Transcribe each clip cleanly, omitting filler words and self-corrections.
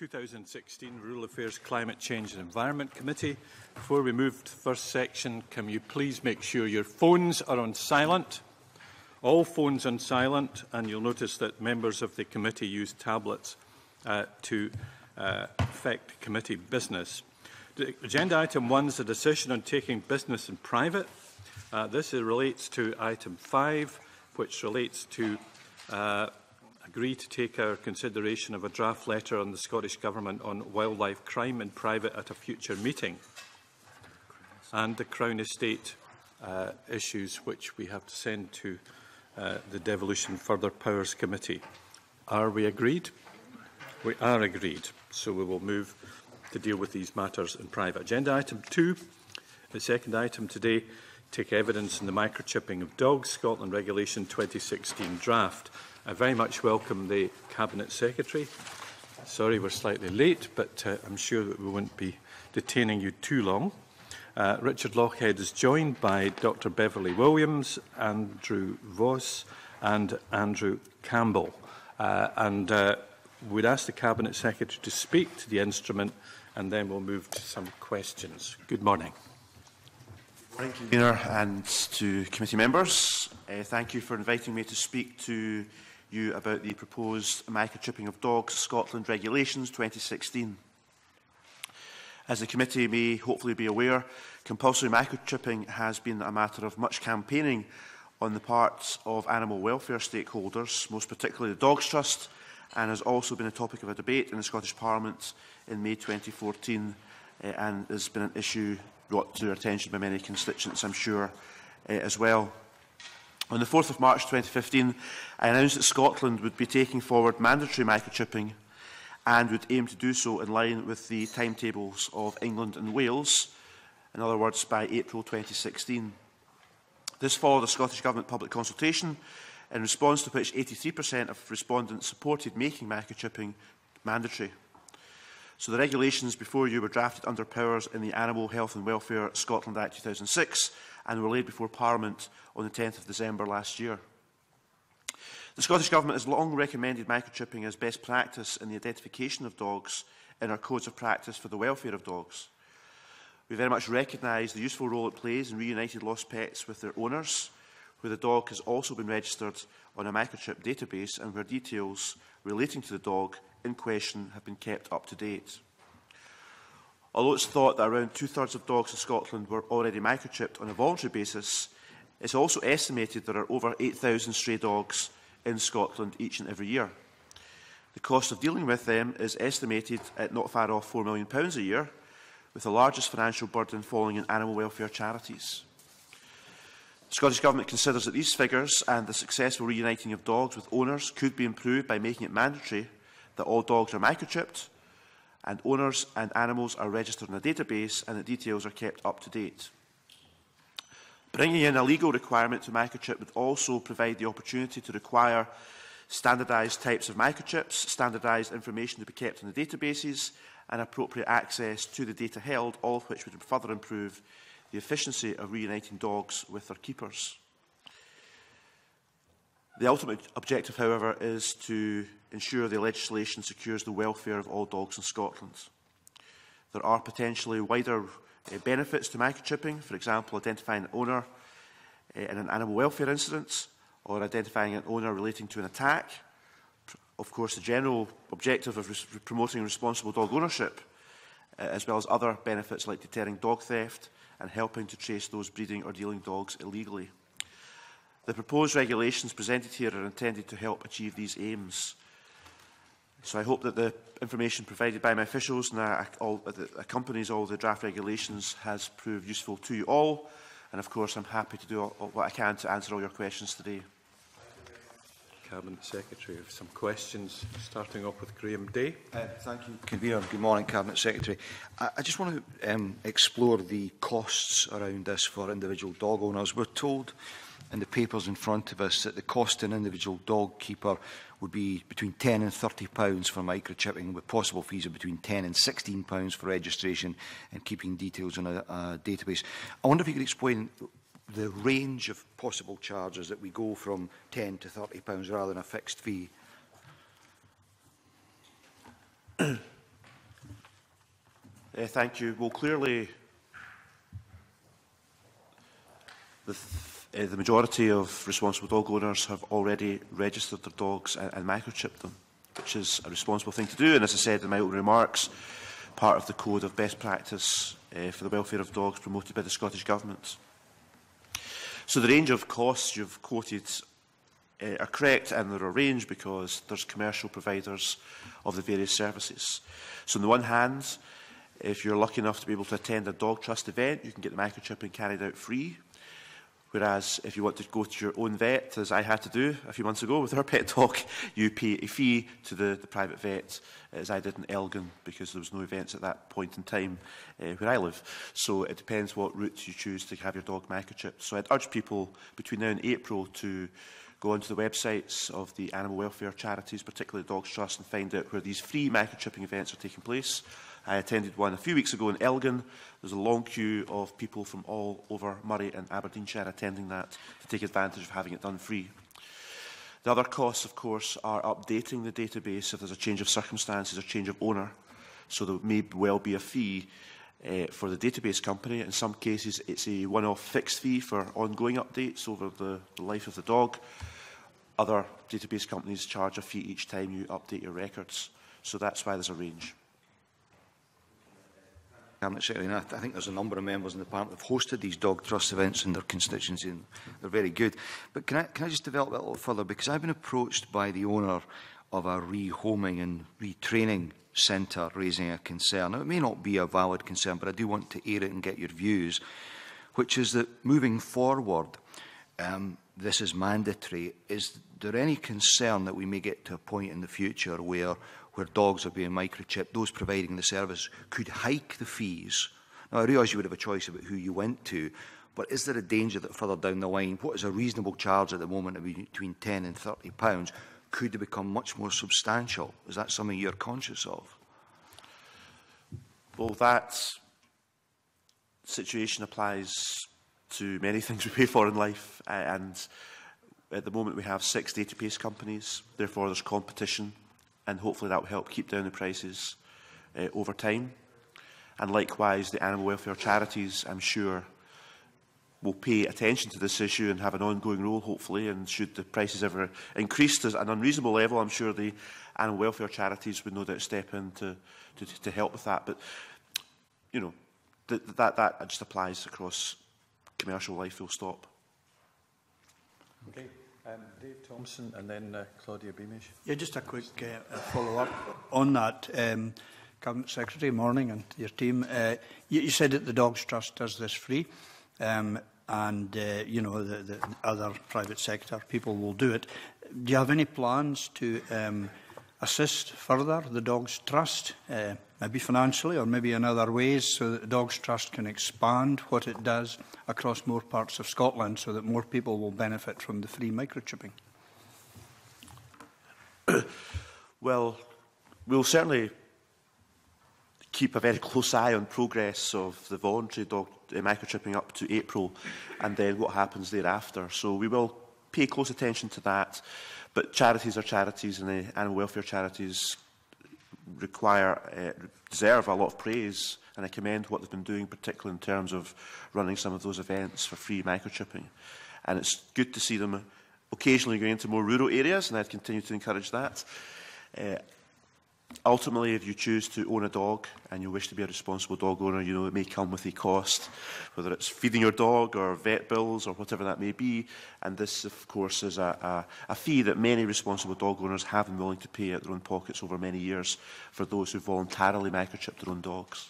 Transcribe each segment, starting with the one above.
2016 Rural Affairs, Climate Change and Environment Committee. Before we move to the first section, can you please make sure your phones are on silent? All phones on silent, and you'll notice that members of the committee use tablets to affect committee business. Agenda item 1 is a decision on taking business in private. This relates to item 5, which relates to agree to take our consideration of a draft letter on the Scottish Government on wildlife crime in private at a future meeting, and the Crown Estate issues which we have to send to the Devolution Further Powers Committee. Are we agreed? We are agreed. So we will move to deal with these matters in private. Agenda item 2, the second item today, take evidence in the Microchipping of Dogs, Scotland Regulation 2016 draft. I very much welcome the Cabinet Secretary. Sorry we're slightly late, but I'm sure that we won't be detaining you too long. Richard Lochhead is joined by Dr Beverley Williams, Andrew Voas and Andrew Campbell. We'd ask the Cabinet Secretary to speak to the instrument, and then we'll move to some questions. Good morning. Good morning, Convener, and to committee members. Thank you for inviting me to speak to you about the proposed Microchipping of Dogs Scotland Regulations 2016. As the committee may hopefully be aware, compulsory microchipping has been a matter of much campaigning on the part of animal welfare stakeholders, most particularly the Dogs Trust, and has also been a topic of a debate in the Scottish Parliament in May 2014, and has been an issue brought to their attention by many constituents, I'm sure, as well. On the 4th of March 2015, I announced that Scotland would be taking forward mandatory microchipping and would aim to do so in line with the timetables of England and Wales, in other words, by April 2016. This followed a Scottish Government public consultation, in response to which 83% of respondents supported making microchipping mandatory. So the regulations before you were drafted under powers in the Animal Health and Welfare Scotland Act 2006 and were laid before Parliament on the 10th of December last year. The Scottish Government has long recommended microchipping as best practice in the identification of dogs in our codes of practice for the welfare of dogs. We very much recognise the useful role it plays in reunited lost pets with their owners, where the dog has also been registered on a microchip database and where details relating to the dog in question have been kept up to date. Although it's thought that around 2/3 of dogs in Scotland were already microchipped on a voluntary basis, it's also estimated there are over 8,000 stray dogs in Scotland each and every year. The cost of dealing with them is estimated at not far off £4 million a year, with the largest financial burden falling in animal welfare charities. The Scottish Government considers that these figures and the successful reuniting of dogs with owners could be improved by making it mandatory that all dogs are microchipped and owners and animals are registered in a database and that details are kept up to date. Bringing in a legal requirement to microchip would also provide the opportunity to require standardised types of microchips, standardised information to be kept in the databases and appropriate access to the data held, all of which would further improve the efficiency of reuniting dogs with their keepers. The ultimate objective, however, is to ensure the legislation secures the welfare of all dogs in Scotland. There are potentially wider benefits to microchipping, for example, identifying an owner in an animal welfare incident or identifying an owner relating to an attack. Of course, the general objective of promoting responsible dog ownership, as well as other benefits like deterring dog theft and helping to trace those breeding or dealing dogs illegally. The proposed regulations presented here are intended to help achieve these aims. So I hope that the information provided by my officials and that accompanies all the draft regulations has proved useful to you all. And of course, I'm happy to do what I can to answer all your questions today. Cabinet Secretary, have some questions, starting off with Graham Day. Thank you, Convener. Good morning, Cabinet Secretary. I just want to explore the costs around this for individual dog owners. We're told in the papers in front of us that the cost to an individual dog keeper would be between £10 and £30 for microchipping, with possible fees of between £10 and £16 for registration and keeping details in a database. I wonder if you could explain the range of possible charges that we go from £10 to £30 rather than a fixed fee. Thank you. Well, clearly, the majority of responsible dog owners have already registered their dogs and microchipped them, which is a responsible thing to do. And as I said in my opening remarks, part of the code of best practice for the welfare of dogs promoted by the Scottish Government. So the range of costs you've quoted are correct, and they're a range because there's commercial providers of the various services. So on the one hand, if you're lucky enough to be able to attend a dog trust event, you can get the microchipping carried out free. Whereas if you want to go to your own vet, as I had to do a few months ago with our pet dog, you pay a fee to the private vet, as I did in Elgin, because there was no events at that point in time where I live. So it depends what route you choose to have your dog microchipped. So I'd urge people between now and April to go onto the websites of the animal welfare charities, particularly the Dogs Trust, and find out where these free microchipping events are taking place. I attended one a few weeks ago in Elgin. There's a long queue of people from all over Murray and Aberdeenshire attending that to take advantage of having it done free. The other costs, of course, are updating the database if there's a change of circumstances or change of owner. So there may well be a fee for the database company. In some cases, it's a one-off fixed fee for ongoing updates over the life of the dog. Other database companies charge a fee each time you update your records. So that's why there's a range. Cabinet Secretary, and I think there's a number of members in the Parliament who have hosted these dog trust events in their constituency, and they're very good. But can I just develop that a little further? Because I've been approached by the owner of a rehoming and retraining centre raising a concern. Now, it may not be a valid concern, but I do want to air it and get your views, which is that moving forward, this is mandatory. Is there any concern that we may get to a point in the future where dogs are being microchipped, those providing the service could hike the fees? Now, I realise you would have a choice about who you went to, but is there a danger that further down the line, what is a reasonable charge at the moment of between £10 and £30, could become much more substantial? Is that something you're conscious of? Well, that situation applies to many things we pay for in life, and at the moment we have 6 database companies, therefore there's competition, and hopefully that will help keep down the prices over time. And likewise, the animal welfare charities, I'm sure, will pay attention to this issue and have an ongoing role, hopefully, and should the prices ever increase to an unreasonable level, I'm sure the animal welfare charities would no doubt step in to help with that. But, you know, that just applies across commercial life, full stop. Okay. Dave Thompson and then Claudia Beamish. Yeah, just a quick follow-up on that. Cabinet Secretary, morning, and your team. You said that the Dogs Trust does this free, and you know, the other private sector people will do it. Do you have any plans to assist further the Dogs Trust, maybe financially or maybe in other ways, so that the Dogs Trust can expand what it does across more parts of Scotland, so that more people will benefit from the free microchipping? Well, we'll certainly keep a very close eye on progress of the voluntary dog microchipping up to April, and then what happens thereafter. So we will pay close attention to that. But charities are charities, and the animal welfare charities deserve a lot of praise, and I commend what they've been doing, particularly in terms of running some of those events for free microchipping. And it's good to see them occasionally going into more rural areas, and I'd continue to encourage that. Ultimately, if you choose to own a dog and you wish to be a responsible dog owner, you know it may come with a cost, whether it's feeding your dog or vet bills or whatever that may be. And this, of course, is a fee that many responsible dog owners have been willing to pay out of their own pockets over many years for those who voluntarily microchip their own dogs.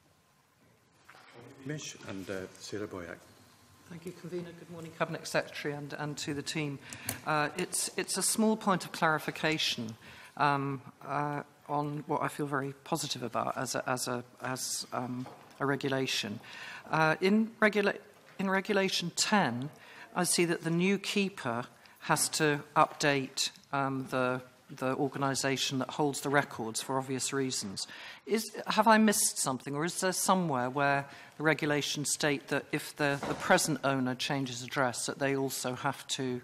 Beamish and Sarah Boyack. Thank you, Convener. Good morning, Cabinet Secretary, and to the team. It's a small point of clarification on what I feel very positive about as a regulation. In Regulation 10, I see that the new keeper has to update the organisation that holds the records for obvious reasons. Have I missed something, or is there somewhere where the regulations state that if the present owner changes address, that they also have to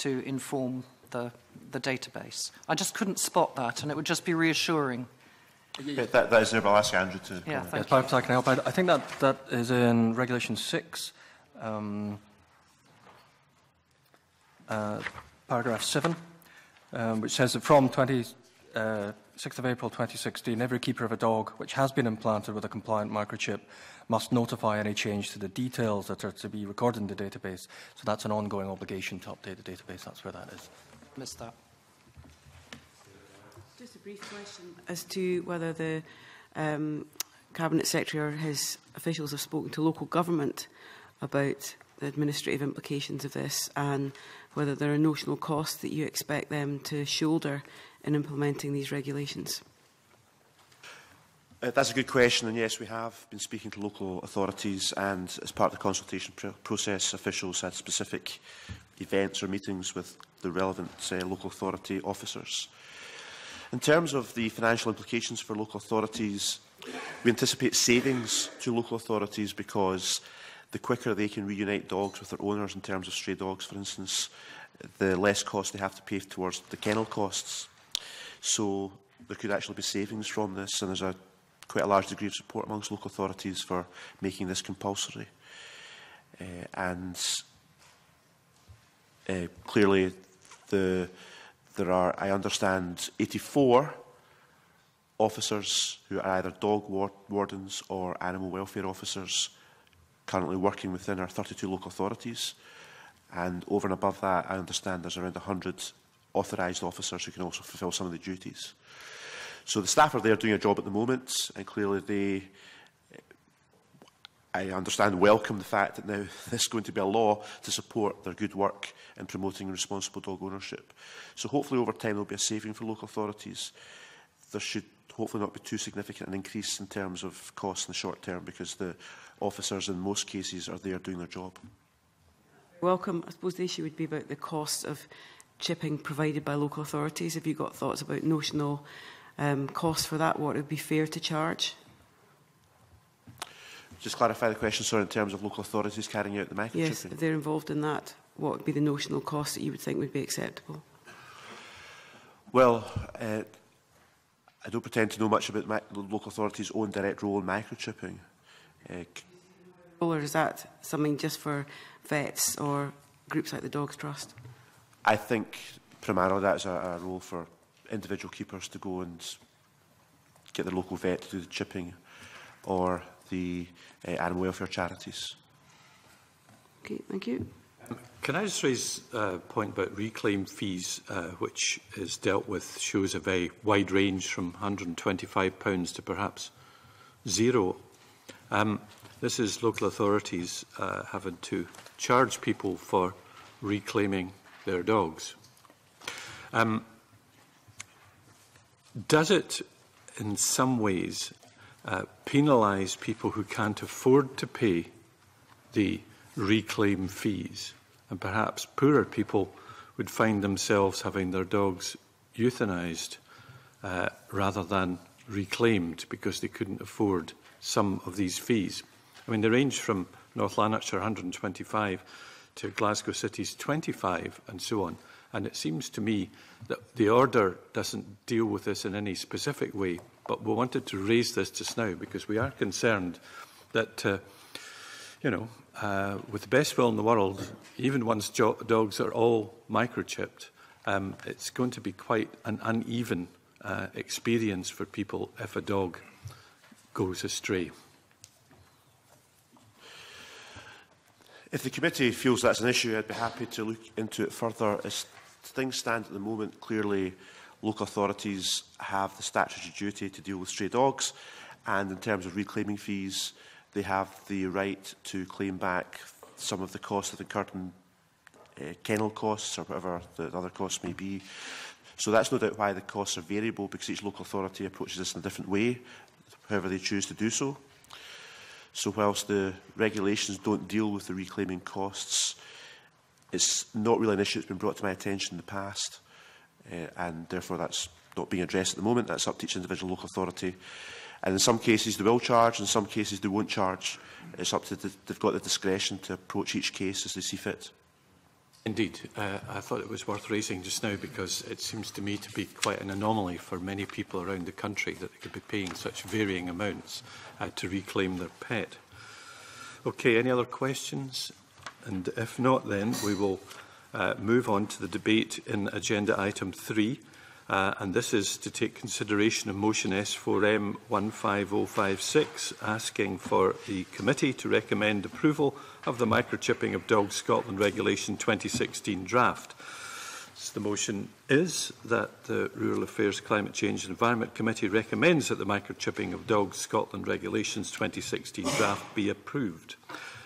inform the database? I just couldn't spot that, and it would just be reassuring That is there, but I'll ask Andrew to Yeah, comment. thank you. Perhaps I can help. I think that is in Regulation 6, paragraph 7, which says that from 6th of April 2016, every keeper of a dog which has been implanted with a compliant microchip must notify any change to the details that are to be recorded in the database. So that's an ongoing obligation to update the database. That's where that is. Missed that. Just a brief question as to whether the Cabinet Secretary or his officials have spoken to local government about the administrative implications of this and whether there are notional costs that you expect them to shoulder in implementing these regulations. That's a good question, and yes, we have been speaking to local authorities, and as part of the consultation process, officials had specific events or meetings with the relevant local authority officers. In terms of the financial implications for local authorities, we anticipate savings to local authorities because the quicker they can reunite dogs with their owners in terms of stray dogs, for instance, the less cost they have to pay towards the kennel costs. So there could actually be savings from this, and there's quite a large degree of support amongst local authorities for making this compulsory. Clearly, there are, I understand, 84 officers who are either dog wardens or animal welfare officers currently working within our 32 local authorities. And over and above that, I understand there's around 100 authorised officers who can also fulfil some of the duties. So the staff are there doing a job at the moment, and clearly they, I understand, welcome the fact that now this is going to be a law to support their good work in promoting responsible dog ownership. So hopefully over time there will be a saving for local authorities. There should hopefully not be too significant an increase in terms of costs in the short term, because the officers in most cases are there doing their job. Welcome. I suppose the issue would be about the cost of chipping provided by local authorities. Have you got thoughts about notional costs for that, what it would be fair to charge? Just clarify the question, sorry, in terms of local authorities carrying out the microchipping. Yes, if they're involved in that, what would be the notional cost that you would think would be acceptable? Well, I don't pretend to know much about the local authorities' own direct role in microchipping. Or is that something just for vets or groups like the Dogs Trust? I think primarily that's a role for individual keepers to go and get their local vet to do the chipping, or the animal welfare charities. Okay, thank you. Can I just raise a point about reclaim fees, which is dealt with, shows a very wide range from £125 to perhaps zero. This is local authorities having to charge people for reclaiming their dogs. Does it, in some ways, penalise people who can't afford to pay the reclaim fees? And perhaps poorer people would find themselves having their dogs euthanised rather than reclaimed because they couldn't afford some of these fees. I mean, they range from North Lanarkshire 125 to Glasgow City's 25 and so on. And it seems to me that the order doesn't deal with this in any specific way, but we wanted to raise this just now because we are concerned that, with the best will in the world, even once dogs are all microchipped, it's going to be quite an uneven experience for people if a dog goes astray. If the committee feels that's an issue, I'd be happy to look into it further. As things stand at the moment, clearly local authorities have the statutory duty to deal with stray dogs, and in terms of reclaiming fees, they have the right to claim back some of the costs of incurred in kennel costs or whatever the other costs may be. So that's no doubt why the costs are variable, because each local authority approaches this in a different way, however they choose to do so. So whilst the regulations don't deal with the reclaiming costs, it's not really an issue that's been brought to my attention in the past, and therefore that's not being addressed at the moment. That's up to each individual local authority. And in some cases they will charge, in some cases they won't charge. It's up to they've got the discretion to approach each case as they see fit. Indeed. I thought it was worth raising just now because it seems to me to be quite an anomaly for many people around the country that they could be paying such varying amounts to reclaim their pet. Okay, any other questions? And if not, then we will move on to the debate in agenda item 3. And this is to take consideration of motion S4M 15056, asking for the committee to recommend approval of the Microchipping of Dogs Scotland Regulation 2016 draft. So the motion is that the Rural Affairs, Climate Change and Environment Committee recommends that the Microchipping of Dogs Scotland Regulations 2016 draft be approved.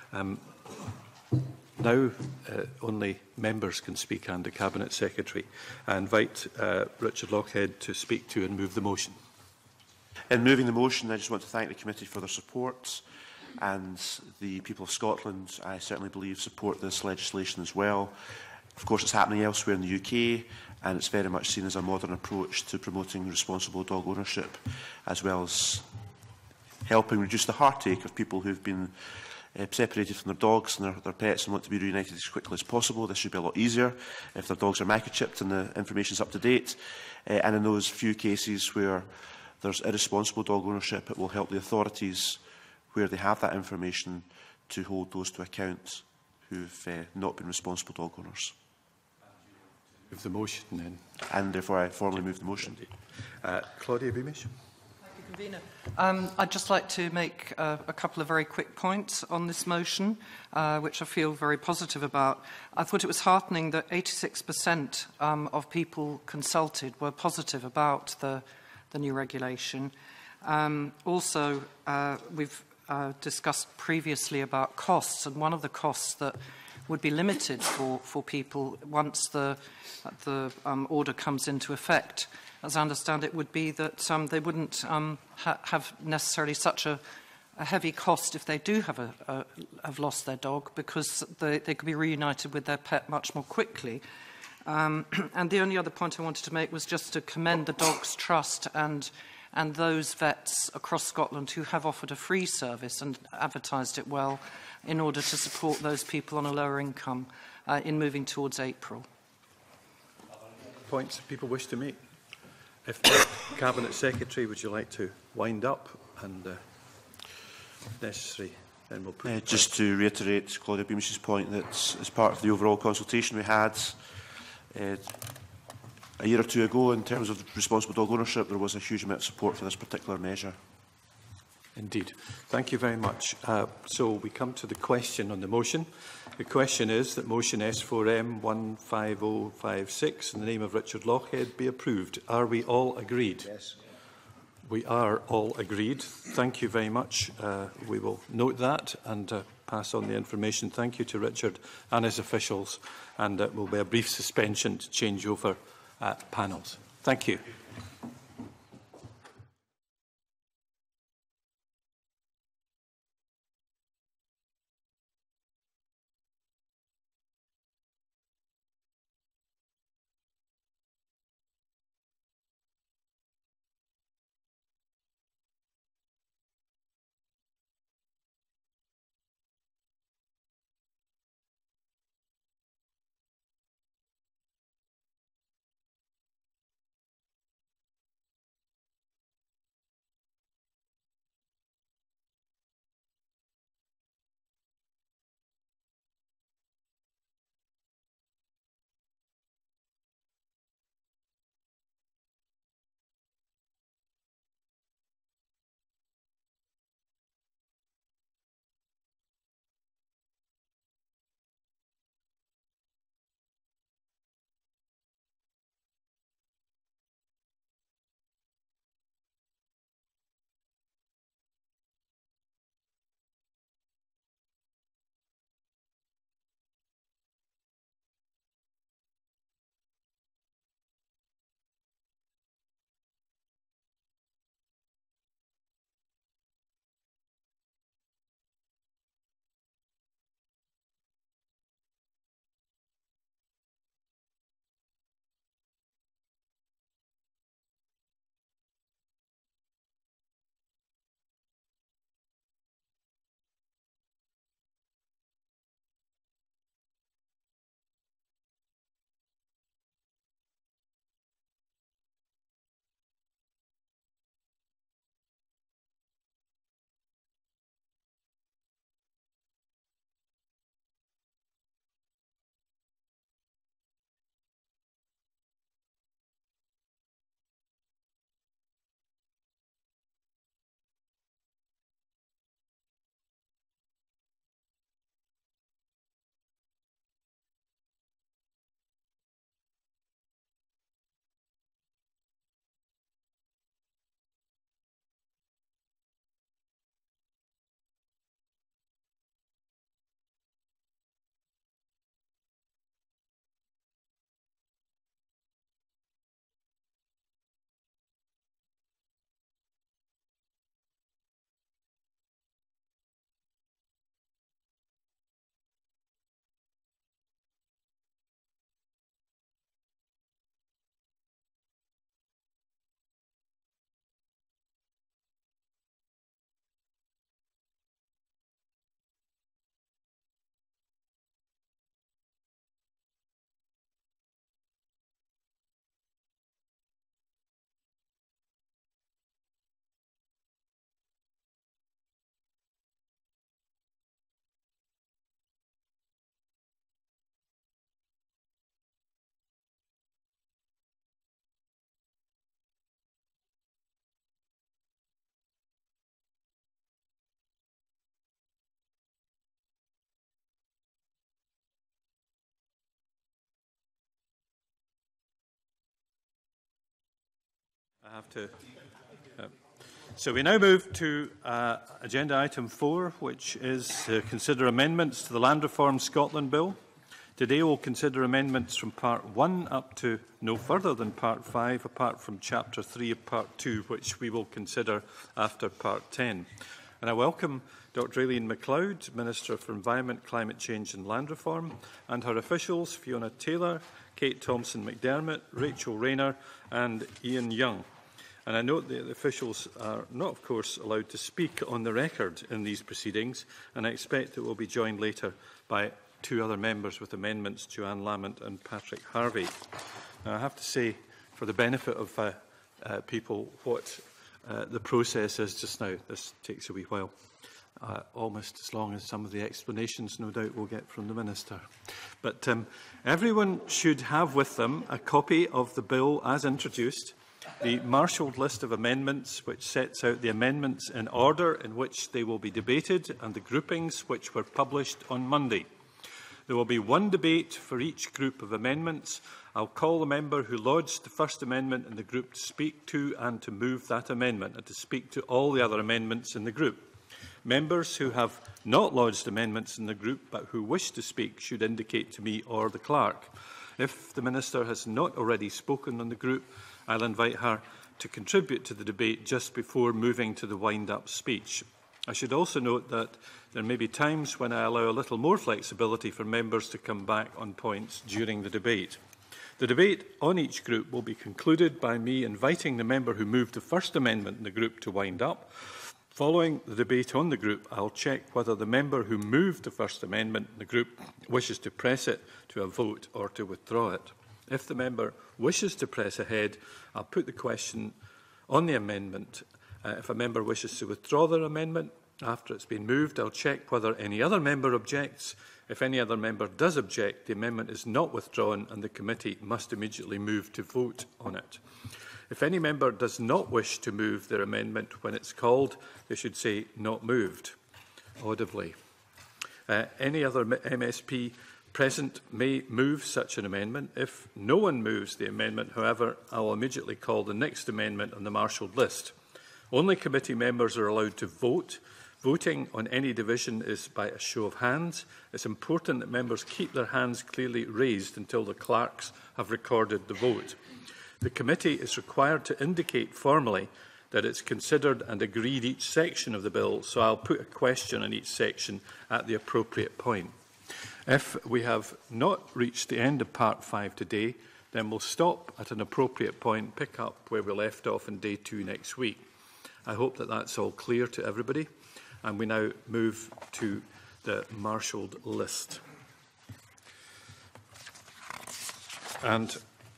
Now, only members can speak and the Cabinet Secretary. I invite Richard Lochhead to speak to and move the motion. In moving the motion, I just want to thank the committee for their support, and the people of Scotland, I certainly believe, support this legislation as well. Of course, it's happening elsewhere in the UK, and it's very much seen as a modern approach to promoting responsible dog ownership, as well as helping reduce the heartache of people who've been separated from their dogs and their pets and want to be reunited as quickly as possible. This should be a lot easier if their dogs are microchipped and the information is up to date. And in those few cases where there's irresponsible dog ownership, it will help the authorities, where they have that information, to hold those to account who've not been responsible dog owners. Move the motion then. And therefore I formally move the motion. Claudia Beamish. I'd just like to make a couple of very quick points on this motion, which I feel very positive about. I thought it was heartening that 86% of people consulted were positive about the new regulation. Also, we've discussed previously about costs, and one of the costs that would be limited for people once the order comes into effect, as I understand it, would be that they wouldn't have necessarily such a heavy cost if they do have lost their dog, because they could be reunited with their pet much more quickly. And the only other point I wanted to make was just to commend the Dogs Trust and those vets across Scotland who have offered a free service and advertised it well in order to support those people on a lower income in moving towards April. Points that people wish to make? If the Cabinet Secretary, would you like to wind up and if necessary, then we'll put just to reiterate Claudia Beamish's point that as part of the overall consultation we had a year or two ago in terms of responsible dog ownership, there was a huge amount of support for this particular measure. Indeed. Thank you very much. So we come to the question on the motion. The question is that motion S4M 15056 in the name of Richard Lochhead be approved. Are we all agreed? Yes. We are all agreed. Thank you very much. We will note that and pass on the information. Thank you to Richard and his officials, and there will be a brief suspension to change over panels. Thank you. I have to. So we now move to agenda item 4, which is to consider amendments to the Land Reform Scotland Bill. Today we'll consider amendments from Part 1 up to no further than Part 5, apart from Chapter 3 of Part 2, which we will consider after Part 10. And I welcome Dr Aileen MacLeod, Minister for Environment, Climate Change and Land Reform, and her officials, Fiona Taylor, Kate Thompson-McDermott, Rachel Rayner and Ian Young. And I note that the officials are not, of course, allowed to speak on the record in these proceedings, and I expect that we'll be joined later by 2 other members with amendments, Joanne Lamont and Patrick Harvey. Now, I have to say, for the benefit of people, what the process is just now. This takes a wee while, almost as long as some of the explanations, no doubt, we'll get from the Minister. But everyone should have with them a copy of the bill as introduced, the marshalled list of amendments, which sets out the amendments in order in which they will be debated, and the groupings which were published on Monday. There will be one debate for each group of amendments. I'll call the member who lodged the first amendment in the group to speak to and to move that amendment, and to speak to all the other amendments in the group. Members who have not lodged amendments in the group but who wish to speak should indicate to me or the clerk. If the Minister has not already spoken on the group, I'll invite her to contribute to the debate just before moving to the wind-up speech. I should also note that there may be times when I allow a little more flexibility for members to come back on points during the debate. The debate on each group will be concluded by me inviting the member who moved the first amendment in the group to wind up. Following the debate on the group, I'll check whether the member who moved the first amendment in the group wishes to press it to a vote or to withdraw it. If the member wishes to press ahead, I'll put the question on the amendment. If a member wishes to withdraw their amendment after it's been moved, I'll check whether any other member objects. If any other member does object, the amendment is not withdrawn and the committee must immediately move to vote on it. If any member does not wish to move their amendment when it's called, they should say not moved audibly. Any other MSP present may move such an amendment. If no one moves the amendment, however, I will immediately call the next amendment on the marshalled list. Only committee members are allowed to vote. Voting on any division is by a show of hands. It's important that members keep their hands clearly raised until the clerks have recorded the vote. The committee is required to indicate formally that it's considered and agreed each section of the bill, so I'll put a question on each section at the appropriate point. If we have not reached the end of Part 5 today, then we'll stop at an appropriate point, pick up where we left off in Day 2 next week. I hope that that's all clear to everybody. And we now move to the marshalled list. And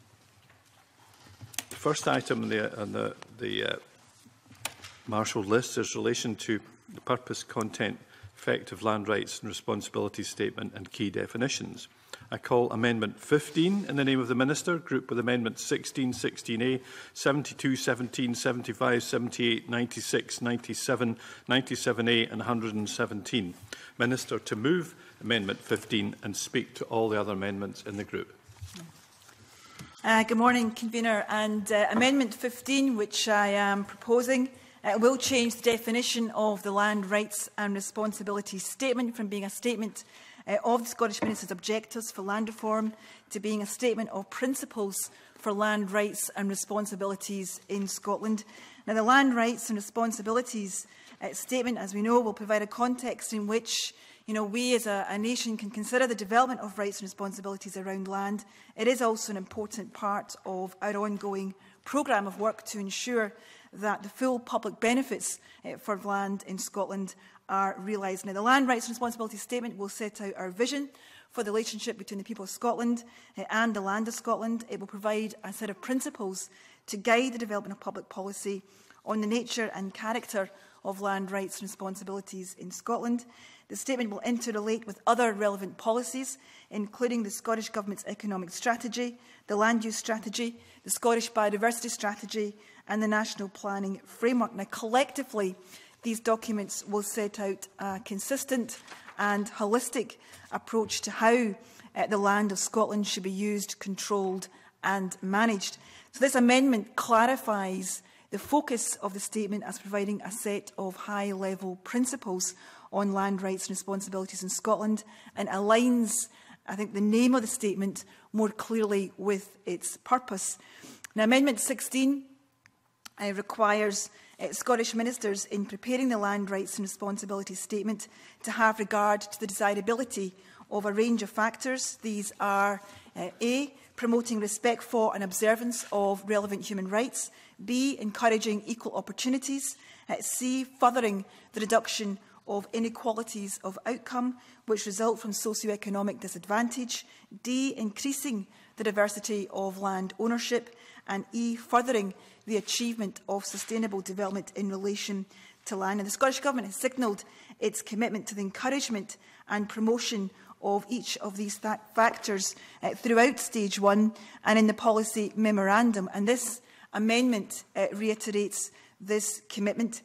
the first item on the marshalled list is relation to the purpose, content, effect of land rights and responsibilities statement and key definitions. I call Amendment 15 in the name of the Minister, grouped with Amendments 16, 16A, 72, 17, 75, 78, 96, 97, 97A and 117. Minister to move Amendment 15 and speak to all the other amendments in the group. Good morning, Convener. And Amendment 15, which I am proposing, will change the definition of the Land Rights and Responsibilities Statement from being a statement of the Scottish Minister's objectives for land reform to being a statement of principles for land rights and responsibilities in Scotland. Now, the Land Rights and Responsibilities Statement, as we know, will provide a context in which we as a nation can consider the development of rights and responsibilities around land. It is also an important part of our ongoing programme of work to ensure that the full public benefits for land in Scotland are realised. Now, the Land Rights and Responsibilities Statement will set out our vision for the relationship between the people of Scotland and the land of Scotland. It will provide a set of principles to guide the development of public policy on the nature and character of land rights and responsibilities in Scotland. The statement will interrelate with other relevant policies, including the Scottish Government's economic strategy, the land use strategy, the Scottish biodiversity strategy and the national planning framework. Now, collectively, these documents will set out a consistent and holistic approach to how the land of Scotland should be used, controlled and managed. So this amendment clarifies the focus of the statement as providing a set of high-level principles on land rights and responsibilities in Scotland, and aligns, I think, the name of the statement more clearly with its purpose. Now, Amendment 16 requires Scottish ministers in preparing the land rights and responsibilities statement to have regard to the desirability of a range of factors. These are A, promoting respect for and observance of relevant human rights, B, encouraging equal opportunities, C, furthering the reduction of inequalities of outcome which result from socio-economic disadvantage, D, increasing the diversity of land ownership, and E, furthering the achievement of sustainable development in relation to land. And the Scottish Government has signalled its commitment to the encouragement and promotion of each of these factors throughout Stage 1 and in the policy memorandum. And this amendment reiterates this commitment.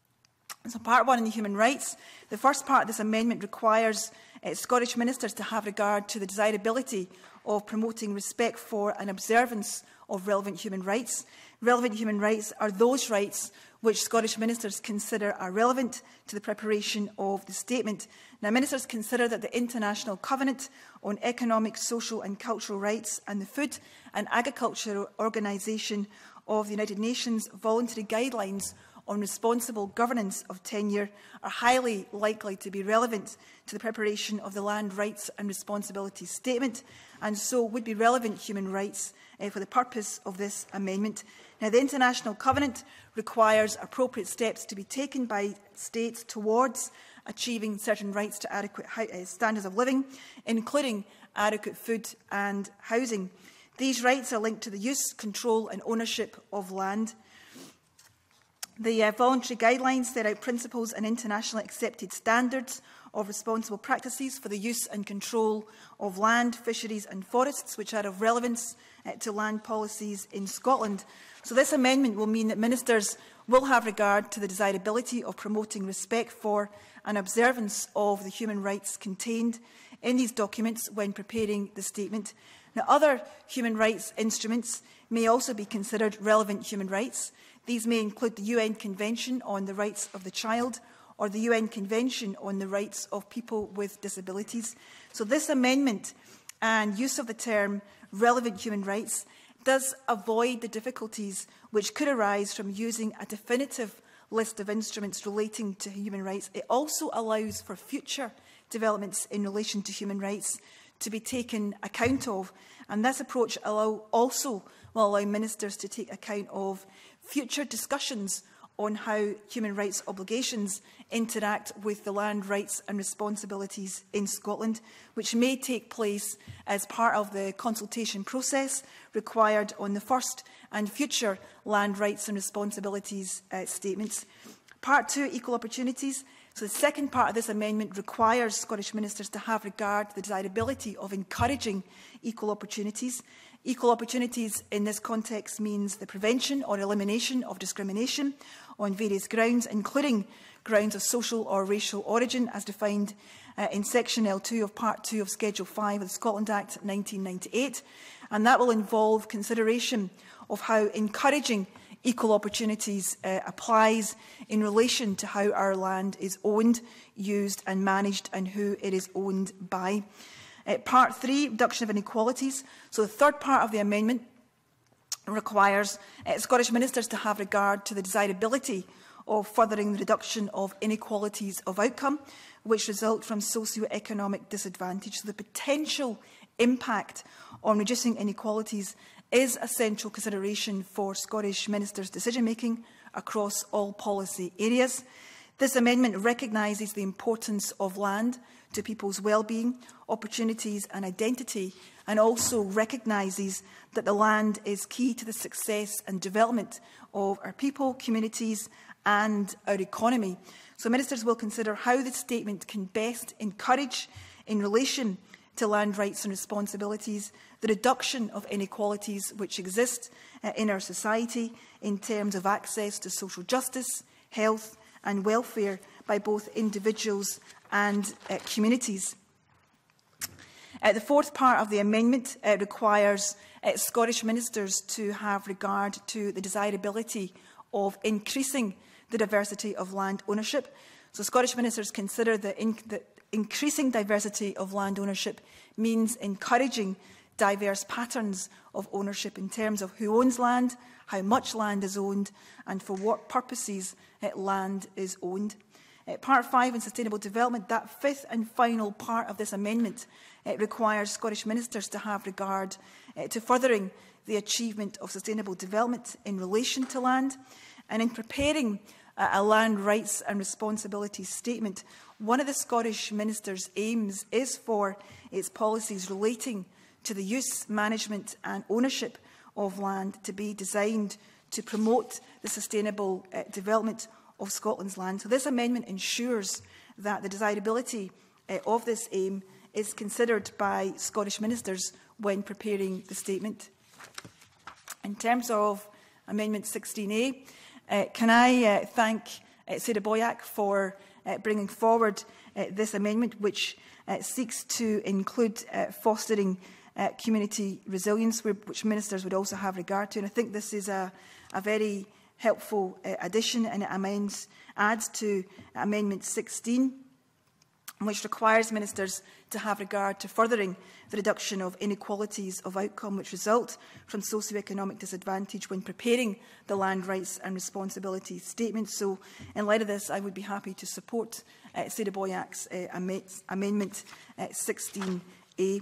So part 1 in the human rights. The first part of this amendment requires Scottish ministers to have regard to the desirability of promoting respect for and observance of relevant human rights. Relevant human rights are those rights which Scottish ministers consider are relevant to the preparation of the statement. Now, ministers consider that the International Covenant on Economic, Social and Cultural Rights and the Food and Agriculture Organisation of the United Nations voluntary guidelines on responsible governance of tenure are highly likely to be relevant to the preparation of the Land Rights and Responsibilities Statement, and so would be relevant human rights for the purpose of this amendment. Now, the International Covenant requires appropriate steps to be taken by states towards achieving certain rights to adequate standards of living, including adequate food and housing. These rights are linked to the use, control and ownership of land. The voluntary guidelines set out principles and internationally accepted standards of responsible practices for the use and control of land, fisheries and forests, which are of relevance to land policies in Scotland. So this amendment will mean that ministers will have regard to the desirability of promoting respect for and observance of the human rights contained in these documents when preparing the statement. Now, other human rights instruments may also be considered relevant human rights. These may include the UN Convention on the Rights of the Child or the UN Convention on the Rights of People with Disabilities. So this amendment and use of the term relevant human rights does avoid the difficulties which could arise from using a definitive list of instruments relating to human rights. It also allows for future developments in relation to human rights to be taken account of. And this approach also will allow ministers to take account of future discussions on how human rights obligations interact with the land rights and responsibilities in Scotland, which may take place as part of the consultation process required on the first and future land rights and responsibilities statements. Part 2, equal opportunities. So the second part of this amendment requires Scottish ministers to have regard to the desirability of encouraging equal opportunities. Equal opportunities in this context means the prevention or elimination of discrimination on various grounds, including grounds of social or racial origin, as defined in Section L2 of Part 2 of Schedule 5 of the Scotland Act 1998. And that will involve consideration of how encouraging equal opportunities applies in relation to how our land is owned, used and managed and who it is owned by. Part 3, reduction of inequalities. So the third part of the amendment requires Scottish ministers to have regard to the desirability of furthering the reduction of inequalities of outcome which result from socio-economic disadvantage. So the potential impact on reducing inequalities is a central consideration for Scottish ministers' decision-making across all policy areas. This amendment recognises the importance of land to people's well-being, opportunities and identity, and also recognises that the land is key to the success and development of our people, communities and our economy. So ministers will consider how the statement can best encourage, in relation to land rights and responsibilities, the reduction of inequalities which exist in our society in terms of access to social justice, health and welfare by both individuals and communities. The fourth part of the amendment requires Scottish ministers to have regard to the desirability of increasing the diversity of land ownership. So Scottish ministers consider that increasing diversity of land ownership means encouraging diverse patterns of ownership in terms of who owns land, how much land is owned, and for what purposes land is owned. Part 5 in Sustainable Development, that fifth and final part of this amendment, requires Scottish ministers to have regard to furthering the achievement of sustainable development in relation to land. And in preparing a land rights and responsibilities statement, one of the Scottish ministers' aims is for its policies relating to the use, management and ownership of land to be designed to promote the sustainable development of Scotland's land. So this amendment ensures that the desirability of this aim is considered by Scottish ministers when preparing the statement. In terms of Amendment 16A, can I thank Sarah Boyack for bringing forward this amendment, which seeks to include fostering community resilience, which ministers would also have regard to. And I think this is a very helpful addition, and it adds to Amendment 16, which requires ministers to have regard to furthering the reduction of inequalities of outcome which result from socio-economic disadvantage when preparing the land rights and responsibility statement. So, in light of this, I would be happy to support Sarah Boyack's Amendment 16A.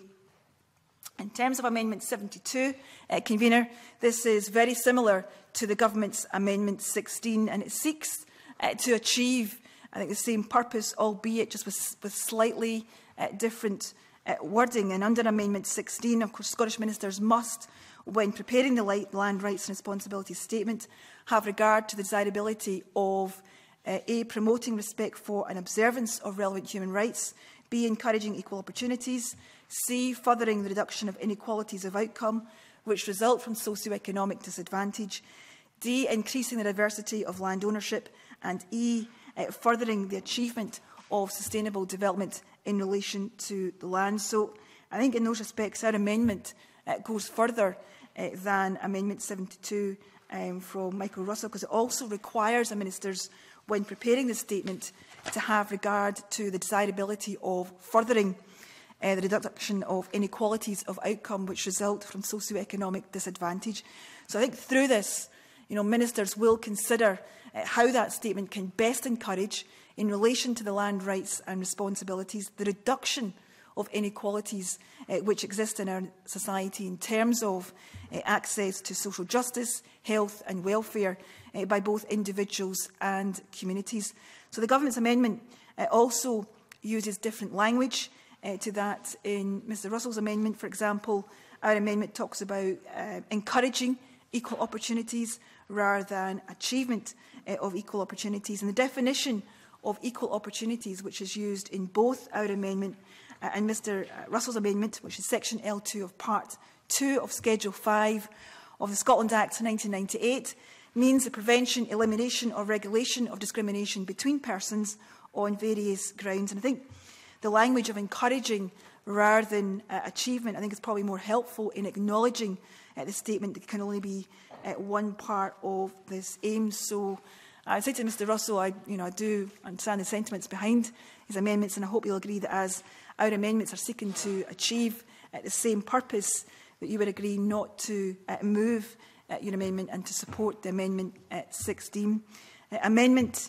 In terms of Amendment 72, Convener, this is very similar to the Government's Amendment 16, and it seeks to achieve, I think, the same purpose, albeit just with slightly different wording. And under Amendment 16, of course, Scottish ministers must, when preparing the Land Rights and Responsibilities Statement, have regard to the desirability of A, promoting respect for and observance of relevant human rights, B, encouraging equal opportunities, C, furthering the reduction of inequalities of outcome which result from socio-economic disadvantage, D, increasing the diversity of land ownership, and E, furthering the achievement of sustainable development in relation to the land. So I think in those respects our amendment goes further than Amendment 72 from Michael Russell, because it also requires the ministers, when preparing the statement, to have regard to the desirability of furthering the reduction of inequalities of outcome which result from socio-economic disadvantage. So I think through this, ministers will consider how that statement can best encourage, in relation to the land rights and responsibilities, the reduction of inequalities which exist in our society in terms of access to social justice, health and welfare by both individuals and communities. So the Government's amendment also uses different language to that. In Mr Russell's amendment, for example, our amendment talks about encouraging equal opportunities rather than achievement of equal opportunities. And the definition of equal opportunities, which is used in both our amendment and Mr Russell's amendment, which is section L2 of Part 2 of Schedule 5 of the Scotland Act 1998, means the prevention, elimination or regulation of discrimination between persons on various grounds. And I think the language of encouraging rather than achievement, I think, is probably more helpful in acknowledging the statement that can only be one part of this aim. So I would say to Mr Russell, I do understand the sentiments behind his amendments, and I hope you'll agree that as our amendments are seeking to achieve the same purpose, that you would agree not to move your amendment and to support the Amendment 16. Amendment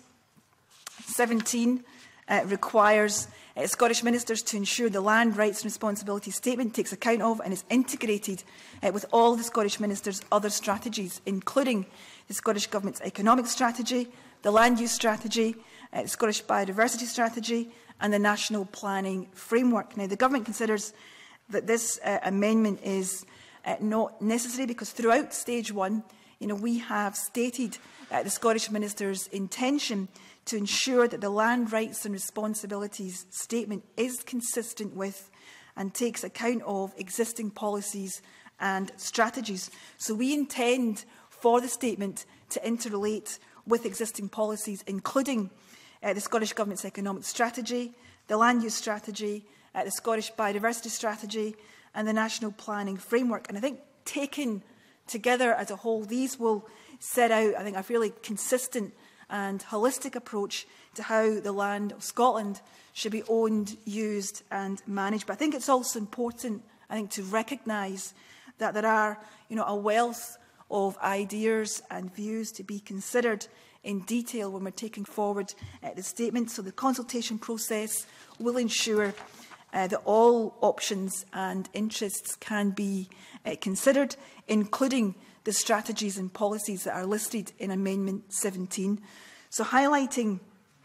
17 requires Scottish ministers to ensure the Land Rights and Responsibilities Statement takes account of and is integrated with all the Scottish ministers' other strategies, including the Scottish Government's economic strategy, the land use strategy, the Scottish biodiversity strategy and the national planning framework. Now, the Government considers that this amendment is not necessary because throughout stage one, we have stated the Scottish Minister's intention to ensure that the Land Rights and Responsibilities Statement is consistent with and takes account of existing policies and strategies. So we intend for the statement to interrelate with existing policies, including the Scottish Government's economic strategy, the land use strategy, the Scottish Biodiversity Strategy and the National Planning Framework. And I think taken together as a whole, these will set out, I think, a fairly consistent and holistic approach to how the land of Scotland should be owned, used and managed. But I think it's also important, I think, to recognise that there are, a wealth of ideas and views to be considered in detail when we're taking forward the statement. So the consultation process will ensure that all options and interests can be considered, including the strategies and policies that are listed in Amendment 17. So highlighting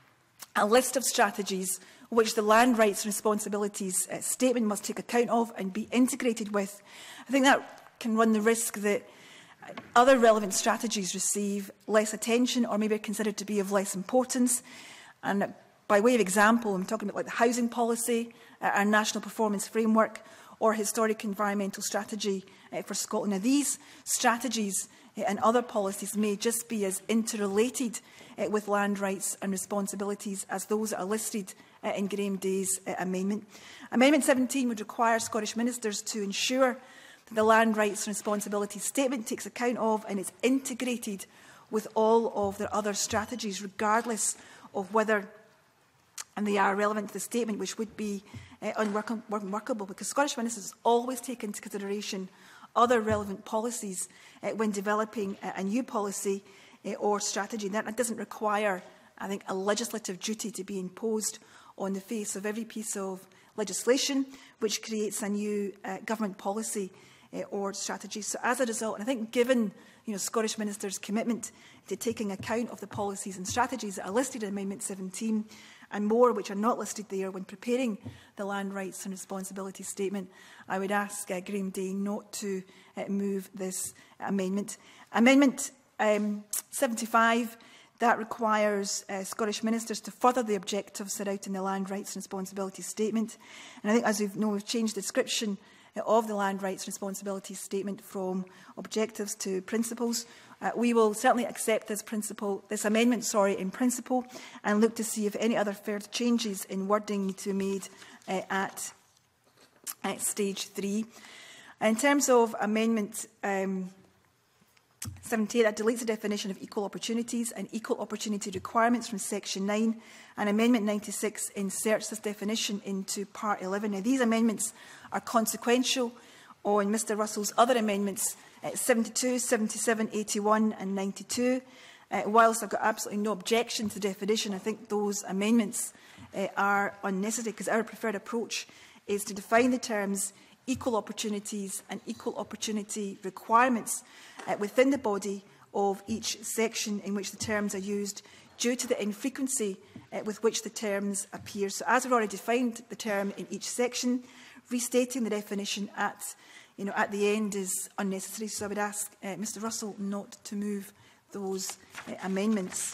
a list of strategies which the Land Rights and Responsibilities Statement must take account of and be integrated with, I think that can run the risk that other relevant strategies receive less attention or maybe are considered to be of less importance. And by way of example, I'm talking about like the housing policy, our national performance framework or historic environmental strategy for Scotland. Now, these strategies and other policies may just be as interrelated with land rights and responsibilities as those that are listed in Graham Day's amendment. Amendment 17 would require Scottish ministers to ensure that the Land Rights and Responsibilities Statement takes account of and is integrated with all of their other strategies, regardless of whether they are relevant to the statement, which would be unworkable, because Scottish ministers always take into consideration other relevant policies when developing a new policy or strategy. That doesn't require, I think, a legislative duty to be imposed on the face of every piece of legislation which creates a new government policy or strategy. So as a result, and I think given Scottish ministers' commitment to taking account of the policies and strategies that are listed in Amendment 17 and more which are not listed there when preparing the Land Rights and Responsibilities Statement, I would ask Graham Day not to move this amendment. Amendment 75, that requires Scottish ministers to further the objectives set out in the Land Rights and Responsibilities Statement. And I think, as we know, we've changed the description of the Land Rights and Responsibilities Statement from objectives to principles. We will certainly accept this amendment in principle, and look to see if any other further changes in wording need to be made at stage 3. In terms of Amendment 78, that deletes the definition of equal opportunities and equal opportunity requirements from Section 9, and Amendment 96 inserts this definition into Part 11. Now, these amendments are consequential on Mr Russell's other amendments 72, 77, 81 and 92. Whilst I've got absolutely no objection to the definition, I think those amendments are unnecessary, because our preferred approach is to define the terms equal opportunities and equal opportunity requirements within the body of each section in which the terms are used, due to the infrequency with which the terms appear. So as we've already defined the term in each section, restating the definition at the end is unnecessary. So I would ask Mr Russell not to move those amendments.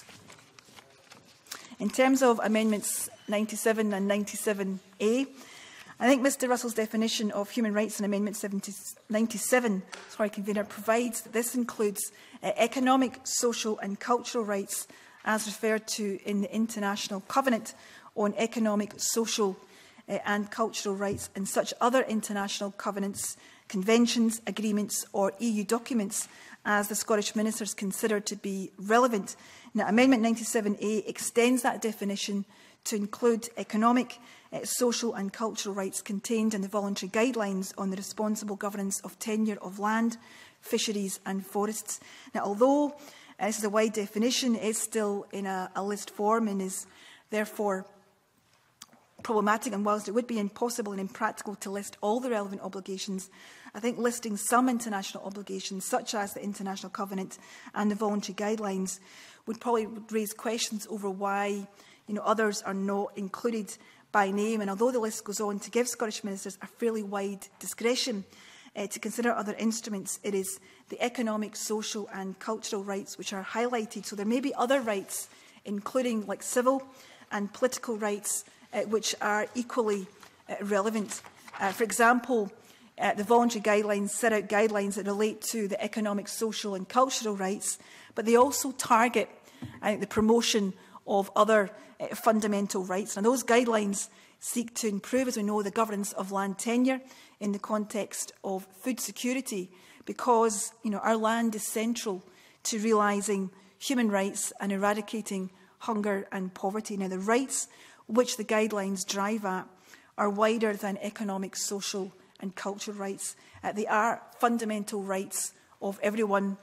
In terms of Amendments 97 and 97A, I think Mr Russell's definition of human rights in Amendment 97 Convener, provides that this includes economic, social and cultural rights as referred to in the International Covenant on Economic, Social and Cultural Rights, and such other international covenants, conventions, agreements or EU documents as the Scottish ministers consider to be relevant. Now, Amendment 97A extends that definition to include economic, social and cultural rights contained in the voluntary guidelines on the responsible governance of tenure of land, fisheries and forests. Now, although this is a wide definition, it is still in a list form and is therefore problematic, and whilst it would be impossible and impractical to list all the relevant obligations, I think listing some international obligations, such as the International Covenant and the voluntary guidelines, would probably raise questions over why others are not included by name. And although the list goes on to give Scottish ministers a fairly wide discretion to consider other instruments, it is the economic, social and cultural rights which are highlighted. So there may be other rights, including like civil and political rights, which are equally relevant. For example, the voluntary guidelines set out guidelines that relate to the economic, social and cultural rights, but they also target the promotion of other fundamental rights. And those guidelines seek to improve, as we know, the governance of land tenure in the context of food security, because our land is central to realising human rights and eradicating hunger and poverty. Now, the rights which the guidelines drive at are wider than economic, social and cultural rights. They are fundamental rights of everyone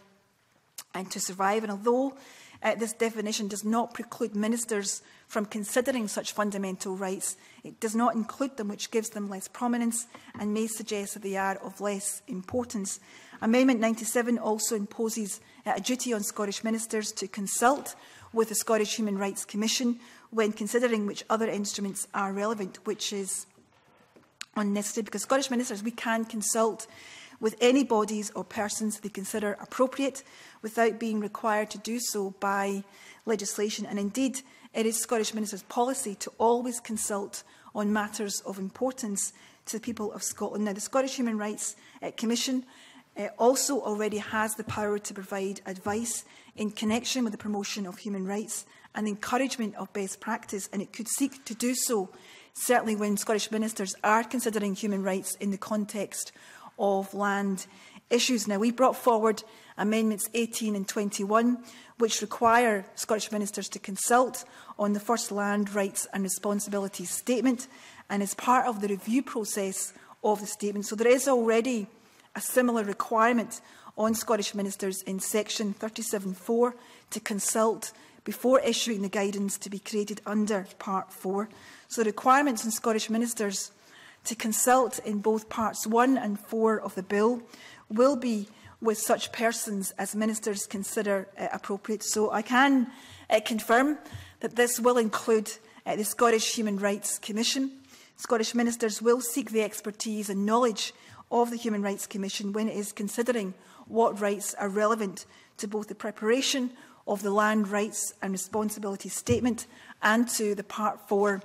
and to survive. And although this definition does not preclude ministers from considering such fundamental rights, it does not include them, which gives them less prominence and may suggest that they are of less importance. Amendment 97 also imposes a duty on Scottish ministers to consult with the Scottish Human Rights Commission when considering which other instruments are relevant, which is unnecessary, because Scottish ministers, we can consult with any bodies or persons they consider appropriate without being required to do so by legislation. And indeed, it is Scottish ministers' policy to always consult on matters of importance to the people of Scotland. Now, the Scottish Human Rights Commission also already has the power to provide advice in connection with the promotion of human rights and encouragement of best practice, and it could seek to do so, certainly when Scottish ministers are considering human rights in the context of land issues. Now, we brought forward Amendments 18 and 21, which require Scottish ministers to consult on the First Land Rights and Responsibilities Statement, and as part of the review process of the statement. So there is already a similar requirement on Scottish ministers in section 37.4 to consult before issuing the guidance to be created under Part 4. So the requirements on Scottish ministers to consult in both Parts 1 and 4 of the Bill will be with such persons as ministers consider appropriate. So I can confirm that this will include the Scottish Human Rights Commission. Scottish ministers will seek the expertise and knowledge of the Human Rights Commission when it is considering what rights are relevant to both the preparation of the Land Rights and Responsibilities Statement and to the Part 4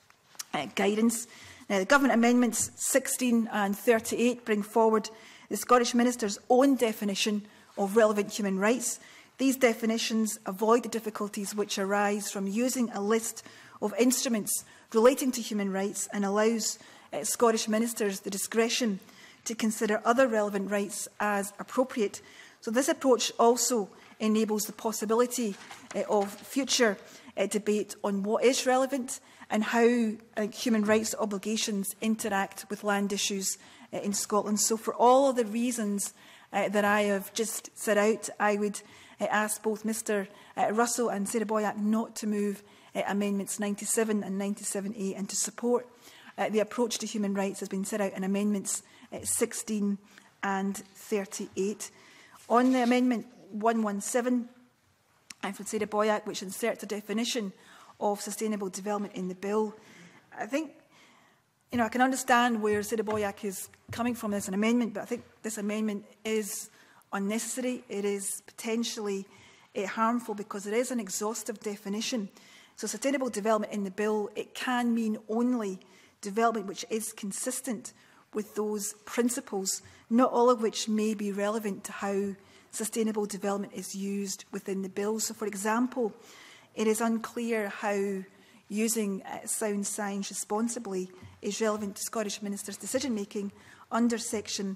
guidance. Now, the Government Amendments 16 and 38 bring forward the Scottish Minister's own definition of relevant human rights. These definitions avoid the difficulties which arise from using a list of instruments relating to human rights and allows Scottish ministers the discretion to consider other relevant rights as appropriate. So this approach also enables the possibility of future debate on what is relevant and how human rights obligations interact with land issues in Scotland. So for all of the reasons that I have just set out, I would ask both Mr Russell and Sarah Boyack not to move Amendments 97 and 97A and to support the approach to human rights has been set out in Amendments 16 and 38. On the Amendment 117, and from Sarah Boyack, which inserts a definition of sustainable development in the bill, I think, I can understand where Sarah Boyack is coming from as an amendment, but I think this amendment is unnecessary. It is potentially harmful because it is an exhaustive definition. So sustainable development in the bill, it can mean only development which is consistent with those principles, not all of which may be relevant to how sustainable development is used within the bill. So, for example, it is unclear how using sound science responsibly is relevant to Scottish ministers' decision-making under section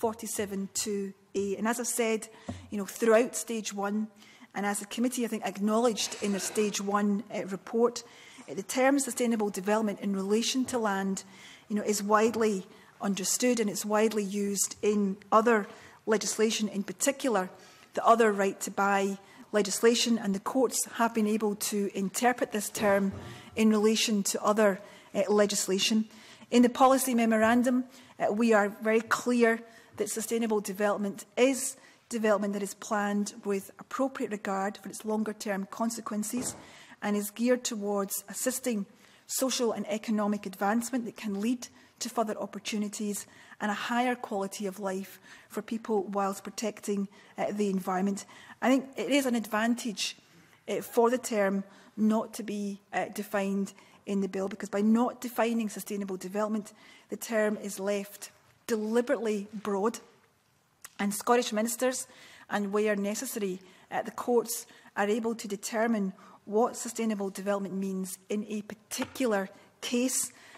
47(2)(a). And as I've said, throughout stage 1, and as the committee, I think, acknowledged in their stage 1 report, the term sustainable development in relation to land, is widely understood and it's widely used in other legislation, in particular the other right to buy legislation, and the courts have been able to interpret this term in relation to other legislation. In the policy memorandum, we are very clear that sustainable development is development that is planned with appropriate regard for its longer-term consequences and is geared towards assisting social and economic advancement that can lead to further opportunities and a higher quality of life for people whilst protecting the environment. I think it is an advantage for the term not to be defined in the bill, because by not defining sustainable development, the term is left deliberately broad, and Scottish ministers, and where necessary, the courts are able to determine what sustainable development means in a particular case,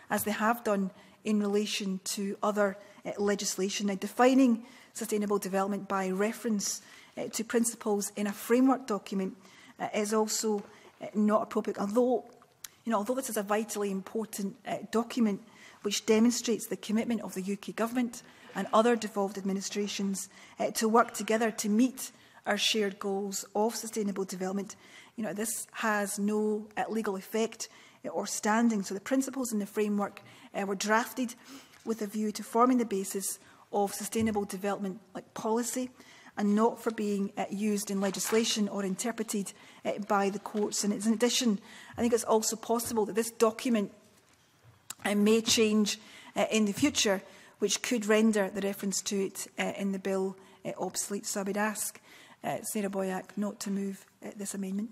as they have done in relation to other legislation. Now, defining sustainable development by reference to principles in a framework document is also not appropriate, although this is a vitally important document which demonstrates the commitment of the UK Government and other devolved administrations to work together to meet our shared goals of sustainable development. This has no legal effect or standing, so the principles in the framework were drafted with a view to forming the basis of sustainable development policy and not for being used in legislation or interpreted by the courts. And in addition, I think it's also possible that this document may change in the future, which could render the reference to it in the bill obsolete. So I would ask Sarah Boyack not to move this amendment.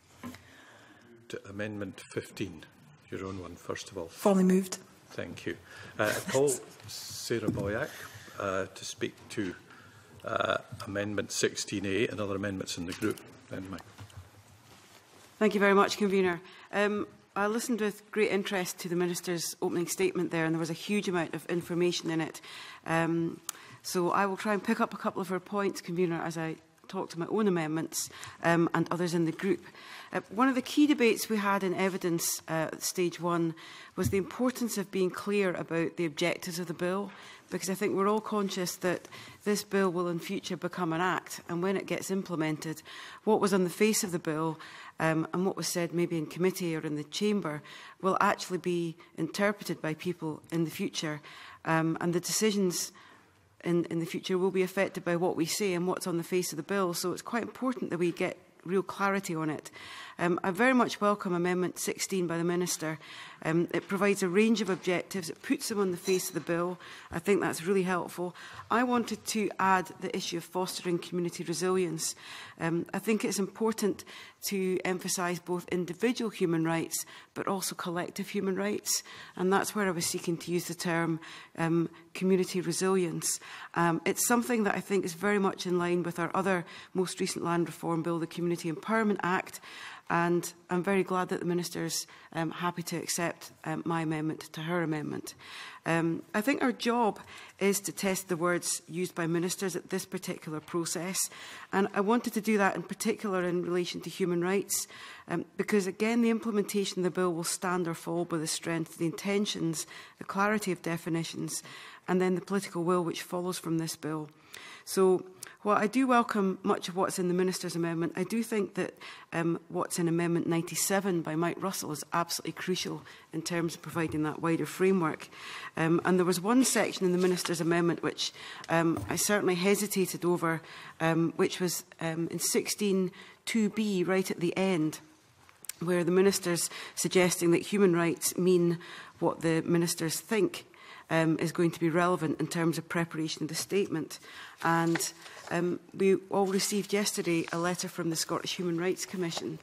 To Amendment 15, your own one, first of all. Formally moved. Thank you. I call Sarah Boyack to speak to Amendment 16A and other amendments in the group. Then, Mike. Thank you very much, Convener. I listened with great interest to the Minister's opening statement there, and there was a huge amount of information in it. So I will try and pick up a couple of her points, Convener, as I talk to my own amendments and others in the group. One of the key debates we had in evidence at stage 1 was the importance of being clear about the objectives of the bill, because I think we're all conscious that this bill will in future become an act, and when it gets implemented, what was on the face of the bill and what was said maybe in committee or in the chamber will actually be interpreted by people in the future, and the decisions in the future will be affected by what we say and what's on the face of the bill. So it's quite important that we get real clarity on it. I very much welcome Amendment 16 by the Minister. It provides a range of objectives. It puts them on the face of the bill. I think that's really helpful. I wanted to add the issue of fostering community resilience. I think it's important to emphasise both individual human rights but also collective human rights, and that's where I was seeking to use the term community resilience. It's something that I think is very much in line with our other most recent land reform bill, the Community Empowerment Act, and I'm very glad that the Minister's happy to accept my amendment to her amendment. I think our job is to test the words used by ministers at this particular process, and I wanted to do that in particular in relation to human rights, because again the implementation of the bill will stand or fall by the strength of the intentions, the clarity of definitions, and then the political will which follows from this bill. So while I do welcome much of what's in the Minister's amendment, I do think that what's in Amendment 97 by Mike Russell is absolutely crucial in terms of providing that wider framework. And there was one section in the Minister's amendment which I certainly hesitated over, which was in 16(2)(b, right at the end, where the Minister's suggesting that human rights mean what the Ministers think is going to be relevant in terms of preparation of the statement. And we all received yesterday a letter from the Scottish Human Rights Commission,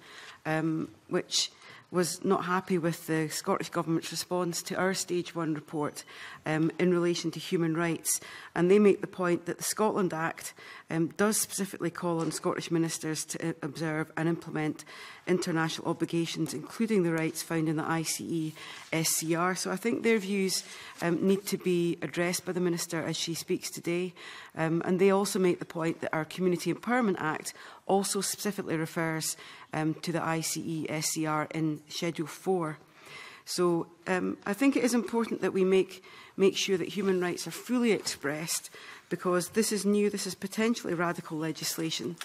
which was not happy with the Scottish Government's response to our Stage 1 report in relation to human rights. And they make the point that the Scotland Act does specifically call on Scottish ministers to observe and implement international obligations, including the rights found in the ICE SCR. So I think their views need to be addressed by the Minister as she speaks today. And they also make the point that our Community Empowerment Act also specifically refers to the ICE SCR in Schedule 4. So I think it is important that we make sure that human rights are fully expressed, because this is new, this is potentially radical legislation.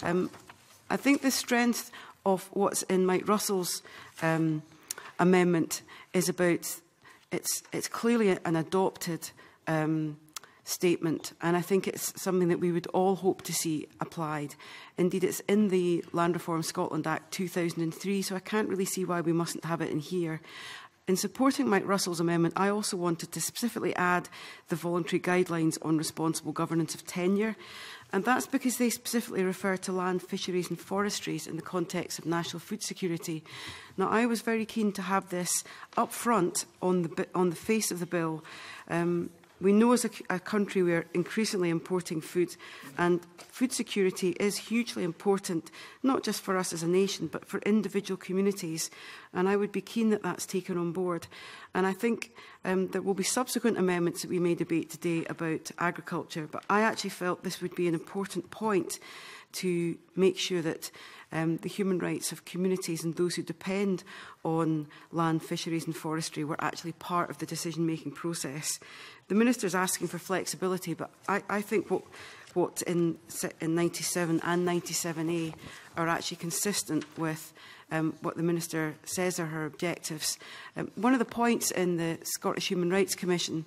I think the strength of what's in Mike Russell's amendment is about, it's clearly an adopted statement, and I think it's something that we would all hope to see applied. Indeed, it's in the Land Reform Scotland Act 2003, so I can't really see why we mustn't have it in here. In supporting Mike Russell's amendment, I also wanted to specifically add the voluntary guidelines on responsible governance of tenure, and that's because they specifically refer to land, fisheries and forestries in the context of national food security. Now, I was very keen to have this up front on the face of the bill. We know as a country we are increasingly importing food, and food security is hugely important, not just for us as a nation, but for individual communities. and I would be keen that that's taken on board. And I think there will be subsequent amendments that we may debate today about agriculture, but I actually felt this would be an important point to make sure that the human rights of communities and those who depend on land, fisheries and forestry were actually part of the decision-making process. The Minister is asking for flexibility, but I think what in 97 and 97A are actually consistent with what the Minister says are her objectives. One of the points in the Scottish Human Rights Commission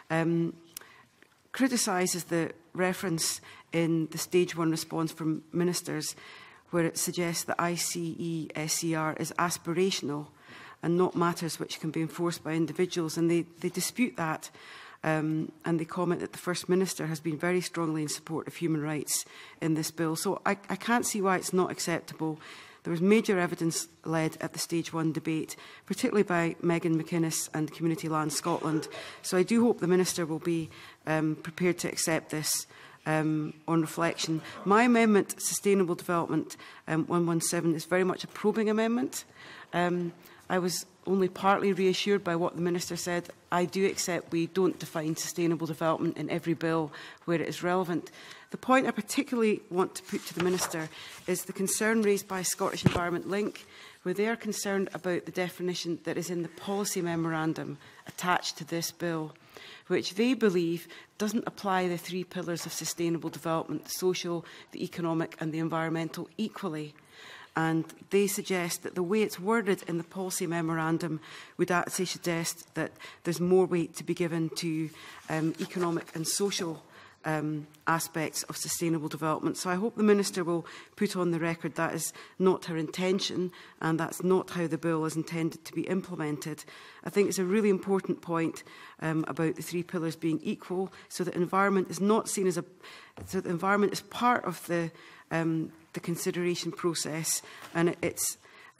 criticises the reference in the Stage 1 response from ministers where it suggests that ICE-SCR is aspirational and not matters which can be enforced by individuals. And they dispute that and they comment that the First Minister has been very strongly in support of human rights in this bill. So I can't see why it's not acceptable. There was major evidence led at the Stage 1 debate, particularly by Megan McInnes and Community Land Scotland. So I do hope the Minister will be prepared to accept this on reflection. My amendment, Sustainable Development 117, is very much a probing amendment. I was only partly reassured by what the Minister said. I do accept we don't define sustainable development in every bill where it is relevant. The point I particularly want to put to the Minister is the concern raised by Scottish Environment Link, where they are concerned about the definition that is in the policy memorandum attached to this bill, which they believe doesn't apply the three pillars of sustainable development, the social, the economic and the environmental equally. And they suggest that the way it's worded in the policy memorandum would actually suggest that there's more weight to be given to economic and social aspects of sustainable development. So I hope the Minister will put on the record that is not her intention and that's not how the bill is intended to be implemented. I think it's a really important point about the three pillars being equal, so that environment is not seen as so the environment is part of the consideration process, and it's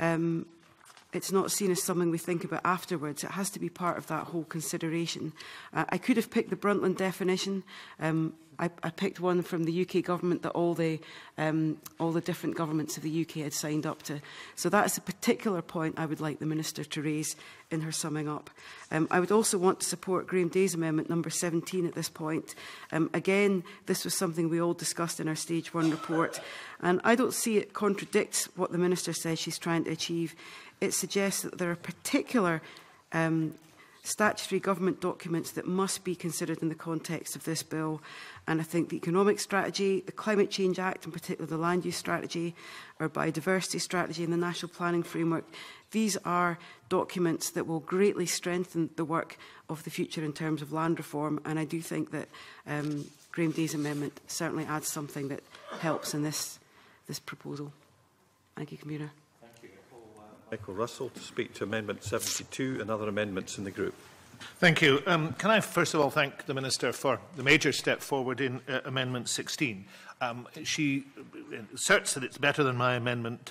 not seen as something we think about afterwards. It has to be part of that whole consideration. I could have picked the Brundtland definition. I picked one from the UK government that all the different governments of the UK had signed up to. So that is a particular point I would like the Minister to raise in her summing up. I would also want to support Graham Day's amendment number 17 at this point. Again, this was something we all discussed in our Stage 1 report, and I don't see it contradicts what the Minister says she's trying to achieve. It suggests that there are particular statutory government documents that must be considered in the context of this bill. And I think the Economic Strategy, the Climate Change Act, in particular the Land Use Strategy, our Biodiversity Strategy and the National Planning Framework, these are documents that will greatly strengthen the work of the future in terms of land reform. And I do think that Graham Day's amendment certainly adds something that helps in this proposal. Thank you, Convener. Michael Russell to speak to Amendment 72 and other amendments in the group. Thank you. Can I first of all thank the Minister for the major step forward in Amendment 16. She asserts that it's better than my Amendment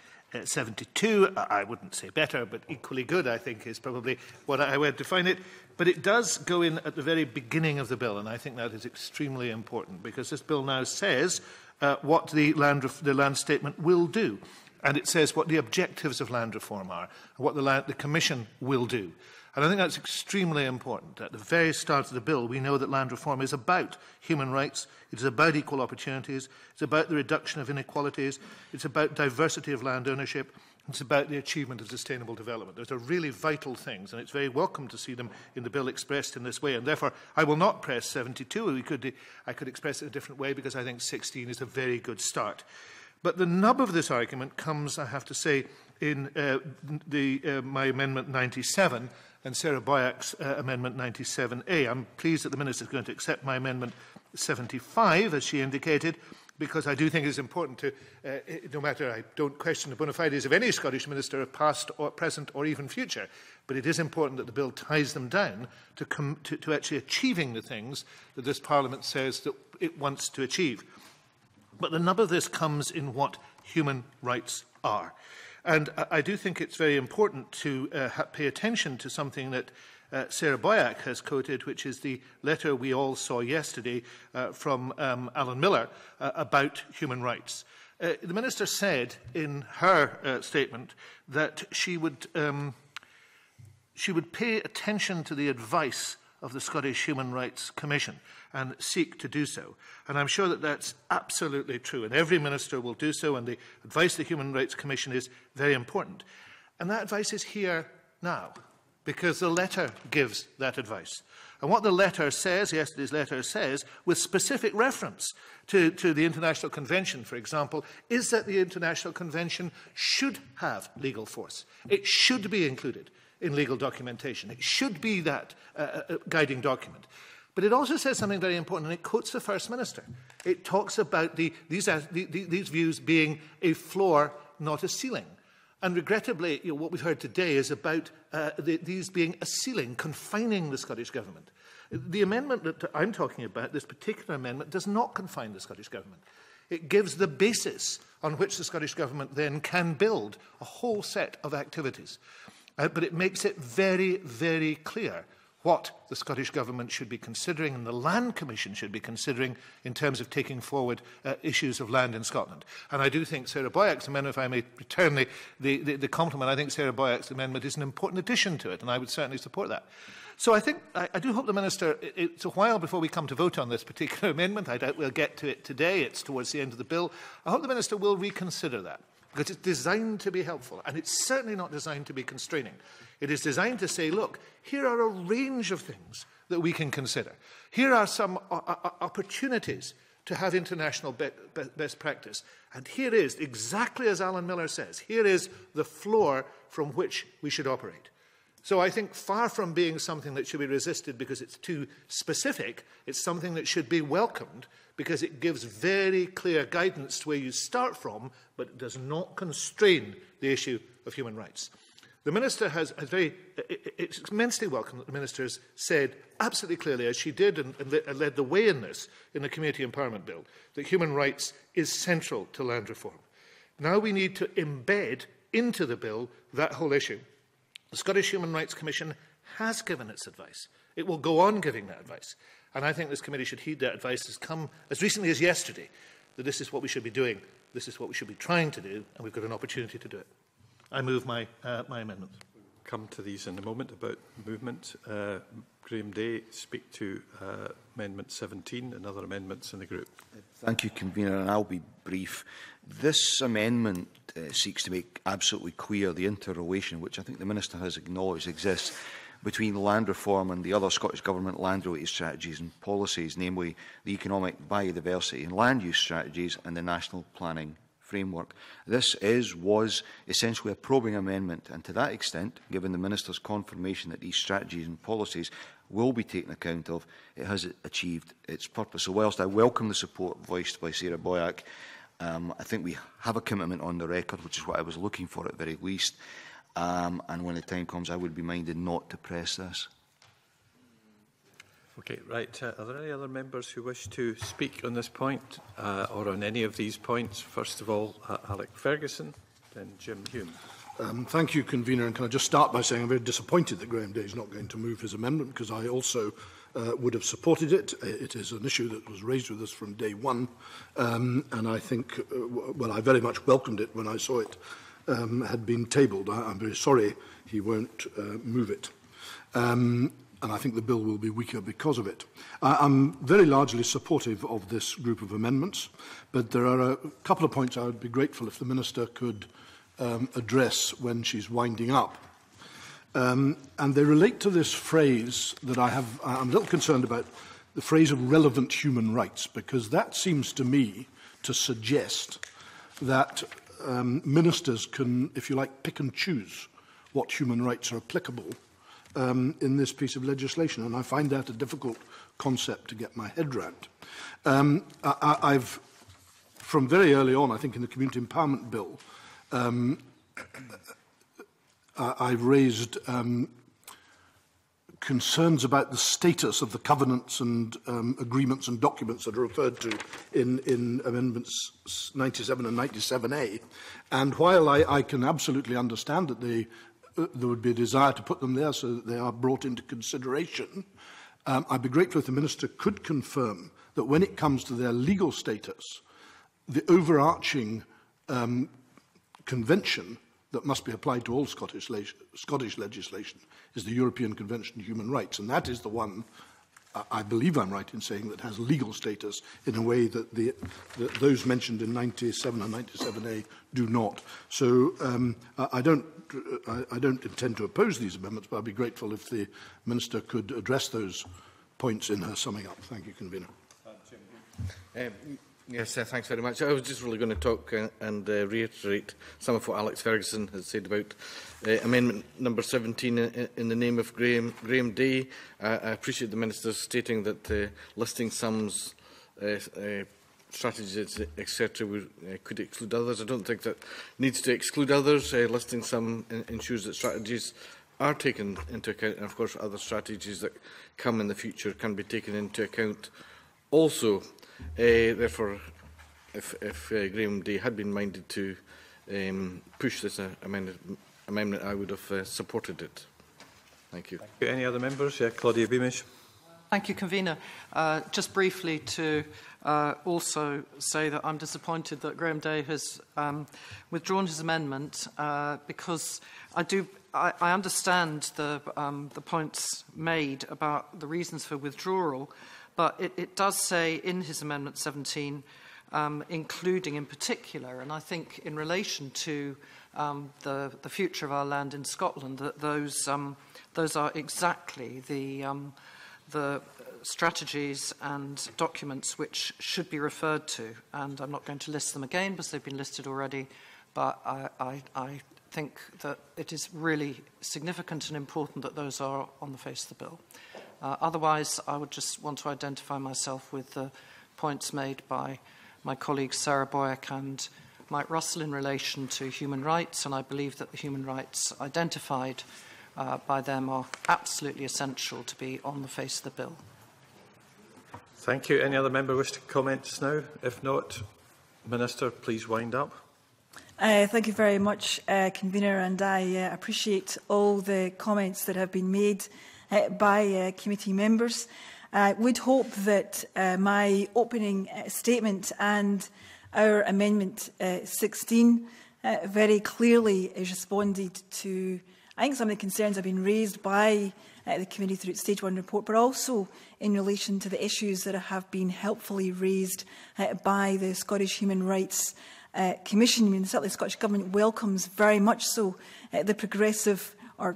72. I wouldn't say better, but equally good, I think, is probably what I would define it. But it does go in at the very beginning of the bill, and I think that is extremely important, because this bill now says what the land statement will do. And it says what the objectives of land reform are, and what the Commission will do. And I think that's extremely important. At the very start of the bill, we know that land reform is about human rights, it is about equal opportunities, it's about the reduction of inequalities, it's about diversity of land ownership, it's about the achievement of sustainable development. Those are really vital things, and it's very welcome to see them in the bill expressed in this way. And therefore, I will not press 72. I could express it a different way, because I think 16 is a very good start. But the nub of this argument comes, I have to say, in my Amendment 97 and Sarah Boyack's Amendment 97A. I'm pleased that the Minister is going to accept my Amendment 75, as she indicated, because I do think it is important to, no matter, I don't question the bona fides of any Scottish Minister, past or present or even future, but it is important that the bill ties them down to actually achieving the things that this Parliament says that it wants to achieve. But the nub of this comes in what human rights are. And I do think it's very important to pay attention to something that Sarah Boyack has quoted, which is the letter we all saw yesterday from Alan Miller about human rights. The Minister said in her statement that she would pay attention to the advice of the Scottish Human Rights Commission and seek to do so. And I'm sure that that's absolutely true, and every minister will do so, and the advice of the Human Rights Commission is very important. And that advice is here now, because the letter gives that advice. And what the letter says, yesterday's letter says, with specific reference to the International Convention, for example, is that the International Convention should have legal force. It should be included in legal documentation. It should be that guiding document. But it also says something very important, and it quotes the First Minister. It talks about these views being a floor, not a ceiling. And regrettably, what we've heard today is about these being a ceiling, confining the Scottish Government. The amendment that I'm talking about, this particular amendment, does not confine the Scottish Government. It gives the basis on which the Scottish Government then can build a whole set of activities. But it makes it very, very clear what the Scottish Government should be considering and the Land Commission should be considering in terms of taking forward issues of land in Scotland. And I do think Sarah Boyack's amendment, if I may return the compliment, I think Sarah Boyack's amendment is an important addition to it, and I would certainly support that. So I do hope the Minister, it's a while before we come to vote on this particular amendment. I doubt we'll get to it today. It's towards the end of the bill. I hope the Minister will reconsider that, because it's designed to be helpful, and it's certainly not designed to be constraining. It is designed to say, look, here are a range of things that we can consider. Here are some opportunities to have international best practice. And here is, exactly as Alan Miller says, here is the floor from which we should operate. So I think far from being something that should be resisted because it's too specific, it's something that should be welcomed because it gives very clear guidance to where you start from, but it does not constrain the issue of human rights. The Minister has it's immensely welcome that the Minister has said absolutely clearly, as she did and led the way in this in the Community Empowerment Bill, that human rights is central to land reform. Now we need to embed into the bill that whole issue. The Scottish Human Rights Commission has given its advice. It will go on giving that advice. And I think this committee should heed that advice. Has come as recently as yesterday that this is what we should be doing, this is what we should be trying to do, and we've got an opportunity to do it. I move my amendments. Come to these in a moment about movement. Graham Day, speak to Amendment 17 and other amendments in the group. Thank you, Convener, and I'll be brief. This amendment seeks to make absolutely clear the interrelation, which I think the Minister has acknowledged exists, between land reform and the other Scottish Government land-related strategies and policies, namely the economic biodiversity and land use strategies and the national planning framework. This was essentially a probing amendment, and to that extent, given the Minister's confirmation that these strategies and policies will be taken account of, it has achieved its purpose. So whilst I welcome the support voiced by Sarah Boyack, I think we have a commitment on the record, which is what I was looking for at the very least, and when the time comes, I would be minded not to press this. Okay, right. Are there any other members who wish to speak on this point or on any of these points? First of all, Alec Ferguson, then Jim Hume. Thank you, Convener. And can I just start by saying I'm very disappointed that Graham Day is not going to move his amendment, because I also would have supported it. It is an issue that was raised with us from day one, and I think, well, I very much welcomed it when I saw it had been tabled. I'm very sorry he won't move it. And I think the bill will be weaker because of it. I'm very largely supportive of this group of amendments, but there are a couple of points I would be grateful if the Minister could address when she's winding up. And they relate to this phrase that I'm a little concerned about, the phrase of relevant human rights, because that seems to me to suggest that ministers can, if you like, pick and choose what human rights are applicable in this piece of legislation, and I find that a difficult concept to get my head around. I've, from very early on, I think in the Community Empowerment Bill, I've raised concerns about the status of the covenants and agreements and documents that are referred to in Amendments 97 and 97A. And while I can absolutely understand that there would be a desire to put them there so that they are brought into consideration, I'd be grateful if the Minister could confirm that when it comes to their legal status, the overarching convention that must be applied to all Scottish legislation is the European Convention on Human Rights, and that is the one, I believe I'm right in saying, that has legal status in a way that those mentioned in 97 and 97A do not. So I don't intend to oppose these amendments, but I'd be grateful if the Minister could address those points in her summing up. Thank you, Convener. Yes, thanks very much. I was just really going to talk and reiterate some of what Alex Ferguson has said about amendment number 17 in the name of Graham Day. I appreciate the Minister stating that listing sums, strategies, etc., could exclude others. I don't think that needs to exclude others. Listing sum ensures that strategies are taken into account, and of course other strategies that come in the future can be taken into account also. Therefore, if Graham Day had been minded to push this amendment, I would have supported it. Thank you. Any other members? Yeah, Claudia Beamish. Thank you, Convener. Just briefly to also say that I'm disappointed that Graham Day has withdrawn his amendment because I understand the points made about the reasons for withdrawal, but it does say in his Amendment 17, including in particular, and I think in relation to the future of our land in Scotland, that those are exactly the strategies and documents which should be referred to. And I'm not going to list them again because they've been listed already, but I think that it is really significant and important that those are on the face of the bill. Otherwise, I would just want to identify myself with the points made by my colleagues Sarah Boyack and Mike Russell in relation to human rights, and I believe that the human rights identified by them are absolutely essential to be on the face of the bill. Thank you. Any other member wish to comment just now? If not, Minister, please wind up. Thank you very much, Convener, and I appreciate all the comments that have been made by committee members. I would hope that my opening statement and our Amendment 16 very clearly is responded to, I think, some of the concerns have been raised by the committee through its Stage 1 report, but also in relation to the issues that have been helpfully raised by the Scottish Human Rights Commission. I mean, certainly the Scottish Government welcomes very much so the progressive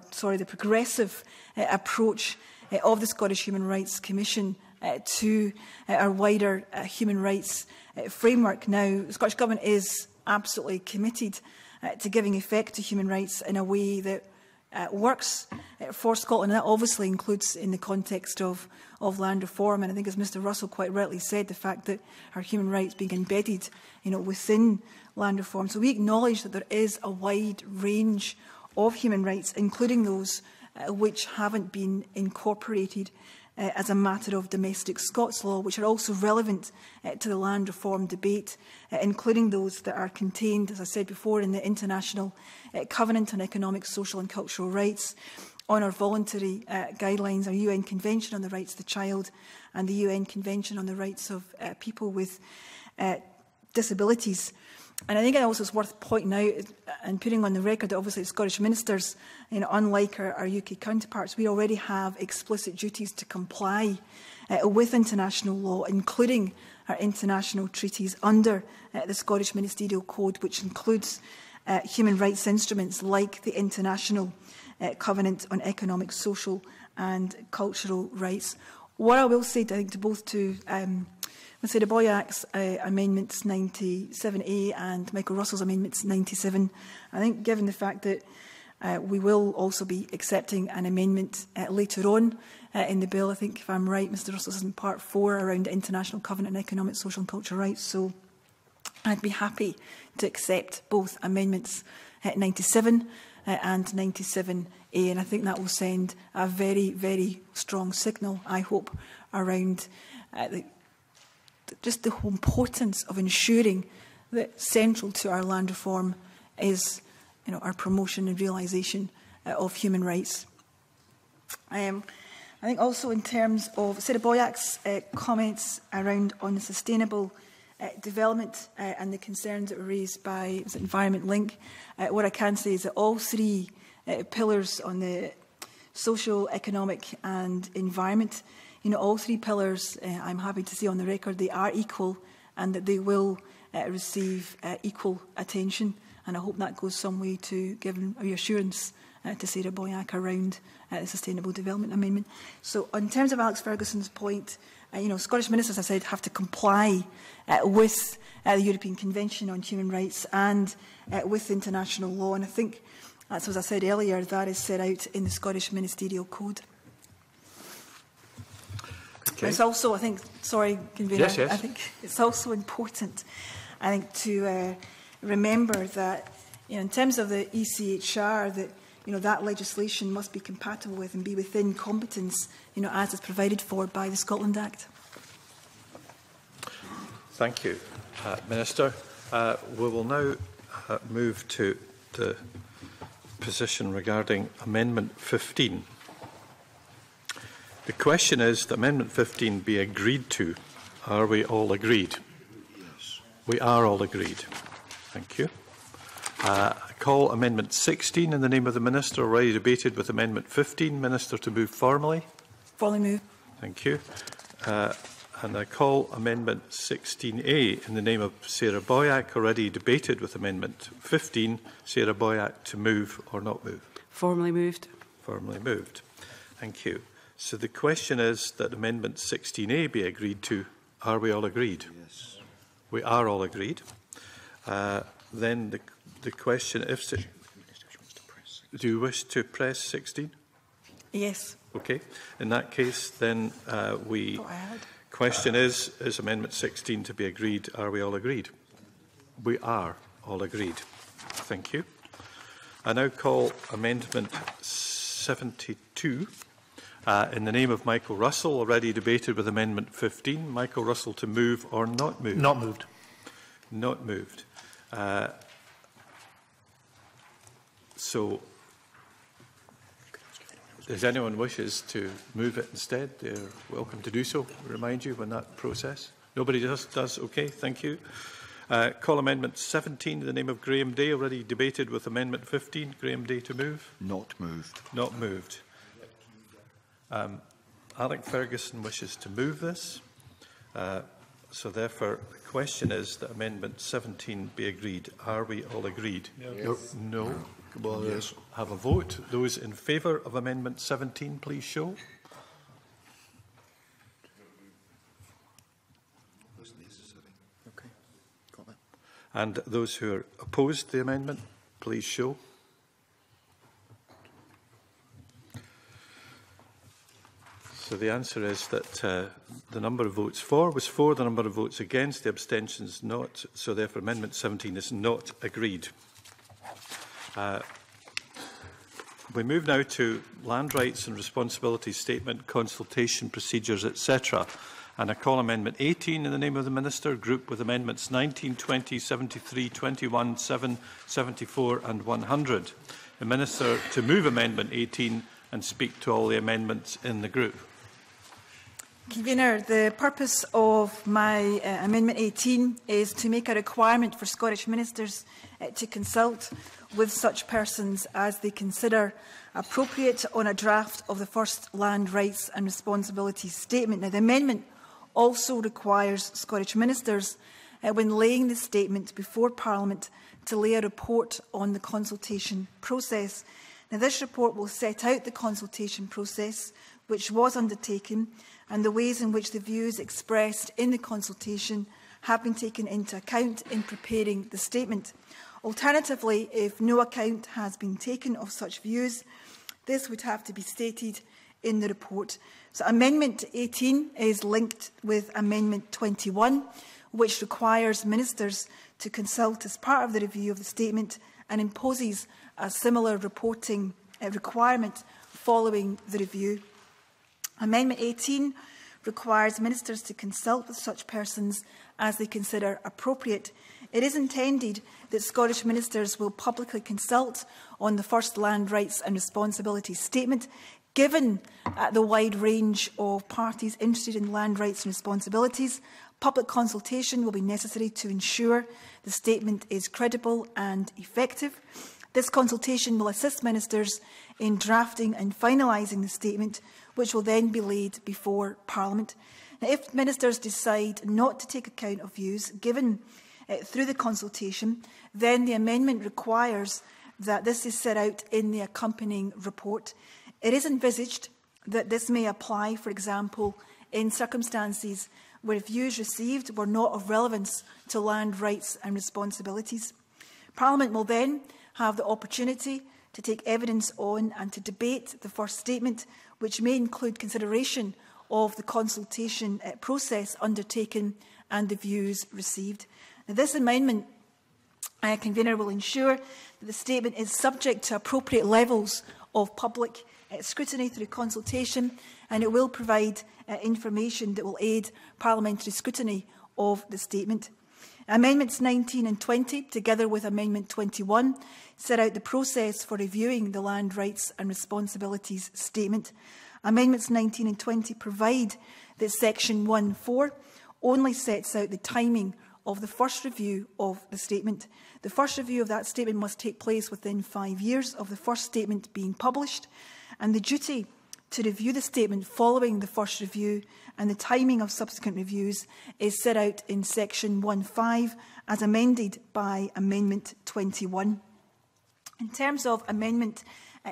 approach of the Scottish Human Rights Commission to our wider human rights framework. Now, the Scottish Government is absolutely committed to giving effect to human rights in a way that works for Scotland, and that obviously includes in the context of land reform. And I think, as Mr Russell quite rightly said, the fact that our human rights being embedded, within land reform. So we acknowledge that there is a wide range of human rights, including those which haven't been incorporated as a matter of domestic Scots law, which are also relevant to the land reform debate, including those that are contained, as I said before, in the International Covenant on Economic, Social and Cultural Rights, on our voluntary guidelines, our UN Convention on the Rights of the Child, and the UN Convention on the Rights of People with Disabilities. And I think it also is worth pointing out and putting on the record that obviously Scottish ministers, unlike our UK counterparts, we already have explicit duties to comply with international law, including our international treaties under the Scottish Ministerial Code, which includes human rights instruments like the International Covenant on Economic, Social and Cultural Rights. What I will say, I think, to both Mr Boyack's Amendments 97A and Michael Russell's Amendments 97, I think, given the fact that we will also be accepting an amendment later on in the bill, I think, if I'm right, Mr Russell's is in Part 4 around the International Covenant on Economic, Social and Cultural Rights. So I'd be happy to accept both Amendments 97 and 97A, and I think that will send a very, very strong signal, I hope, around just the importance of ensuring that central to our land reform is, our promotion and realisation of human rights. I think also in terms of Sarah Boyack's comments on the sustainable development and the concerns that were raised by Environment Link. What I can say is that all three pillars on the social, economic and environment, all three pillars, I'm happy to say on the record, they are equal and that they will receive equal attention. And I hope that goes some way to giving reassurance to Sarah Boyack around the Sustainable Development Amendment. So in terms of Alex Ferguson's point, Scottish ministers, as I said, have to comply with the European Convention on Human Rights and with international law. And I think, as I said earlier, that is set out in the Scottish Ministerial Code. Okay. It's also, I think, sorry, Convener, yes. I think it's also important, to remember that, in terms of the ECHR, that that legislation must be compatible with and be within competence, as is provided for by the Scotland Act. Thank you, Minister. We will now move to the position regarding Amendment 15. The question is that Amendment 15 be agreed to. Are we all agreed? Yes. We are all agreed. Thank you. I call Amendment 16 in the name of the Minister, already debated with Amendment 15. Minister to move formally. Formally move. Thank you. And I call Amendment 16A in the name of Sarah Boyack, already debated with Amendment 15. Sarah Boyack to move or not move. Formally moved. Formally moved. Thank you. So the question is that Amendment 16A be agreed to. Are we all agreed? Yes. We are all agreed. Then the question, do you wish to press 16? Yes. Okay. In that case, then question is Amendment 16 to be agreed? Are we all agreed? We are all agreed. Thank you. I now call Amendment 72 in the name of Michael Russell, already debated with Amendment 15. Michael Russell to move or not move? Not moved. Not moved. So, if anyone wishes to move it instead, they're welcome to do so. Remind you when that process. Nobody does. Okay, thank you. Call Amendment 17 in the name of Graham Day, already debated with Amendment 15. Graham Day to move. Not moved. Not moved. Alec Ferguson wishes to move this. So therefore, the question is that Amendment 17 be agreed. Are we all agreed? Yes. No. Well, yes. Have a vote. Those in favour of Amendment 17, please show. Okay. Got that. And those who are opposed to the amendment, please show. So the answer is that the number of votes for was 4, the number of votes against, the abstentions not. So therefore Amendment 17 is not agreed. We move now to land rights and responsibilities statement, consultation procedures, etc. And I call Amendment 18 in the name of the Minister, grouped with Amendments 19, 20, 73, 21, 7, 74 and 100. The Minister to move Amendment 18 and speak to all the amendments in the group. Convener, the purpose of my Amendment 18 is to make a requirement for Scottish ministers to consult with such persons as they consider appropriate on a draft of the first Land Rights and Responsibilities Statement. Now, the amendment also requires Scottish ministers, when laying the statement before Parliament, to lay a report on the consultation process. Now, this report will set out the consultation process which was undertaken and the ways in which the views expressed in the consultation have been taken into account in preparing the statement. Alternatively, if no account has been taken of such views, this would have to be stated in the report. So Amendment 18 is linked with Amendment 21, which requires ministers to consult as part of the review of the statement and imposes a similar reporting requirement following the review. Amendment 18 requires ministers to consult with such persons as they consider appropriate. It is intended that Scottish ministers will publicly consult on the first Land Rights and Responsibilities Statement, given the wide range of parties interested in land rights and responsibilities, Public consultation will be necessary to ensure the statement is credible and effective. This consultation will assist ministers in drafting and finalising the statement, which will then be laid before Parliament. Now, if ministers decide not to take account of views given through the consultation, then the amendment requires that this is set out in the accompanying report. It is envisaged that this may apply, for example, in circumstances where views received were not of relevance to land rights and responsibilities. Parliament will then have the opportunity to take evidence on and to debate the first statement, which may include consideration of the consultation process undertaken and the views received. Now, this amendment, Convener, will ensure that the statement is subject to appropriate levels of public scrutiny through consultation, and it will provide information that will aid parliamentary scrutiny of the statement. Amendments 19 and 20, together with Amendment 21, set out the process for reviewing the Land Rights and Responsibilities Statement. Amendments 19 and 20 provide that Section 1.4 only sets out the timing of the first review of the statement. The first review of that statement must take place within 5 years of the first statement being published, and the duty to review the statement following the first review and the timing of subsequent reviews is set out in Section 1.5 as amended by Amendment 21. In terms of Amendment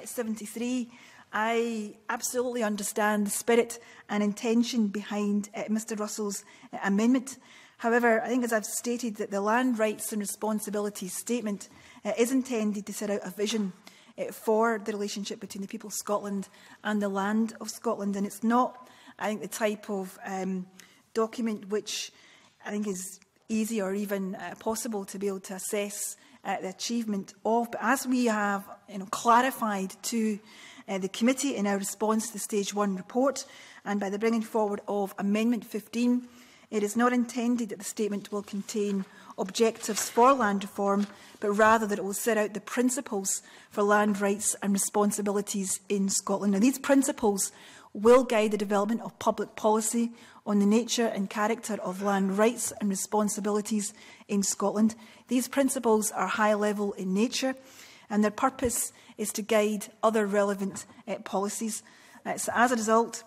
73, I absolutely understand the spirit and intention behind Mr Russell's amendment. However, I think, as I've stated, that the Land Rights and Responsibilities Statement is intended to set out a vision for the relationship between the people of Scotland and the land of Scotland. And it's not, I think, the type of document which I think is easy or even possible to be able to assess the achievement of. But as we have clarified to the committee in our response to the Stage 1 report, and by the bringing forward of Amendment 15, it is not intended that the statement will contain objectives for land reform, but rather that it will set out the principles for land rights and responsibilities in Scotland. And these principles will guide the development of public policy on the nature and character of land rights and responsibilities in Scotland. These principles are high level in nature, and their purpose is to guide other relevant policies. So as a result,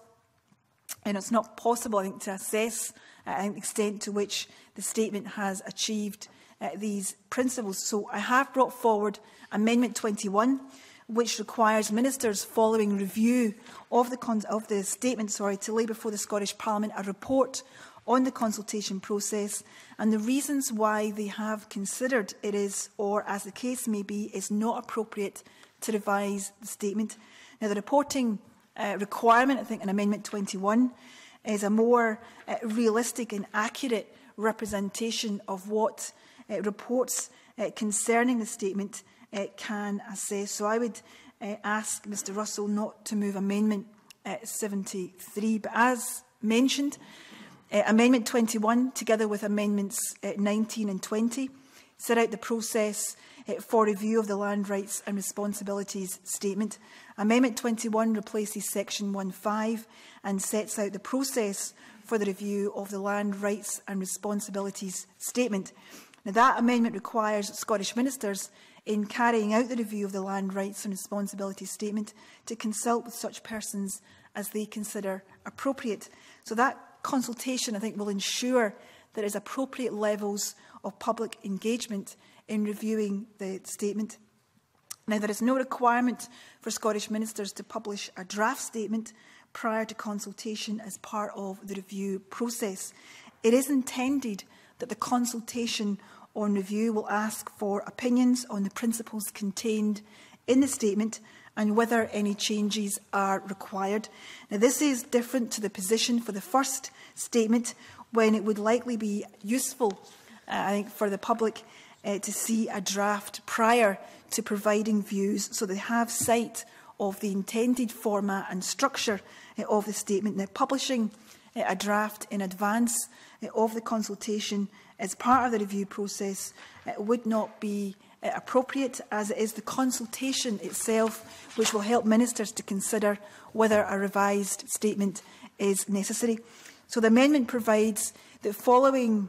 it's not possible, I think, to assess the extent to which the statement has achieved these principles. So I have brought forward Amendment 21, which requires ministers following review of the statement to lay before the Scottish Parliament a report on the consultation process and the reasons why they have considered it is, or as the case may be, is not appropriate to revise the statement. Now, the reporting requirement, I think, in Amendment 21 is a more realistic and accurate representation of what reports concerning the statement can assess. So I would ask Mr Russell not to move Amendment 73. But as mentioned, Amendment 21, together with Amendments 19 and 20, set out the process for review of the Land Rights and Responsibilities Statement. Amendment 21 replaces Section 1.5 and sets out the process for the review of the Land Rights and Responsibilities Statement. Now, that amendment requires Scottish ministers, in carrying out the review of the Land Rights and Responsibilities Statement, to consult with such persons as they consider appropriate. So that consultation, I think, will ensure there is appropriate levels of public engagement in reviewing the statement. Now, there is no requirement for Scottish ministers to publish a draft statement prior to consultation as part of the review process. It is intended that the consultation on review will ask for opinions on the principles contained in the statement and whether any changes are required. Now, this is different to the position for the first statement, when it would likely be useful, I think, for the public to see a draft prior to providing views, so they have sight of the intended format and structure of the statement. Now, publishing a draft in advance of the consultation as part of the review process would not be appropriate, as it is the consultation itself which will help ministers to consider whether a revised statement is necessary. So the amendment provides that following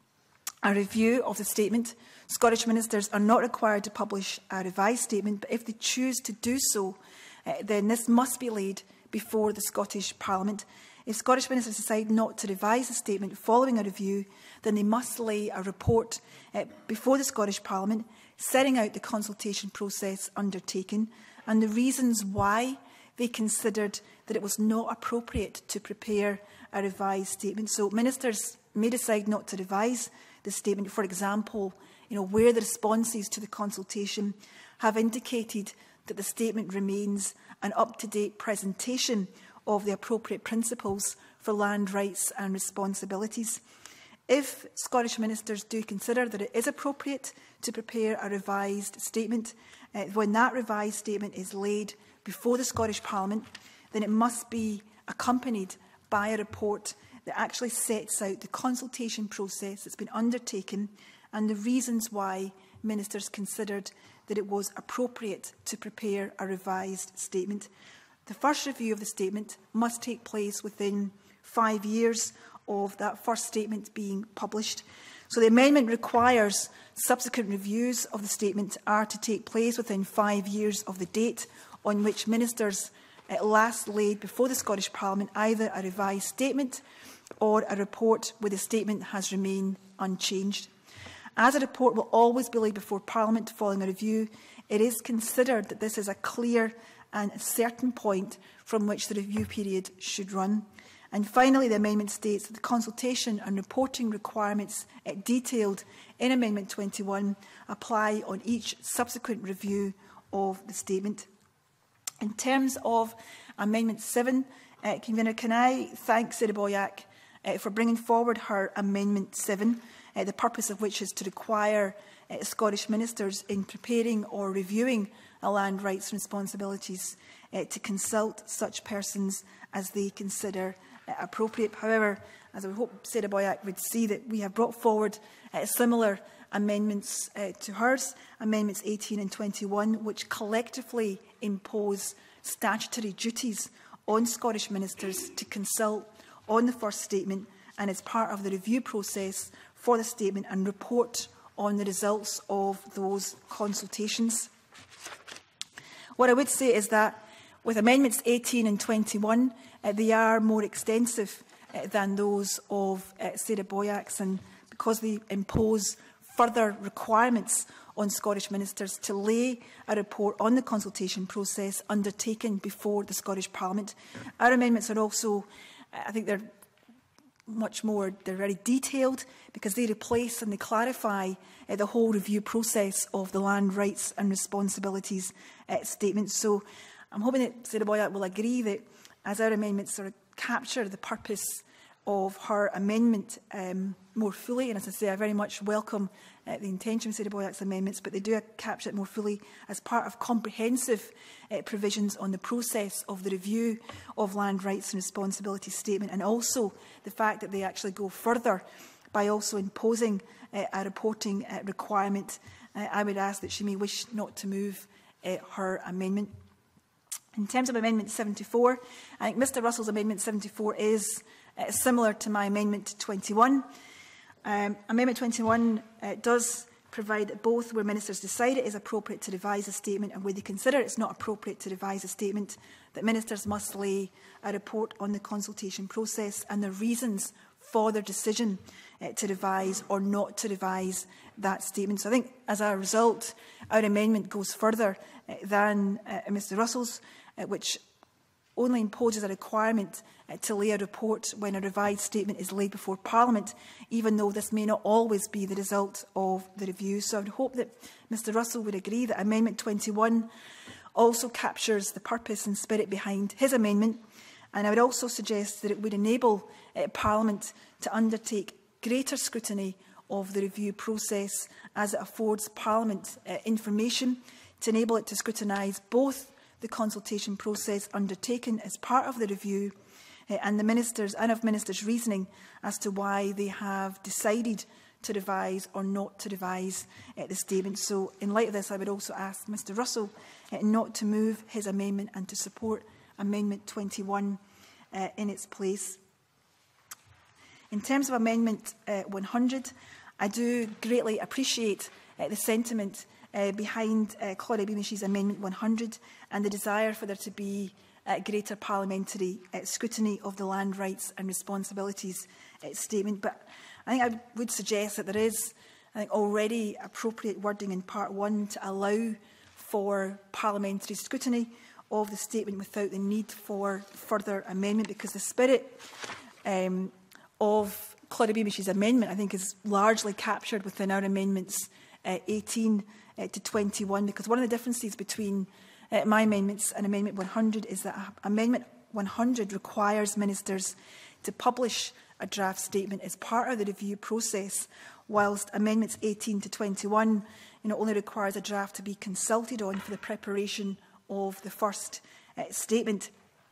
a review of the statement, Scottish ministers are not required to publish a revised statement, but if they choose to do so, then this must be laid before the Scottish Parliament. If Scottish ministers decide not to revise the statement following a review, then they must lay a report before the Scottish Parliament, setting out the consultation process undertaken and the reasons why they considered that it was not appropriate to prepare a revised statement. So ministers may decide not to revise the statement, for example, where the responses to the consultation have indicated that the statement remains an up-to-date presentation of the appropriate principles for land rights and responsibilities. If Scottish ministers do consider that it is appropriate to prepare a revised statement, when that revised statement is laid before the Scottish Parliament, then it must be accompanied by a report that actually sets out the consultation process that's been undertaken and the reasons why ministers considered that it was appropriate to prepare a revised statement. The first review of the statement must take place within 5 years of that first statement being published. So the amendment requires subsequent reviews of the statement are to take place within 5 years of the date on which ministers last laid before the Scottish Parliament either a revised statement or a report where the statement has remained unchanged. As a report will always be laid before Parliament following a review, it is considered that this is a clear and certain point from which the review period should run. And finally, the amendment states that the consultation and reporting requirements detailed in Amendment 21 apply on each subsequent review of the statement. In terms of Amendment 7, Convener, can I thank Sarah Boyack for bringing forward her Amendment 7, the purpose of which is to require Scottish ministers in preparing or reviewing a land rights and responsibilities to consult such persons as they consider appropriate. However, as I would hope Sarah Boyack would see, that we have brought forward similar amendments to hers, Amendments 18 and 21, which collectively impose statutory duties on Scottish ministers to consult on the first statement and as part of the review process for the statement and report on the results of those consultations. What I would say is that with Amendments 18 and 21, they are more extensive than those of Sarah Boyack's, and because they impose further requirements on Scottish ministers to lay a report on the consultation process undertaken before the Scottish Parliament. Our amendments are also, I think they're they're very detailed because they replace and they clarify the whole review process of the land rights and responsibilities statement. So I'm hoping that Sarah Boyack will agree that as our amendments sort of capture the purpose of her amendment more fully, and as I say, I very much welcome the intention of Sarah Boyack's amendments, but they do capture it more fully as part of comprehensive provisions on the process of the review of land rights and responsibilities statement, and also the fact that they actually go further by also imposing a reporting requirement. I would ask that she may wish not to move her amendment. In terms of Amendment 74, I think Mr Russell's Amendment 74 is similar to my Amendment 21. Amendment 21 does provide that both where ministers decide it is appropriate to revise a statement and where they consider it's not appropriate to revise a statement, that ministers must lay a report on the consultation process and the reasons for their decision to revise or not to revise that statement. So I think as a result, our amendment goes further than Mr Russell's, which only imposes a requirement to lay a report when a revised statement is laid before Parliament, even though this may not always be the result of the review. So I would hope that Mr Russell would agree that Amendment 21 also captures the purpose and spirit behind his amendment. And I would also suggest that it would enable Parliament to undertake greater scrutiny of the review process as it affords Parliament information to enable it to scrutinise both the consultation process undertaken as part of the review and the ministers and of ministers' reasoning as to why they have decided to revise or not to revise the statement. So in light of this, I would also ask Mr Russell not to move his amendment and to support Amendment 21 in its place. In terms of Amendment 100, I do greatly appreciate the sentiment behind Claudia Beamish's Amendment 100 and the desire for there to be greater parliamentary scrutiny of the land rights and responsibilities statement. But I think I would suggest that there is, already appropriate wording in Part 1 to allow for parliamentary scrutiny of the statement without the need for further amendment, because the spirit of Claudia Beamish's amendment, I think, is largely captured within our amendments 18 to 21, because one of the differences between my amendments and Amendment 100 is that Amendment 100 requires ministers to publish a draft statement as part of the review process, whilst Amendments 18 to 21 only requires a draft to be consulted on for the preparation of the first statement.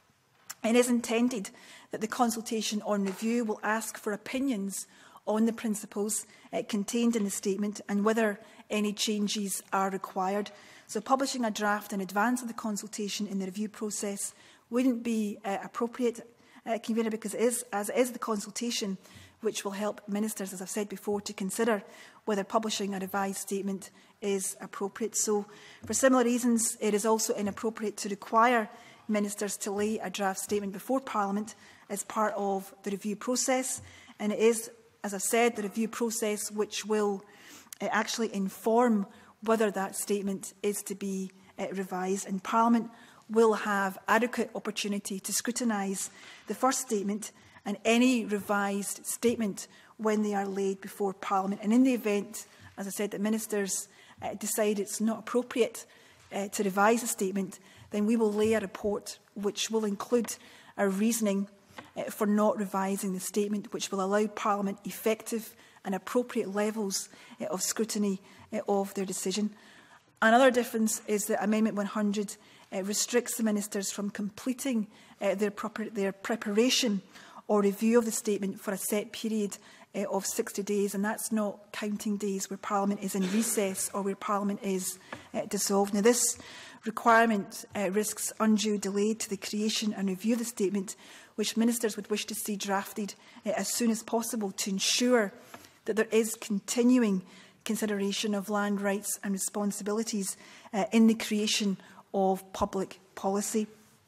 It is intended that the consultation on review will ask for opinions on the principles contained in the statement and whether any changes are required. So publishing a draft in advance of the consultation in the review process wouldn't be appropriate, Convener, because it is the consultation which will help ministers, as I've said before, to consider whether publishing a revised statement is appropriate. So, for similar reasons, it is also inappropriate to require ministers to lay a draft statement before Parliament as part of the review process. And it is, as I've said, the review process which will actually inform whether that statement is to be revised. And Parliament will have adequate opportunity to scrutinise the first statement and any revised statement when they are laid before Parliament. And in the event, as I said, that ministers decide it's not appropriate to revise a statement, then we will lay a report which will include our reasoning for not revising the statement, which will allow Parliament effective and appropriate levels of scrutiny of their decision. Another difference is that Amendment 100 restricts the ministers from completing their preparation or review of the statement for a set period of 60 days, and that's not counting days where Parliament is in recess or where Parliament is dissolved. Now, this requirement risks undue delay to the creation and review of the statement, which ministers would wish to see drafted as soon as possible to ensure that there is continuing consideration of land rights and responsibilities in the creation of public policy.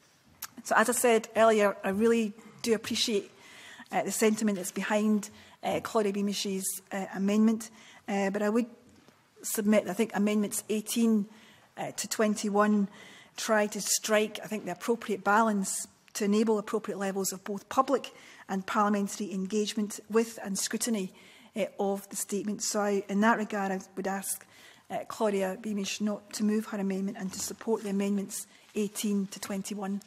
So, as I said earlier, I really do appreciate the sentiment that's behind Claudia Beamish's amendment, but I would submit, I think, Amendments 18 to 21 try to strike, I think, the appropriate balance to enable appropriate levels of both public and parliamentary engagement with and scrutiny of the statement. So, in that regard, I would ask Claudia Beamish not to move her amendment and to support the amendments 18 to 21.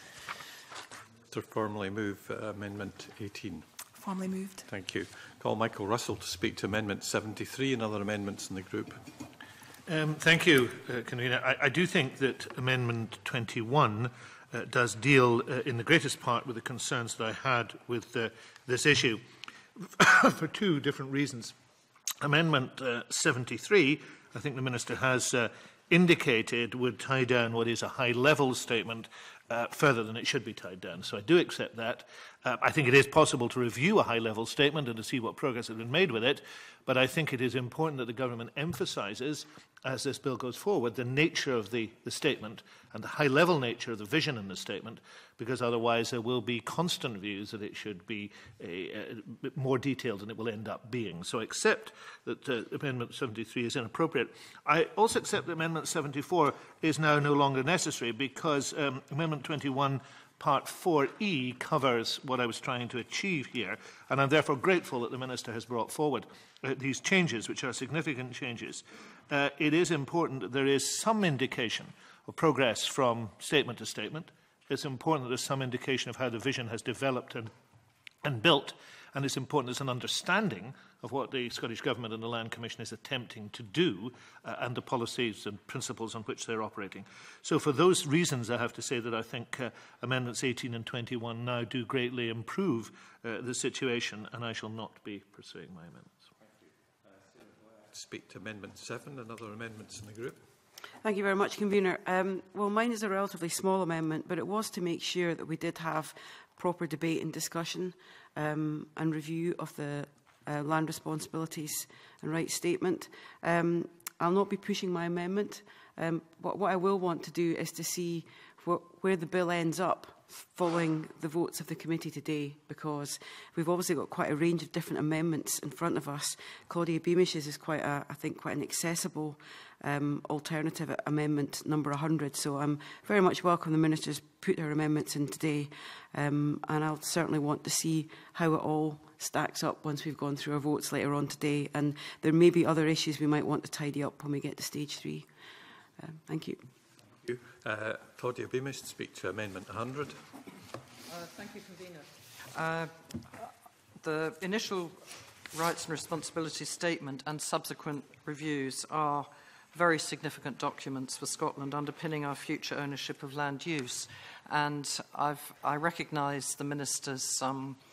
To formally move Amendment 18. Formally moved. Thank you. Call Michael Russell to speak to Amendment 73 and other amendments in the group. Thank you, Convener. I do think that Amendment 21 does deal in the greatest part with the concerns that I had with this issue for two different reasons. Amendment 73, I think the Minister has indicated, would tie down what is a high-level statement further than it should be tied down. So I do accept that. I think it is possible to review a high-level statement and to see what progress has been made with it, but I think it is important that the government emphasises, as this bill goes forward, the nature of the statement and the high-level nature of the vision in the statement, because otherwise there will be constant views that it should be a bit more detailed than it will end up being. So I accept that Amendment 73 is inappropriate. I also accept that Amendment 74 is now no longer necessary because Amendment 21 Part 4E covers what I was trying to achieve here, and I'm therefore grateful that the Minister has brought forward these changes, which are significant changes. It is important that there is some indication of progress from statement to statement. It's important that there's some indication of how the vision has developed and built, and it's important there's an understanding of what the Scottish Government and the Land Commission is attempting to do and the policies and principles on which they're operating. So for those reasons, I have to say that I think Amendments 18 and 21 now do greatly improve the situation, and I shall not be pursuing my amendments. Thank you. Speak to Amendment 7 and other amendments in the group. Thank you very much, Convener. Well, mine is a relatively small amendment, but it was to make sure that we did have proper debate and discussion and review of the Land Responsibilities and Rights Statement. I'll not be pushing my amendment. What I will want to do is to see where the bill ends up following the votes of the committee today, because we've obviously got quite a range of different amendments in front of us. Claudia Beamish's is I think quite an accessible alternative amendment, number 100. So I'm very much welcome the Minister's put her amendments in today, and I'll certainly want to see how it all stacks up once we've gone through our votes later on today. And there may be other issues we might want to tidy up when we get to stage 3. Thank you. Thank you. Claudia Beamish to speak to Amendment 100. Thank you, Convener. The initial rights and responsibilities statement and subsequent reviews are very significant documents for Scotland underpinning our future ownership of land use. And I recognise the Minister's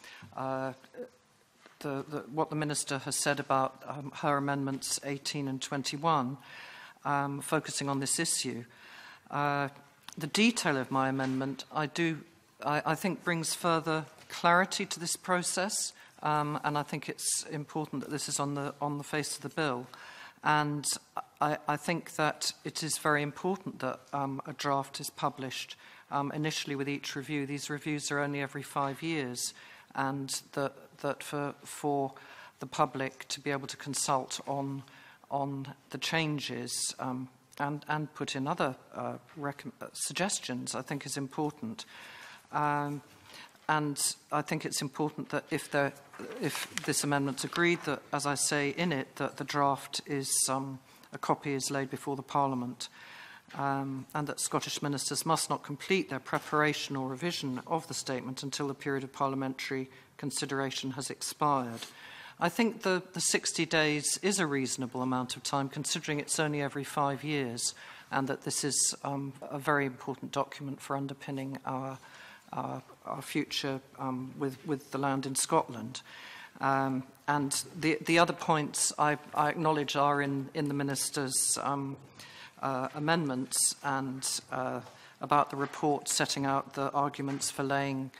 what the Minister has said about her amendments 18 and 21, focusing on this issue. The detail of my amendment, I think, brings further clarity to this process, and I think it's important that this is on the face of the bill. And I think that it is very important that a draft is published initially with each review. These reviews are only every 5 years, and that for the public to be able to consult on the changes and put in other suggestions, I think is important. And I think it's important that if this amendment's agreed, that, as I say in it, that the draft is a copy is laid before the Parliament, and that Scottish ministers must not complete their preparation or revision of the statement until the period of parliamentary consideration has expired. I think the 60 days is a reasonable amount of time, considering it's only every 5 years, and that this is a very important document for underpinning our future with the land in Scotland. And the other points I acknowledge are in the Minister's amendments, and about the report setting out the arguments for laying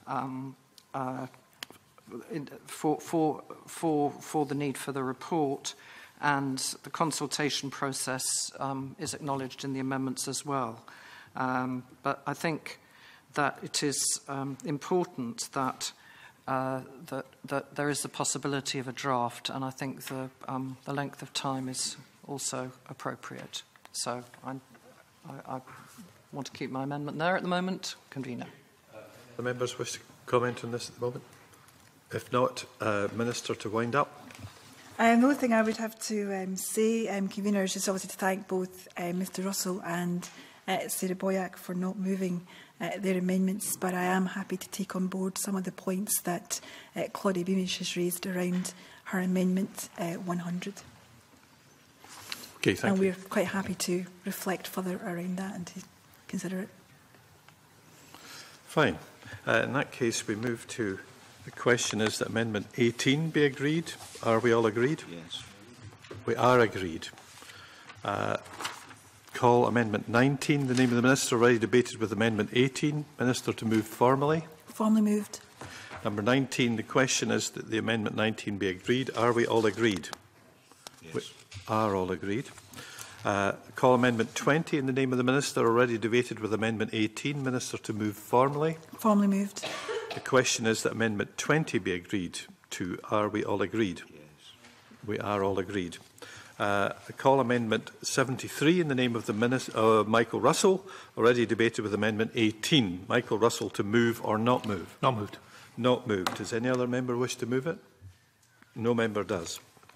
for the need for the report, and the consultation process is acknowledged in the amendments as well. But I think that it is important that that there is the possibility of a draft, and I think the length of time is also appropriate. So I want to keep my amendment there at the moment. Convener. The members wish to comment on this at the moment? If not, Minister, to wind up. The only thing I would have to say, Convener, is just obviously to thank both Mr Russell and Sarah Boyack for not moving their amendments, but I am happy to take on board some of the points that Claudia Beamish has raised around her amendment 100. Okay, thank you. And we're quite happy to reflect further around that and to consider it. Fine. In that case, we move to the question is that Amendment 18 be agreed. Are we all agreed? Yes. We are agreed. Call Amendment 19. The name of the Minister already debated with Amendment 18. Minister to move formally. Formally moved. Number 19. The question is that the Amendment 19 be agreed. Are we all agreed? Yes. We are all agreed. Call Amendment 20 in the name of the Minister already debated with Amendment 18. Minister to move formally. Formally moved. The question is that Amendment 20 be agreed to. Are we all agreed? Yes. We are all agreed. I call Amendment 73 in the name of the Minister, Michael Russell, already debated with Amendment 18. Michael Russell to move or not move? Not moved. Not moved. Does any other member wish to move it? No member does.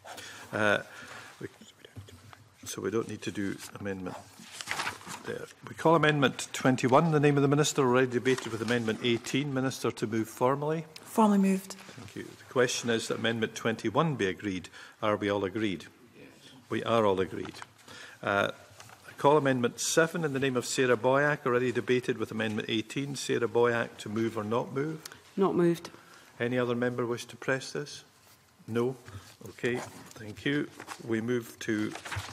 So we don't need to do amendment there. We call Amendment 21 in the name of the Minister, already debated with Amendment 18. Minister to move formally. Formally moved. Thank you. The question is that Amendment 21 be agreed. Are we all agreed? Yes. We are all agreed. I call Amendment 7 in the name of Sarah Boyack, already debated with Amendment 18. Sarah Boyack to move or not move? Not moved. Any other member wish to press this? No? Okay, thank you. We move to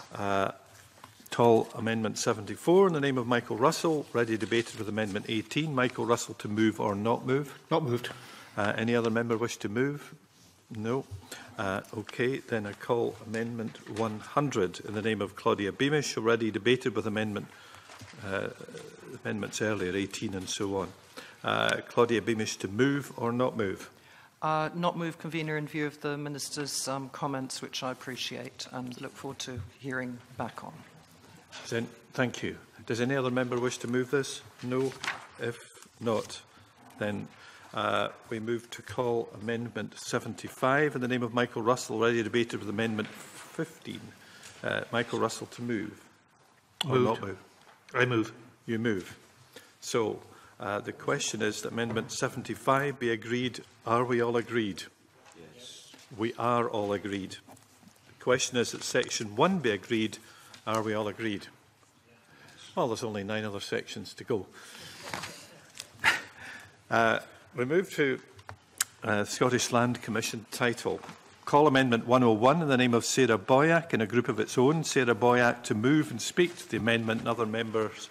call Amendment 74 in the name of Michael Russell, already debated with Amendment 18. Michael Russell to move or not move? Not moved. Any other member wish to move? No. Okay, then I call Amendment 100 in the name of Claudia Beamish, already debated with amendments earlier, 18 and so on. Claudia Beamish, to move or not move? Not move, Convener, in view of the Minister's comments, which I appreciate and look forward to hearing back on. Thank you. Does any other member wish to move this? No. If not, then we move to call Amendment 75 in the name of Michael Russell, already debated with Amendment 15. Michael Russell, to move or not move? I move. You move. So the question is that Amendment 75 be agreed. Are we all agreed? Yes. We are all agreed. The question is that Section 1 be agreed. Are we all agreed? Well, there's only 9 other sections to go. We move to Scottish Land Commission title. Call Amendment 101 in the name of Sarah Boyack and a group of its own. Sarah Boyack to move and speak to the amendment, and other members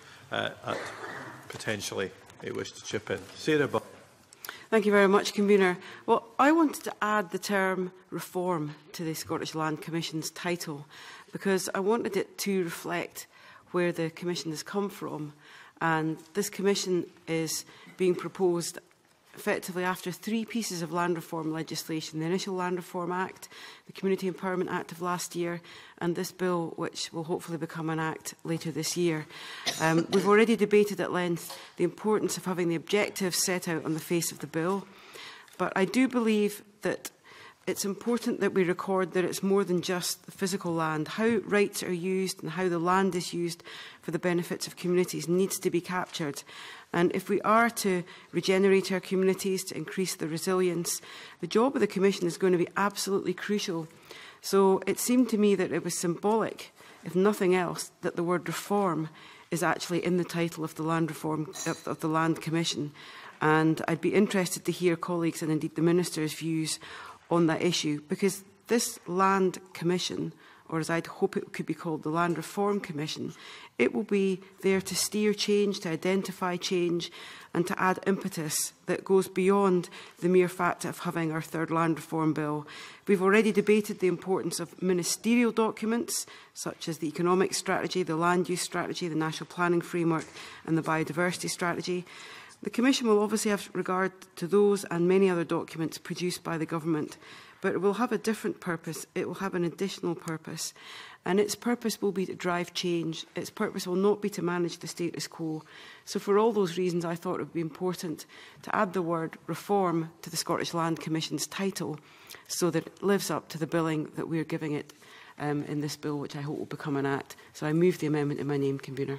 potentially wish to chip in. Sarah Boyack. Thank you very much, Convener. Well, I wanted to add the term reform to the Scottish Land Commission's title because I wanted it to reflect where the Commission has come from. And this Commission is being proposed effectively after 3 pieces of land reform legislation: the initial Land Reform Act, the Community Empowerment Act of last year, and this bill, which will hopefully become an act later this year. We've already debated at length the importance of having the objectives set out on the face of the bill, but I do believe that it's important that we record that it's more than just the physical land. How rights are used and how the land is used for the benefits of communities needs to be captured. And if we are to regenerate our communities, to increase their resilience, the job of the Commission is going to be absolutely crucial. So it seemed to me that it was symbolic, if nothing else, that the word reform is actually in the title of the Land Reform of the Land Commission. And I'd be interested to hear colleagues and indeed the Minister's views on that issue, because this Land Commission, or as I'd hope it could be called, the Land Reform Commission, it will be there to steer change, to identify change and to add impetus that goes beyond the mere fact of having our 3rd Land Reform Bill. We've already debated the importance of ministerial documents such as the Economic Strategy, the Land Use Strategy, the National Planning Framework and the Biodiversity Strategy. The Commission will obviously have regard to those and many other documents produced by the Government, but it will have a different purpose. It will have an additional purpose, and its purpose will be to drive change. Its purpose will not be to manage the status quo. So for all those reasons, I thought it would be important to add the word reform to the Scottish Land Commission's title so that it lives up to the billing that we are giving it in this bill, which I hope will become an act. So I move the amendment in my name, Convener.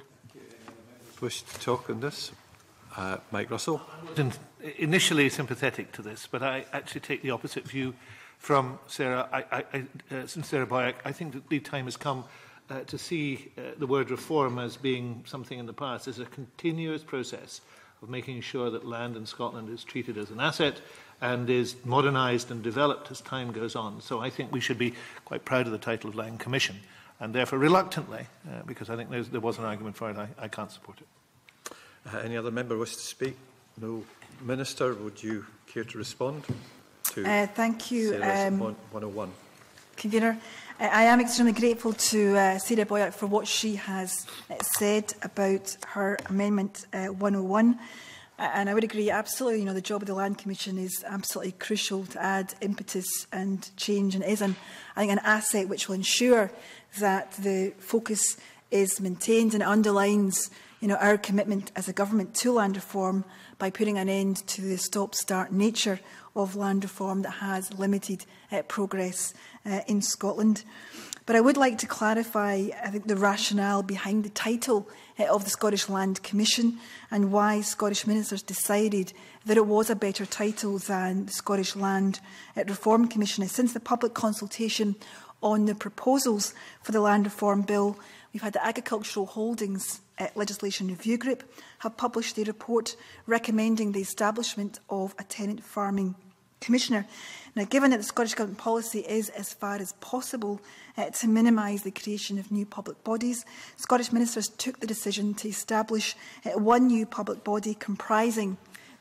Wish to talk on this? Mike Russell. I'm initially sympathetic to this, but I actually take the opposite view from Sarah. Since Sarah Boyack, I think that the time has come to see the word reform as being something in the past, as a continuous process of making sure that land in Scotland is treated as an asset and is modernised and developed as time goes on. So I think we should be quite proud of the title of Land Commission, and therefore reluctantly, because I think there was an argument for it, I can't support it. Any other member wish to speak? No. Minister, would you care to respond to thank you, Sarah's 101? Convener. I am extremely grateful to Sarah Boyack for what she has said about her Amendment 101. And I would agree, absolutely, the job of the Land Commission is absolutely crucial to add impetus and change, and is, I think, an asset which will ensure that the focus is maintained and underlines our commitment as a government to land reform by putting an end to the stop-start nature of land reform that has limited progress in Scotland. But I would like to clarify, I think, the rationale behind the title of the Scottish Land Commission and why Scottish ministers decided that it was a better title than the Scottish Land Reform Commission. Since the public consultation on the proposals for the Land Reform Bill, we've had the Agricultural Holdings Legislation Review Group have published a report recommending the establishment of a tenant farming commissioner. Now, given that the Scottish Government policy is, as far as possible, to minimise the creation of new public bodies, Scottish ministers took the decision to establish one new public body comprising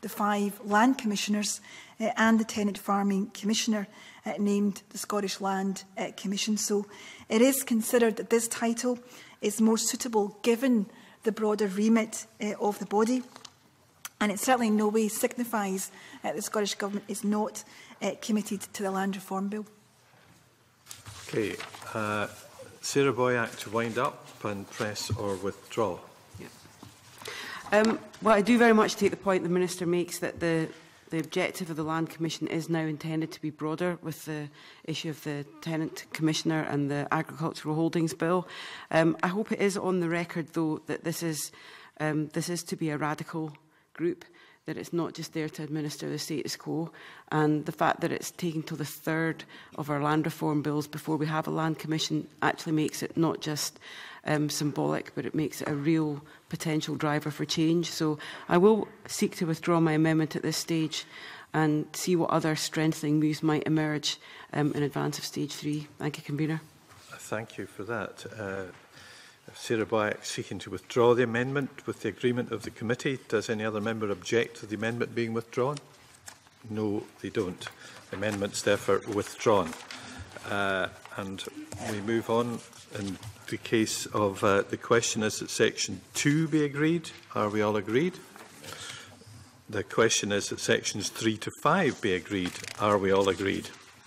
the 5 Land Commissioners and the Tenant Farming Commissioner named the Scottish Land Commission. So it is considered that this title is more suitable given the broader remit of the body. And it certainly in no way signifies the Scottish Government is not committed to the Land Reform Bill. Okay. Sarah Boyack to wind up and press or withdraw. Well, I do very much take the point the Minister makes that the objective of the Land Commission is now intended to be broader with the issue of the Tenant Commissioner and the Agricultural Holdings Bill. I hope it is on the record, though, that this is to be a radical group, that it's not just there to administer the status quo, and the fact that it's taken till the 3rd of our land reform bills before we have a Land Commission actually makes it not just symbolic, but it makes it a real potential driver for change. So I will seek to withdraw my amendment at this stage and see what other strengthening moves might emerge in advance of stage 3. Thank you, Convener. Thank you for that. Sarah Boyack seeking to withdraw the amendment with the agreement of the committee. Does any other member object to the amendment being withdrawn? No, they don't. The amendment's therefore withdrawn. And we move on. In the case of the question is that section 2 be agreed. Are we all agreed? Yes. The question is that sections 3 to 5 be agreed. Are we all agreed?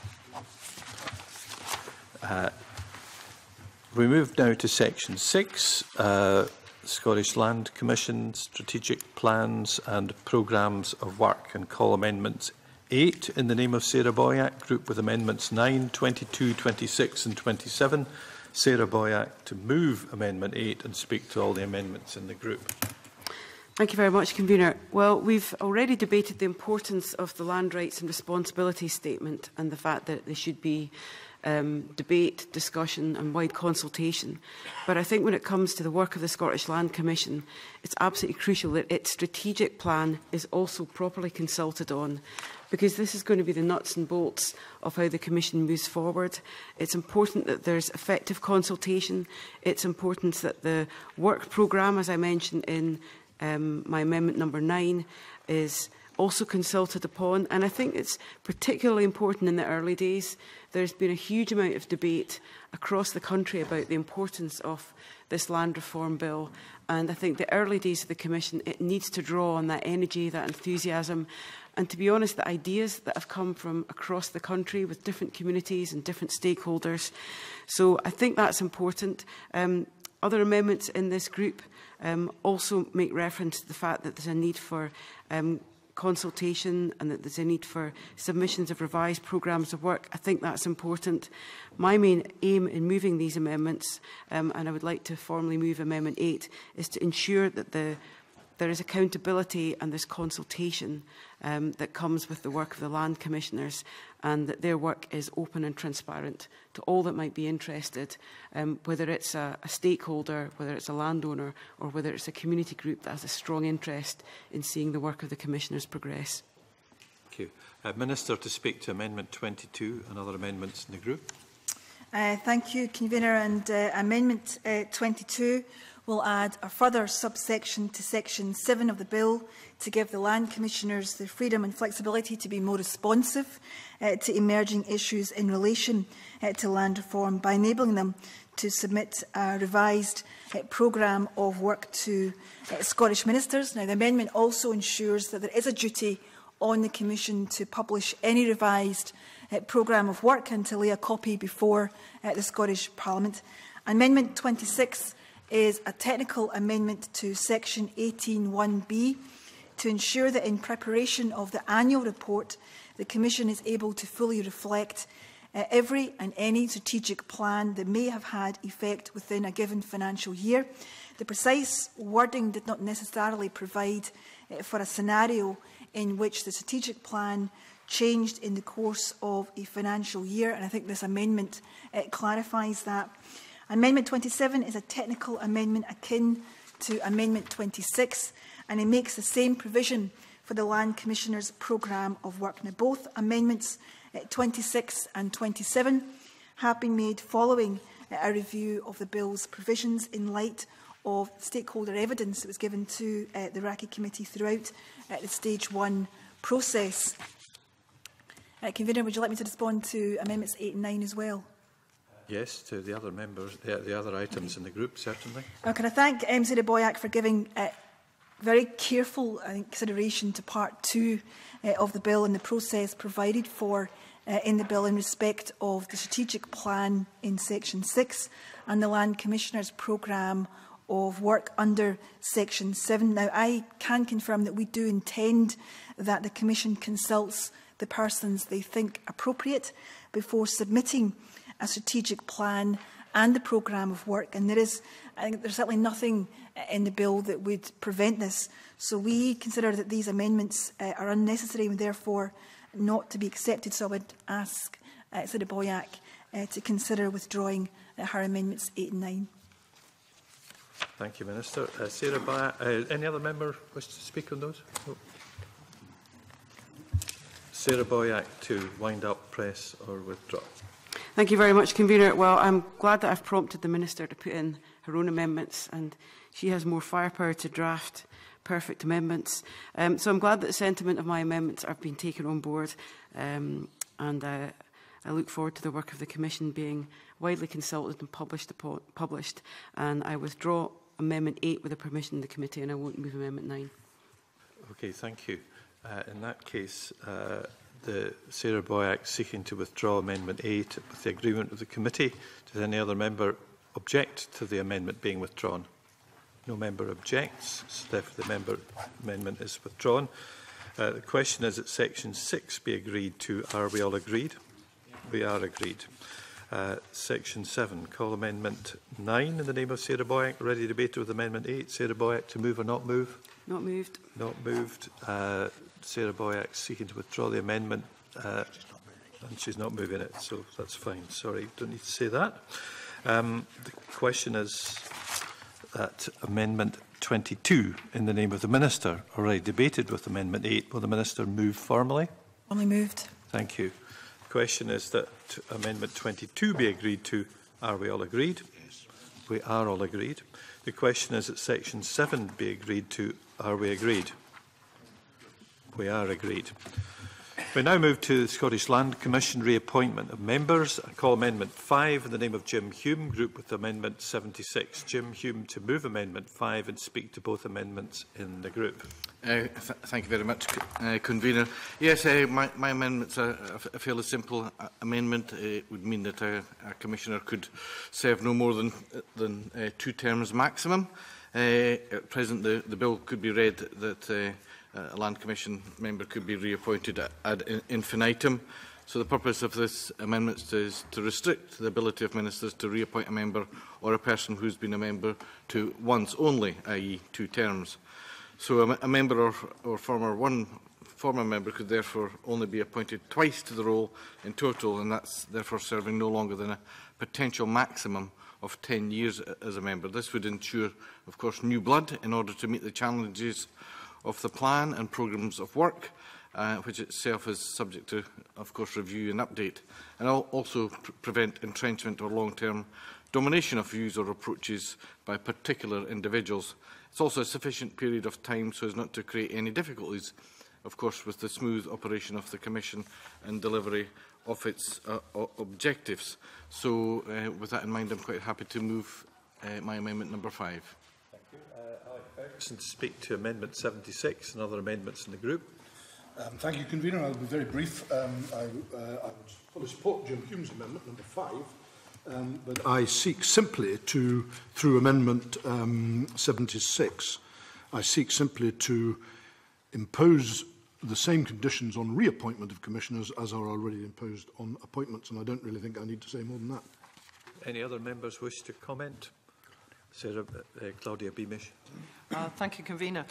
We move now to section 6, Scottish Land Commission, Strategic Plans and Programmes of Work, and call amendments 8 in the name of Sarah Boyack, group with amendments 9, 22, 26 and 27. Sarah Boyack to move amendment 8 and speak to all the amendments in the group. Thank you very much, Convener. Well, we've already debated the importance of the Land Rights and Responsibilities Statement and the fact that there should be debate, discussion and wide consultation. But I think when it comes to the work of the Scottish Land Commission, it's absolutely crucial that its strategic plan is also properly consulted on, because this is going to be the nuts and bolts of how the Commission moves forward. It's important that there's effective consultation. It's important that the work programme, as I mentioned in my amendment number 9, is also consulted upon. And I think it's particularly important in the early days. There's been a huge amount of debate across the country about the importance of this land reform bill. And I think the early days of the Commission, it needs to draw on that energy, that enthusiasm. And to be honest, the ideas that have come from across the country with different communities and different stakeholders. So I think that's important. Other amendments in this group also make reference to the fact that there's a need for consultation and that there's a need for submissions of revised programmes of work. I think that's important. My main aim in moving these amendments, and I would like to formally move Amendment 8, is to ensure that there is accountability and there's consultation that comes with the work of the Land Commissioners, and that their work is open and transparent to all that might be interested, whether it's a stakeholder, whether it's a landowner, or whether it's a community group that has a strong interest in seeing the work of the Commissioners progress. Thank you. Minister to speak to Amendment 22 and other amendments in the group. Thank you, Convener. And Amendment 22 will add a further subsection to Section 7 of the Bill to give the Land Commissioners the freedom and flexibility to be more responsive to emerging issues in relation to land reform by enabling them to submit a revised programme of work to Scottish ministers. Now, the amendment also ensures that there is a duty on the Commission to publish any revised programme of work and to lay a copy before the Scottish Parliament. Amendment 26 is a technical amendment to Section 18(1)(b) to ensure that in preparation of the annual report, the Commission is able to fully reflect every and any strategic plan that may have had effect within a given financial year. The precise wording did not necessarily provide for a scenario in which the strategic plan changed in the course of a financial year, and I think this amendment clarifies that. Amendment 27 is a technical amendment akin to Amendment 26, and it makes the same provision for the Land Commissioners' programme of work. Now, both Amendments 26 and 27 have been made following a review of the Bill's provisions in light of stakeholder evidence that was given to the RACI committee throughout the stage 1 process. Convener, would you like me to respond to amendments 8 and 9 as well? Yes, to the other members, the other items in the group, certainly. Can I thank Sarah Boyack for giving very careful consideration to part 2 of the bill and the process provided for in the bill in respect of the strategic plan in section 6 and the Land Commissioner's programme of work under section 7. Now, I can confirm that we do intend that the Commission consults the persons they think appropriate before submitting a strategic plan and the programme of work, and I think there's certainly nothing in the bill that would prevent this. So we consider that these amendments are unnecessary and therefore not to be accepted. So I would ask Sarah Boyack to consider withdrawing her amendments 8 and 9. Thank you, Minister. Sarah Boyack, any other member wish to speak on those? No. Sarah Boyack to wind up, press or withdraw. Thank you very much, Convener. Well, I'm glad that I've prompted the Minister to put in her own amendments, and she has more firepower to draft perfect amendments. So I'm glad that the sentiment of my amendments have been taken on board, and I look forward to the work of the Commission being widely consulted and published, and I withdraw Amendment 8 with the permission of the committee, and I won't move Amendment 9. Okay, thank you. In that case, Sarah Boyack seeking to withdraw Amendment 8 with the agreement of the committee. Does any other member object to the amendment being withdrawn? No member objects, so therefore the amendment is withdrawn. The question is that section 6 be agreed to. Are we all agreed? We are agreed. Section 7, call Amendment 9 in the name of Sarah Boyack. Ready debated with Amendment 8. Sarah Boyack to move or not move? Not moved. Not moved. Sarah Boyack seeking to withdraw the amendment, and she's not moving it, so that's fine. Sorry, don't need to say that. The question is that Amendment 22, in the name of the Minister, already debated with Amendment 8. Will the Minister move formally? Only moved. Thank you. The question is that Amendment 22 be agreed to. Are we all agreed? Yes. We are all agreed. The question is that Section 7 be agreed to. Are we agreed? We are agreed. We now move to the Scottish Land Commission reappointment of members. I call Amendment 5 in the name of Jim Hume, group with Amendment 76. Jim Hume to move Amendment 5 and speak to both amendments in the group. Thank you very much, Convener. Yes, my amendment's a fairly simple amendment. It would mean that a Commissioner could serve no more than 2 terms maximum. At present, the bill could be read that a Land Commission member could be reappointed ad infinitum. So the purpose of this amendment is to restrict the ability of ministers to reappoint a member or a person who's been a member to once only, i.e. 2 terms. So a member or one former member could therefore only be appointed twice to the role in total, and that's therefore serving no longer than a potential maximum of 10 years as a member. This would ensure, of course, new blood in order to meet the challenges of the plan and programmes of work, which itself is subject to, of course, review and update, and also prevent entrenchment or long-term domination of views or approaches by particular individuals. It's also a sufficient period of time so as not to create any difficulties, of course, with the smooth operation of the Commission and delivery of its objectives. So, with that in mind, I'm quite happy to move my amendment number 5. To speak to Amendment 76 and other amendments in the group. Thank you, Convener. I'll be very brief. I would fully support Jim Hume's amendment, number 5, but I seek simply to, through Amendment 76, I seek simply to impose the same conditions on reappointment of commissioners as are already imposed on appointments, and I don't really think I need to say more than that. Any other members wish to comment? Sarah, Claudia Beamish. Thank you, Convener.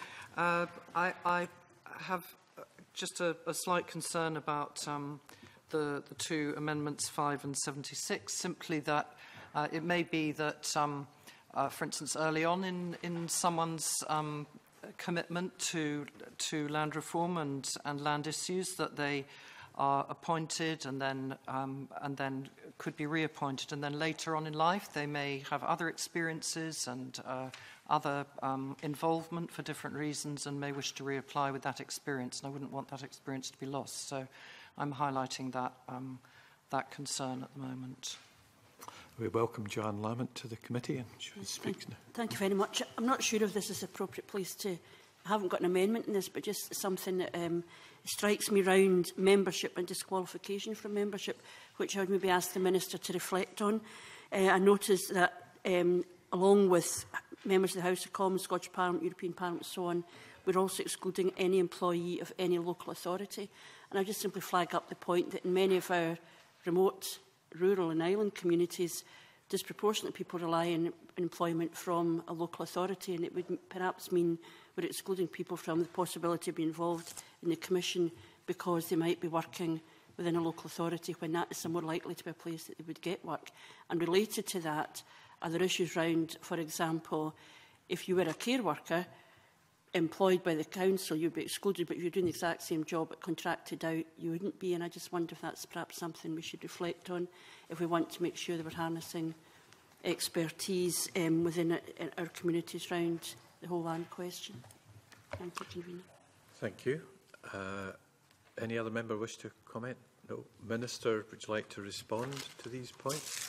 I have just a slight concern about the 2 amendments, 5 and 76, simply that it may be that, for instance, early on in someone's commitment to land reform and land issues, that they are appointed and then could be reappointed, and then later on in life they may have other experiences and other involvement for different reasons and may wish to reapply with that experience, and I wouldn't want that experience to be lost. So I'm highlighting that concern at the moment. We welcome Joanne Lamont to the committee, and she speaks now. Thank you very much. I'm not sure if this is the appropriate place to... I haven't got an amendment in this, but just something that strikes me round membership and disqualification from membership, which I would maybe ask the Minister to reflect on. I noticed that along with members of the House of Commons, Scottish Parliament, European Parliament and so on, we're also excluding any employee of any local authority. And I just simply flag up the point that in many of our remote, rural and island communities, disproportionate people rely on employment from a local authority, and it would perhaps mean we're excluding people from the possibility of being involved in the Commission because they might be working within a local authority when that is more likely to be a place that they would get work. And related to that, are there issues around, for example, if you were a care worker employed by the council, you'd be excluded, but if you're doing the exact same job but contracted out, you wouldn't be. And I just wonder if that's perhaps something we should reflect on if we want to make sure that we're harnessing expertise within our communities around the whole land question. Thank you, Convener. Thank you. Any other member wish to comment? No. Minister, would you like to respond to these points?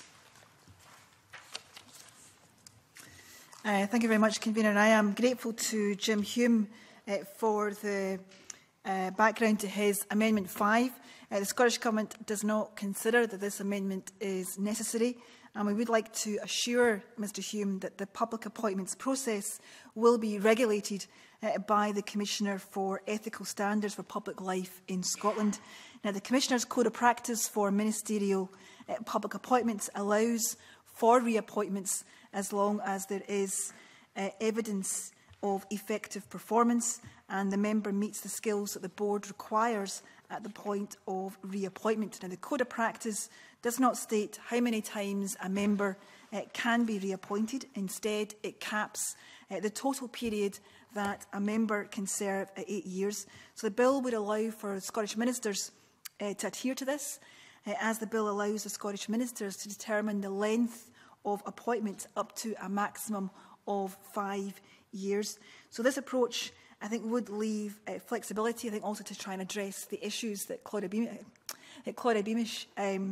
Thank you very much, Convener. I am grateful to Jim Hume for the background to his Amendment 5. The Scottish Government does not consider that this amendment is necessary, and we would like to assure Mr Hume that the public appointments process will be regulated by the Commissioner for Ethical Standards for Public Life in Scotland. Now, the Commissioner's Code of Practice for Ministerial Public Appointments allows for reappointments as long as there is evidence of effective performance and the member meets the skills that the board requires at the point of reappointment. Now, the Code of Practice does not state how many times a member can be reappointed. Instead, it caps the total period that a member can serve at 8 years. So the bill would allow for Scottish ministers to adhere to this, as the bill allows the Scottish ministers to determine the length of appointment up to a maximum of 5 years. So this approach, I think, would leave flexibility, I think, also to try and address the issues that Claudia Beamish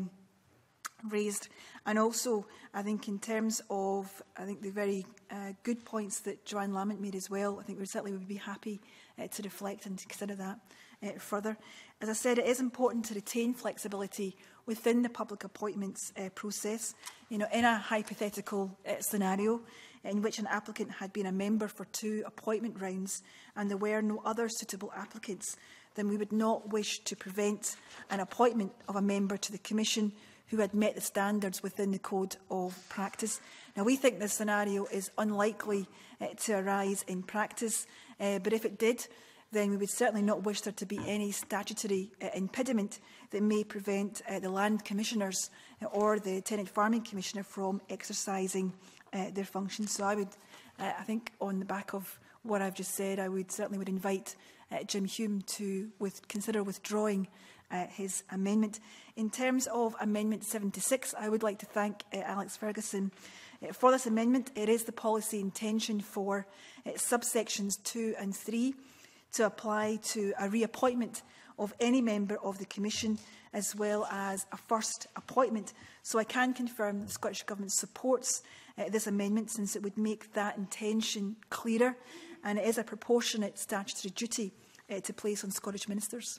raised. And also, I think, in terms of, the very good points that Joanne Lamont made as well, I think we certainly would be happy to reflect and to consider that further. As I said, it is important to retain flexibility within the public appointments process. You know, in a hypothetical scenario in which an applicant had been a member for 2 appointment rounds and there were no other suitable applicants, then we would not wish to prevent an appointment of a member to the Commission who had met the standards within the Code of Practice. Now, we think this scenario is unlikely to arise in practice, but if it did, then we would certainly not wish there to be any statutory impediment that may prevent the Land Commissioners or the Tenant Farming Commissioner from exercising their functions. So I would, I think, on the back of what I've just said, I would certainly invite Jim Hume to consider withdrawing his amendment. In terms of Amendment 76, I would like to thank Alex Ferguson for this amendment. It is the policy intention for subsections 2 and 3 to apply to a reappointment of any member of the Commission as well as a first appointment. So I can confirm that the Scottish Government supports this amendment, since it would make that intention clearer, and it is a proportionate statutory duty to place on Scottish ministers.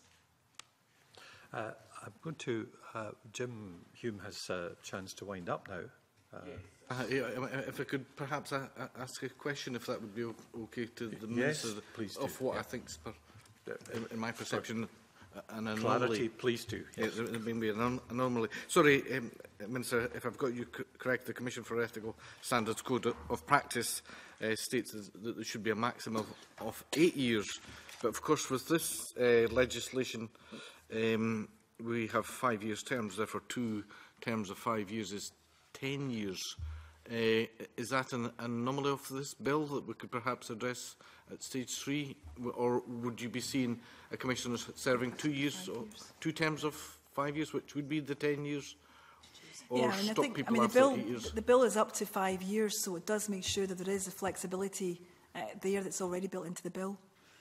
I'm going to... Jim Hume has a chance to wind up now. If I could perhaps ask a question, if that would be okay to the Minister, yes, please do. Of what I think, in my perception, an anomaly. Clarity, please do. Yes. It may be an anomaly. Sorry, Minister, if I've got you correct, the Commission for Ethical Standards Code of Practice states that there should be a maximum of 8 years. But of course, with this legislation, we have 5 years terms. Therefore, 2 terms of 5 years is 10 years. Is that an anomaly of this bill that we could perhaps address at stage 3, or would you be seeing a commissioner serving 2 years, or 2 terms of 5 years, which would be the 10 years? Or yeah, I mean, stop people after 8 years? The bill is up to 5 years, so it does make sure that there is a flexibility there that's already built into the bill.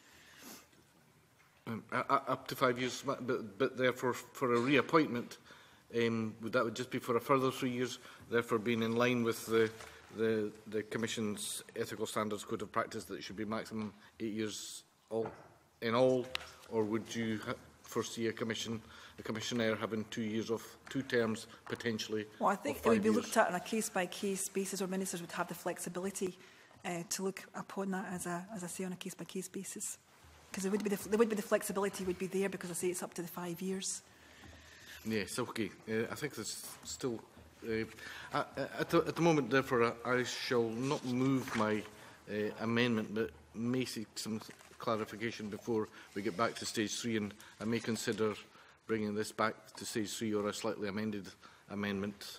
Up to 5 years, but therefore for a reappointment, would just be for a further 3 years, therefore being in line with the Commission's Ethical Standards Code of Practice that it should be maximum 8 years in all, or would you foresee a commissioner having 2 years of 2 terms potentially? Well, I think it would be looked at on a case-by-case basis, or ministers would have the flexibility to look upon that, as I say, on a case-by-case basis. Because there would be the flexibility would be there, because I say it's up to the 5 years. Yes, okay. I think there's still... at the moment, therefore, I shall not move my amendment, but may seek some clarification before we get back to stage 3, and I may consider bringing this back to stage 3 or a slightly amended amendment,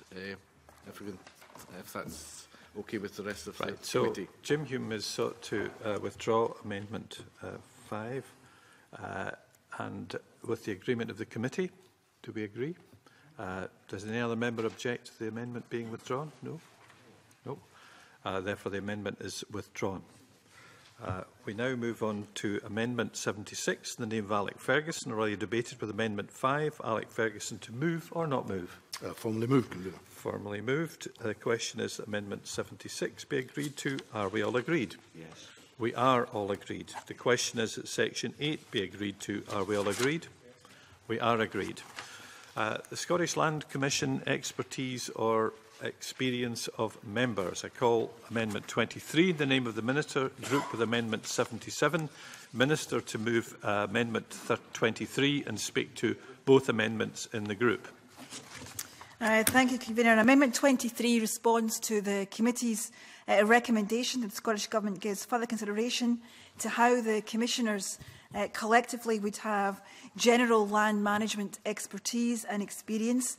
if that's okay with the rest of the committee. So Jim Hume has sought to withdraw Amendment 5, and with the agreement of the committee, do we agree? Does any other member object to the amendment being withdrawn? No? No. Therefore, the amendment is withdrawn. We now move on to Amendment 76 in the name of Alec Ferguson. Already debated with Amendment 5. Alec Ferguson, to move or not move? Formally moved, Convener. Formally moved. The question is Amendment 76 be agreed to. Are we all agreed? Yes. We are all agreed. The question is that Section 8 be agreed to. Are we all agreed? We are agreed. The Scottish Land Commission expertise or experience of members. I call Amendment 23 in the name of the Minister, group with Amendment 77. Minister to move Amendment 23 and speak to both amendments in the group. Thank you, Convener. Amendment 23 responds to the committee's recommendation that the Scottish Government gives further consideration to how the Commissioners collectively would have general land management expertise and experience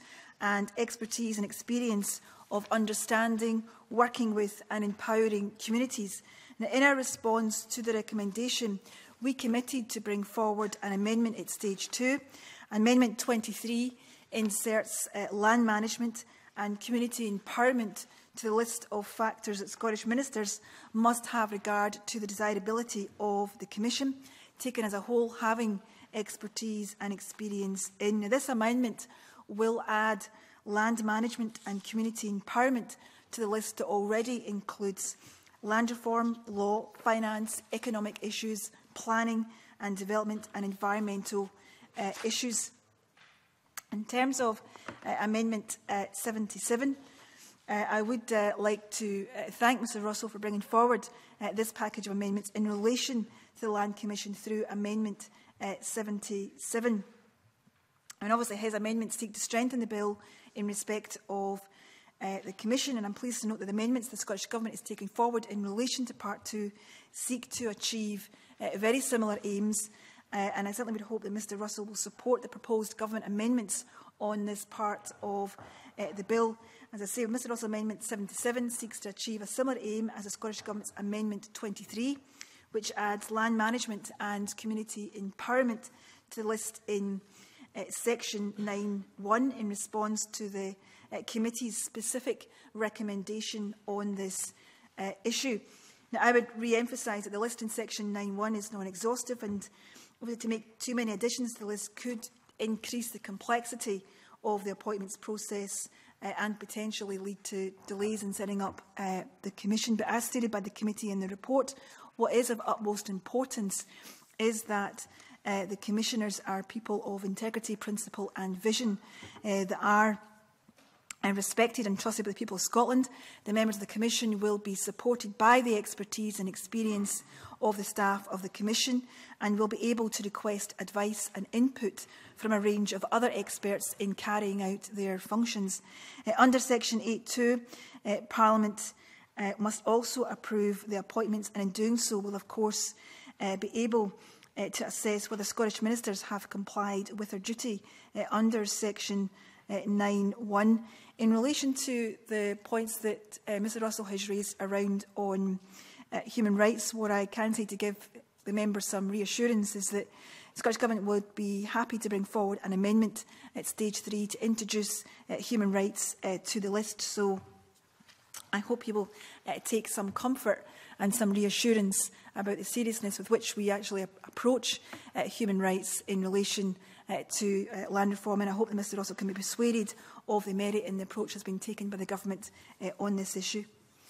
of understanding, working with and empowering communities. Now, in our response to the recommendation, we committed to bring forward an amendment at stage 2. Amendment 23 inserts land management and community empowerment to the list of factors that Scottish ministers must have regard to the desirability of the Commission, taken as a whole, having expertise and experience in. Now, this amendment will add land management and community empowerment to the list that already includes land reform, law, finance, economic issues, planning and development, and environmental issues. In terms of Amendment 77, I would like to thank Mr Russell for bringing forward this package of amendments in relation to the Land Commission through Amendment 77. And obviously his amendments seek to strengthen the bill in respect of the Commission, and I'm pleased to note that the amendments the Scottish Government is taking forward in relation to Part 2 seek to achieve very similar aims, and I certainly would hope that Mr Russell will support the proposed Government amendments on this part of the bill. As I say, Mr Russell's Amendment 77 seeks to achieve a similar aim as the Scottish Government's Amendment 23, which adds land management and community empowerment to the list in Section 9(1) in response to the committee's specific recommendation on this issue. Now, I would re-emphasise that the list in Section 9(1) is non-exhaustive, and to make too many additions to the list could increase the complexity of the appointments process and potentially lead to delays in setting up the Commission. But as stated by the committee in the report, what is of utmost importance is that the Commissioners are people of integrity, principle and vision that are respected and trusted by the people of Scotland. The members of the Commission will be supported by the expertise and experience of the staff of the Commission and will be able to request advice and input from a range of other experts in carrying out their functions. Under Section 8(2), Parliament must also approve the appointments, and in doing so will, of course, be able to assess whether Scottish ministers have complied with their duty under Section 9(1). In relation to the points that Mr Russell has raised around on human rights. What I can say to give the members some reassurance is that the Scottish Government would be happy to bring forward an amendment at stage 3 to introduce human rights to the list. So I hope you will take some comfort and some reassurance about the seriousness with which we actually approach human rights in relation to land reform. And I hope the Minister also can be persuaded of the merit in the approach that's been taken by the Government on this issue.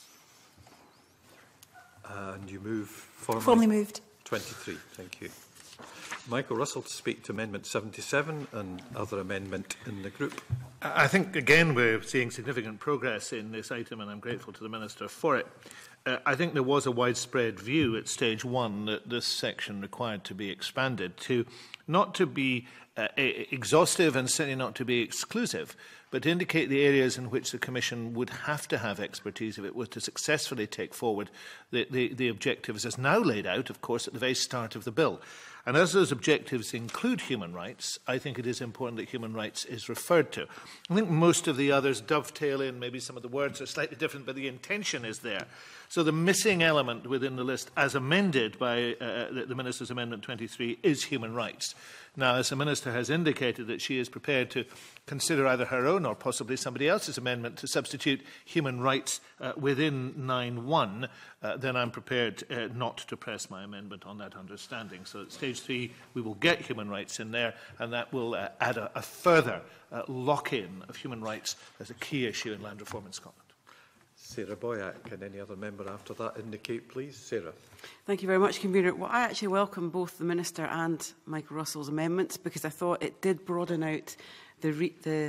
And you move formally? Formally moved. 23. Thank you. Michael Russell to speak to Amendment 77 and other amendment in the group. I think, again, we're seeing significant progress in this item, and I'm grateful to the Minister for it. I think there was a widespread view at stage 1 that this section required to be expanded to not to be exhaustive and certainly not to be exclusive, but to indicate the areas in which the Commission would have to have expertise if it was to successfully take forward the objectives as now laid out, of course, at the very start of the bill. And as those objectives include human rights, I think it is important that human rights is referred to. I think most of the others dovetail in, maybe some of the words are slightly different, but the intention is there. So the missing element within the list, as amended by the Minister's Amendment 23, is human rights. Now, as the Minister has indicated that she is prepared to consider either her own or possibly somebody else's amendment to substitute human rights within 9.1, then I'm prepared not to press my amendment on that understanding. So at stage 3, we will get human rights in there, and that will add a further lock-in of human rights as a key issue in land reform in Scotland. Sarah Boyack, and any other member after that indicate, please. Sarah. Thank you very much, Convener. Well, I actually welcome both the Minister and Michael Russell's amendments because I thought it did broaden out the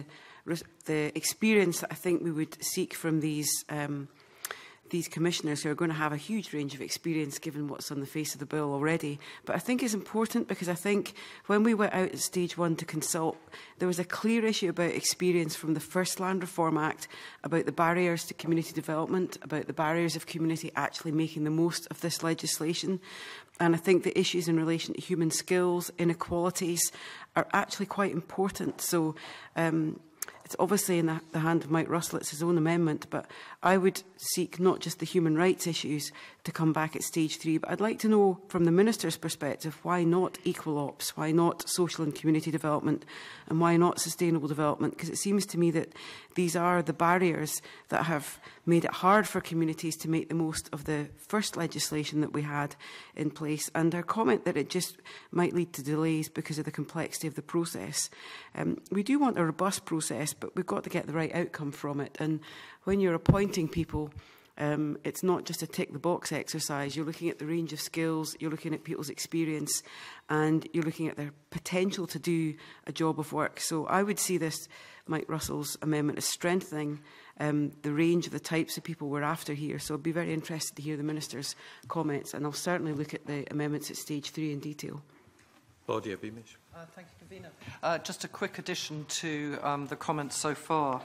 experience that I think we would seek from these commissioners who are going to have a huge range of experience given what's on the face of the bill already. But I think it's important because I think when we went out at stage 1 to consult, there was a clear issue about experience from the first Land Reform Act, about the barriers to community development, about the barriers of community actually making the most of this legislation. And I think the issues in relation to human skills, inequalities, are actually quite important. So it's obviously in the hand of Mike Russell, it's his own amendment, but I would seek not just the human rights issues to come back at stage 3, but I'd like to know from the Minister's perspective, why not equal ops, why not social and community development, and why not sustainable development? Because it seems to me that these are the barriers that have made it hard for communities to make the most of the first legislation that we had in place, and our comment that it just might lead to delays because of the complexity of the process. We do want a robust process, but we've got to get the right outcome from it. And when you're appointing people, it's not just a tick-the-box exercise. You're looking at the range of skills, you're looking at people's experience, and you're looking at their potential to do a job of work. So I would see this, Mike Russell's amendment, as strengthening the range of the types of people we're after here. So I'd be very interested to hear the Minister's comments, and I'll certainly look at the amendments at stage 3 in detail. Claudia Beamish. Thank you, Convener. Just a quick addition to the comments so far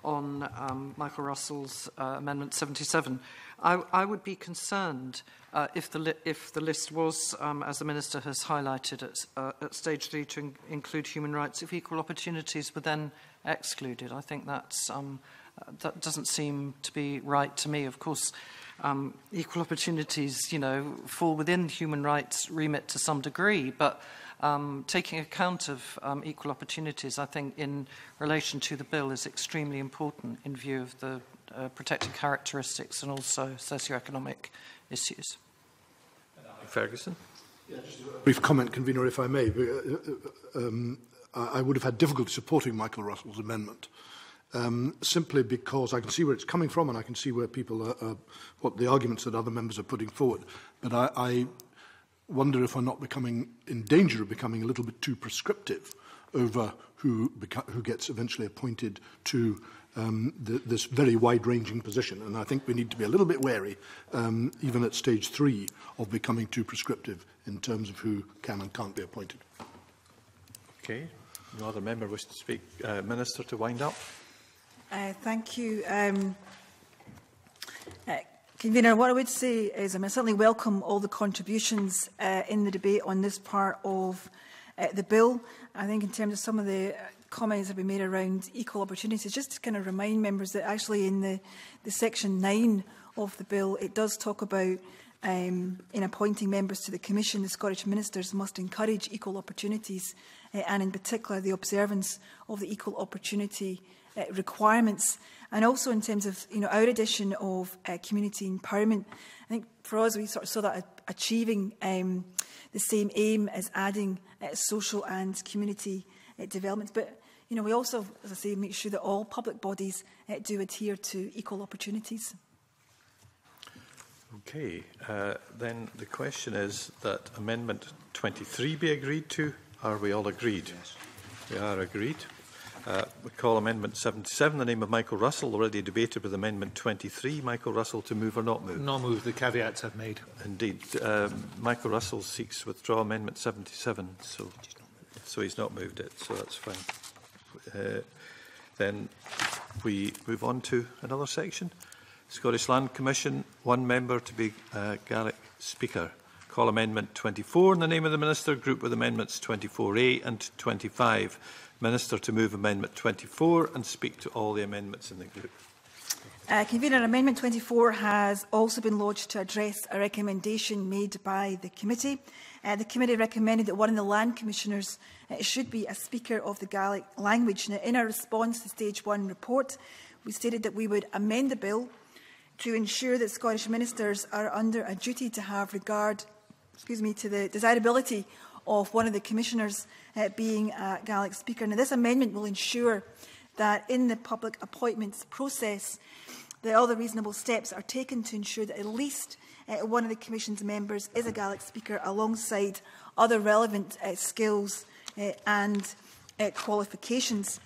on Michael Russell's Amendment 77. I would be concerned if the list was, as the Minister has highlighted, at stage 3 to include human rights, if equal opportunities were then excluded. I think that doesn't seem to be right to me. Of course, equal opportunities, fall within human rights remit to some degree, but taking account of equal opportunities, I think, in relation to the bill is extremely important in view of the protected characteristics and also socioeconomic issues. Ferguson. Yeah, just a brief comment, Convener, if I may. I would have had difficulty supporting Michael Russell's amendment, simply because I can see where it's coming from and I can see where people are, what the arguments that other members are putting forward. But I wonder if we're not becoming in danger of becoming a little bit too prescriptive over who gets eventually appointed to this very wide-ranging position. And I think we need to be a little bit wary, even at stage 3, of becoming too prescriptive in terms of who can and can't be appointed. Okay. No other member wishes to speak. Minister, to wind up. Thank you. Convener, what I would say is I certainly welcome all the contributions in the debate on this part of the bill. I think in terms of some of the comments that have been made around equal opportunities, just to kind of remind members that actually in the section 9 of the bill, it does talk about in appointing members to the Commission, the Scottish Ministers must encourage equal opportunities and in particular the observance of the equal opportunity requirements. And also in terms of our edition of community empowerment, I think for us we sort of saw that achieving the same aim as adding social and community development. But we also, as I say, make sure that all public bodies do adhere to equal opportunities. Okay, then the question is that Amendment 23 be agreed to. Are we all agreed? Yes. We are agreed. We call Amendment 77, the name of Michael Russell, already debated with Amendment 23. Michael Russell, to move or not move? Not move, the caveats I've made. Indeed. Michael Russell seeks to withdraw Amendment 77, so he's not moved it, so that's fine. Then we move on to another section. Scottish Land Commission, one member to be Gaelic Speaker. Call Amendment 24 in the name of the Minister, group with Amendments 24A and 25. Minister to move Amendment 24 and speak to all the amendments in the group. Convener, Amendment 24 has also been lodged to address a recommendation made by the committee. The committee recommended that one of the Land Commissioners should be a speaker of the Gaelic language. Now, in our response to Stage 1 report, we stated that we would amend the bill to ensure that Scottish ministers are under a duty to have regard to the desirability of one of the commissioners being a Gaelic speaker. Now, this amendment will ensure that in the public appointments process, that all the reasonable steps are taken to ensure that at least one of the Commission's members is a Gaelic speaker alongside other relevant skills and qualifications.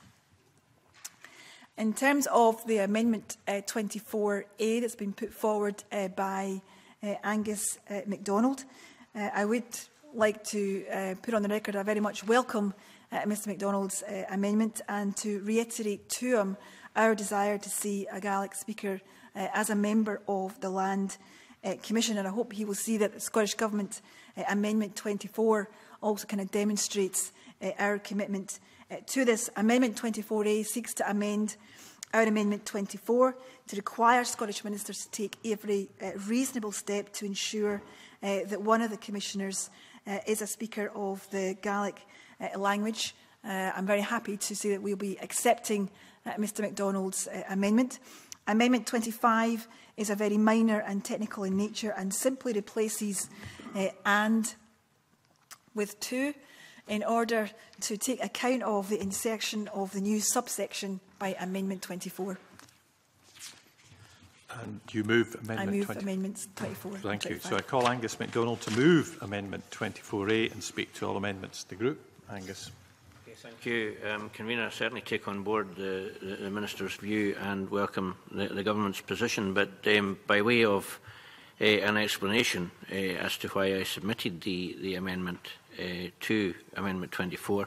In terms of the Amendment 24A that's been put forward by Angus MacDonald, I would like to put on the record I very much welcome Mr MacDonald's amendment and to reiterate to him our desire to see a Gaelic speaker as a member of the Land Commission, and I hope he will see that the Scottish Government Amendment 24 also kind of demonstrates our commitment to this. Amendment 24A seeks to amend our Amendment 24 to require Scottish ministers to take every reasonable step to ensure that one of the commissioners is a speaker of the Gaelic language. I'm very happy to say that we'll be accepting Mr MacDonald's amendment. Amendment 25 is a very minor and technical in nature and simply replaces and with to in order to take account of the insertion of the new subsection by Amendment 24. And you move Amendment 24? I move Amendments 24. Thank you. So I call Angus MacDonald to move Amendment 24A and speak to all amendments of the group. Angus. Okay, thank you, Convener. I certainly take on board the Minister's view and welcome the Government's position, but by way of an explanation as to why I submitted the amendment to Amendment 24,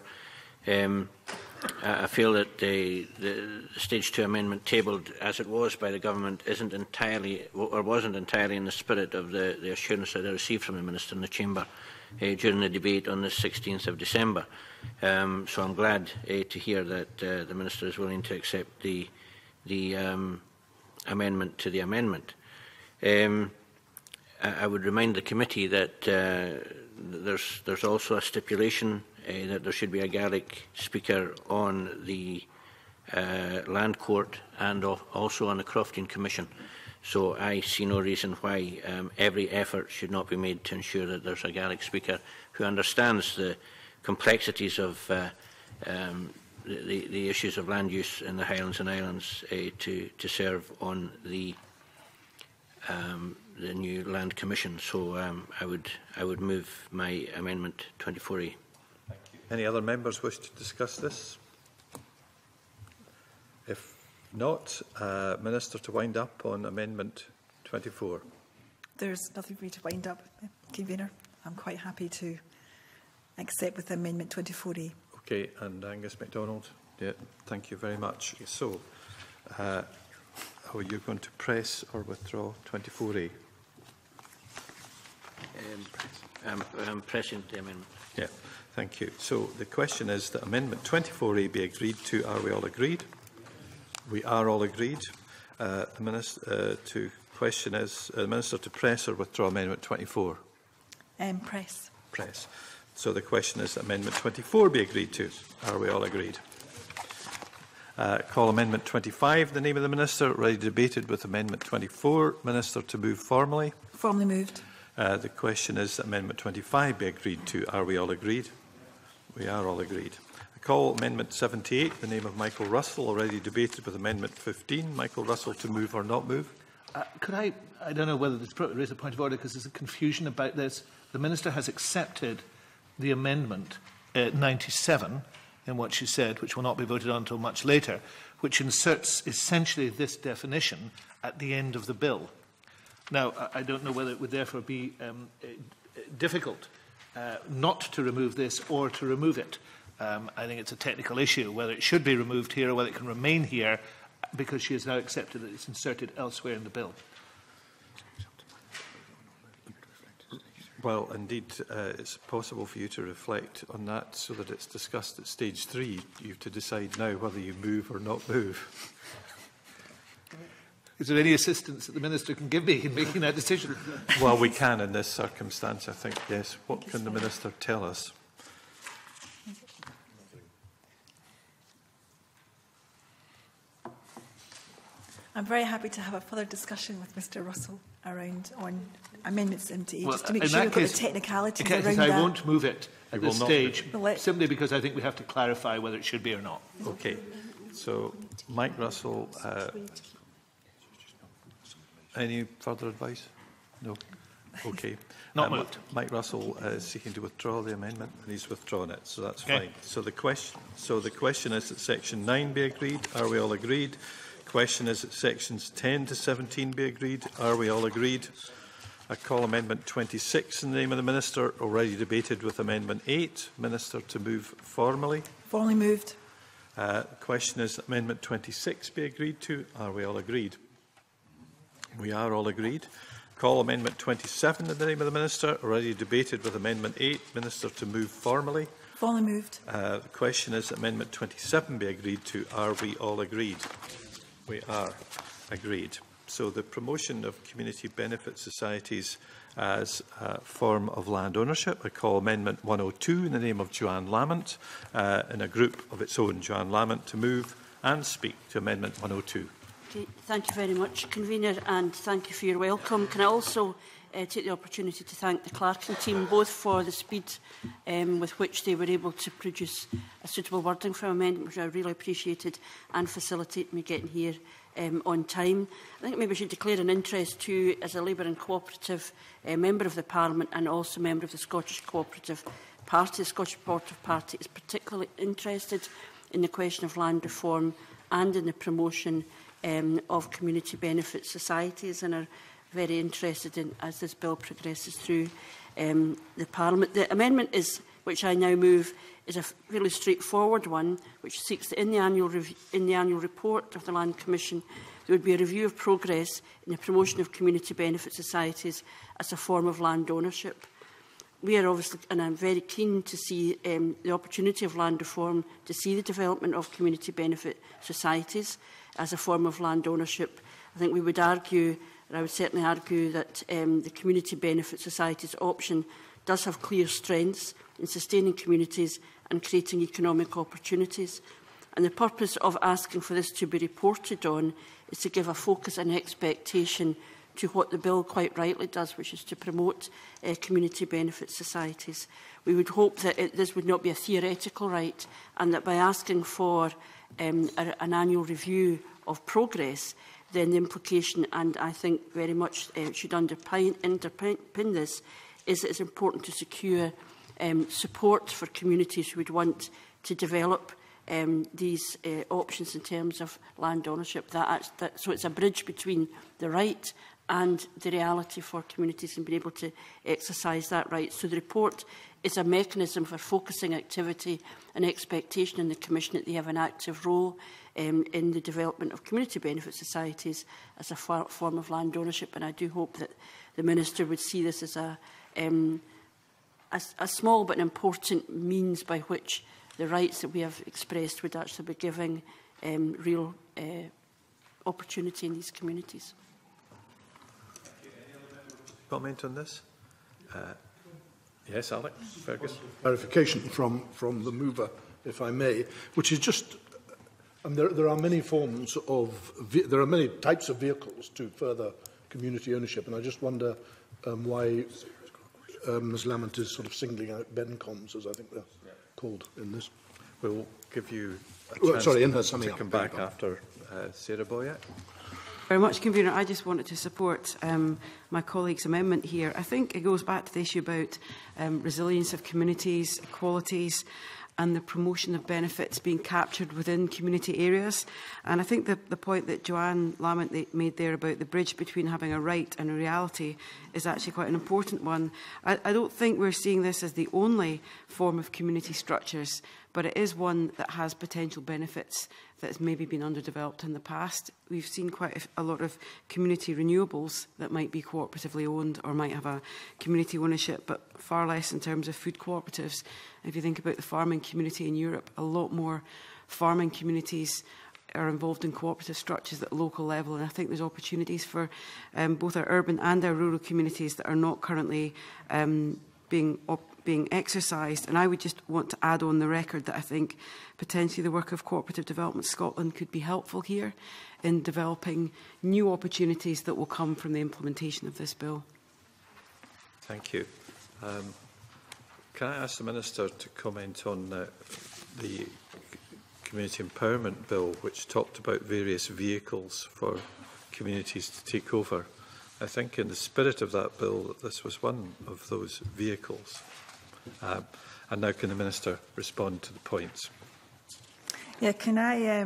I feel that the Stage 2 amendment tabled as it was by the Government isn't entirely, or wasn't entirely in the spirit of the assurance that I received from the Minister in the Chamber during the debate on the 16th of December. So I'm glad to hear that the Minister is willing to accept the amendment to the amendment. I would remind the committee that there's also a stipulation that there should be a Gaelic speaker on the Land Court and also on the Crofting Commission. So I see no reason why every effort should not be made to ensure that there's a Gaelic speaker who understands the complexities of the issues of land use in the Highlands and Islands to serve on the new Land Commission. So I would move my Amendment 24A. Thank you. Any other members wish to discuss this? If not, Minister, to wind up on Amendment 24. There's nothing for me to wind up, Convener. I'm quite happy to accept with Amendment 24A. Okay, and Angus MacDonald. Yeah, thank you very much. So, are you going to press or withdraw 24A? I'm pressing the amendment. Yeah, thank you. So the question is that Amendment 24A be agreed to. Are we all agreed? We are all agreed. The Minister to question is the Minister to press or withdraw Amendment 24? Press. Press. So the question is that Amendment 24 be agreed to. Are we all agreed? Call Amendment 25 in the name of the Minister. Already debated with Amendment 24. Minister to move formally. Formally moved. The question is that Amendment 25 be agreed to. Are we all agreed? We are all agreed. I call Amendment 78 in the name of Michael Russell. Already debated with Amendment 15. Michael Russell to move or not move. Could I don't know whether this raise a point of order because there's a confusion about this. The Minister has accepted the amendment 97 in what she said, which will not be voted on until much later, which inserts essentially this definition at the end of the bill. Now, I don't know whether it would therefore be difficult not to remove this or to remove it. I think it's a technical issue, whether it should be removed here or whether it can remain here, because she has now accepted that it's inserted elsewhere in the bill. Well, indeed, it's possible for you to reflect on that so that it's discussed at stage 3. You have to decide now whether you move or not move. Is there any assistance that the Minister can give me in making that decision? Well, we can in this circumstance, I think, yes. What can the Minister tell us? I'm very happy to have a further discussion with Mr Russell on Amendment 78, just to make sure we've got the technicalities around that. I won't move it at this stage, well, simply because I think we have to clarify whether it should be or not. Okay. So, Mike Russell, any further advice? No? Okay. Not moved. Mike Russell is seeking to withdraw the amendment, and he's withdrawn it, so that's fine. So the question is that Section 9 be agreed. Are we all agreed? Question is that Sections 10 to 17 be agreed. Are we all agreed? I call Amendment 26 in the name of the Minister. Already debated with Amendment 8. Minister to move formally. Formally moved. Question is that Amendment 26 be agreed to. Are we all agreed? We are all agreed. Call Amendment 27 in the name of the Minister. Already debated with Amendment 8. Minister to move formally. Formally moved. The question is that Amendment 27 be agreed to. Are we all agreed? We are agreed. So the promotion of community benefit societies as a form of land ownership. I call Amendment 102 in the name of Joanne Lamont, in a group of its own. Joanne Lamont to move and speak to Amendment 102. Okay, thank you very much, Convener, and thank you for your welcome. Can I also take the opportunity to thank the Clarkson team, both for the speed with which they were able to produce a suitable wording for amendment, which I really appreciated, and facilitate me getting here on time. I think maybe I should declare an interest too, as a Labour and Cooperative member of the Parliament and also member of the Scottish Cooperative Party. The Scottish Cooperative Party is particularly interested in the question of land reform and in the promotion of community benefit societies, and are very interested in as this bill progresses through the Parliament. The amendment which I now move is a really straightforward one, which seeks that in the annual report of the Land Commission there would be a review of progress in the promotion of community benefit societies as a form of land ownership. We are obviously, and I'm very keen to see the opportunity of land reform, to see the development of community benefit societies as a form of land ownership. I think we would argue, and I would certainly argue, that the community benefit societies option does have clear strengths in sustaining communities and creating economic opportunities. And the purpose of asking for this to be reported on is to give a focus and expectation to what the bill quite rightly does, which is to promote community benefit societies. We would hope that this would not be a theoretical right, and that by asking for an annual review of progress, then the implication, and I think very much should underpin this, is that it's important to secure support for communities who would want to develop these options in terms of land ownership. So it's a bridge between the right and the reality for communities and being able to exercise that right. So the report is a mechanism for focusing activity and expectation in the Commission that they have an active role in the development of community benefit societies as a form of land ownership. And I do hope that the Minister would see this as a small but important means by which the rights that we have expressed would actually be giving real opportunity in these communities. Comment on this? Yes, Alex Fergus. Clarification from the mover, if I may, which is just there are many forms of there are many types of vehicles to further community ownership, and I just wonder why Ms Lamont is sort of singling out Bencoms, as I think they're called in this. We'll give you a chance in her to come back after Sarah Boyack. Very much, Convener. I just wanted to support my colleague's amendment here. I think it goes back to the issue about resilience of communities, equalities, and the promotion of benefits being captured within community areas. And I think the point that Joanne Lamont made there about the bridge between having a right and a reality is actually quite an important one. I don't think we're seeing this as the only form of community structures, but it is one that has potential benefits that has maybe been underdeveloped in the past. We've seen quite a lot of community renewables that might be cooperatively owned or might have a community ownership, but far less in terms of food cooperatives. If you think about the farming community in Europe, a lot more farming communities are involved in cooperative structures at the local level, and I think there's opportunities for both our urban and our rural communities that are not currently being exercised. And I would just want to add on the record that I think potentially the work of Cooperative Development Scotland could be helpful here in developing new opportunities that will come from the implementation of this bill. Thank you. Can I ask the Minister to comment on the Community Empowerment Bill, which talked about various vehicles for communities to take over? I think in the spirit of that bill that this was one of those vehicles. And now can the Minister respond to the points? Yeah, can I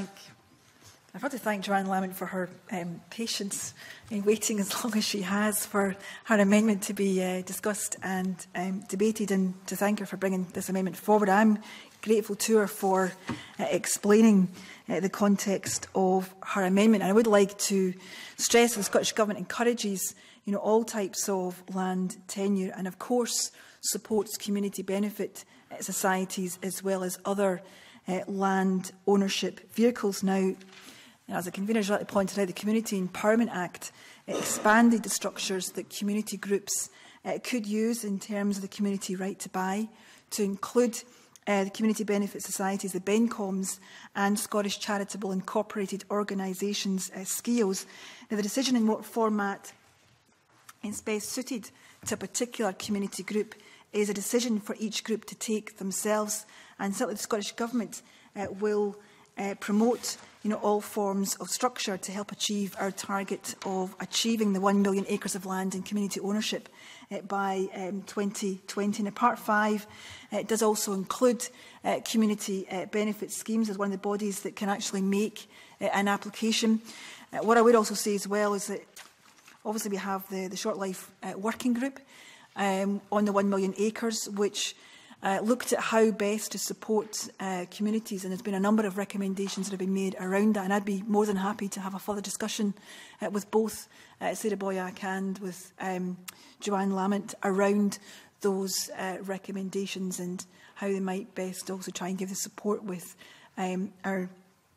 I've had to thank Joanne Lamont for her patience in waiting as long as she has for her amendment to be discussed and debated, and to thank her for bringing this amendment forward. I'm grateful to her for explaining the context of her amendment. And I would like to stress that the Scottish Government encourages all types of land tenure and, of course, supports community benefit societies as well as other land ownership vehicles. Now, as the convener rightly pointed out, the Community Empowerment Act expanded the structures that community groups could use in terms of the community right to buy to include the community benefit societies, the BENCOMs, and Scottish Charitable Incorporated Organisations, SCIOs. Now, the decision in what format is best suited to a particular community group is a decision for each group to take themselves, and certainly the Scottish Government will promote all forms of structure to help achieve our target of achieving the 1 million acres of land in community ownership by 2020. Now, Part 5 does also include community benefit schemes as one of the bodies that can actually make an application. What I would also say as well is that obviously we have the Short Life Working Group on the 1 million acres, which looked at how best to support communities, and there's been a number of recommendations that have been made around that, and I'd be more than happy to have a further discussion with both Sarah Boyack and with Joanne Lamont around those recommendations and how they might best also try and give the support with our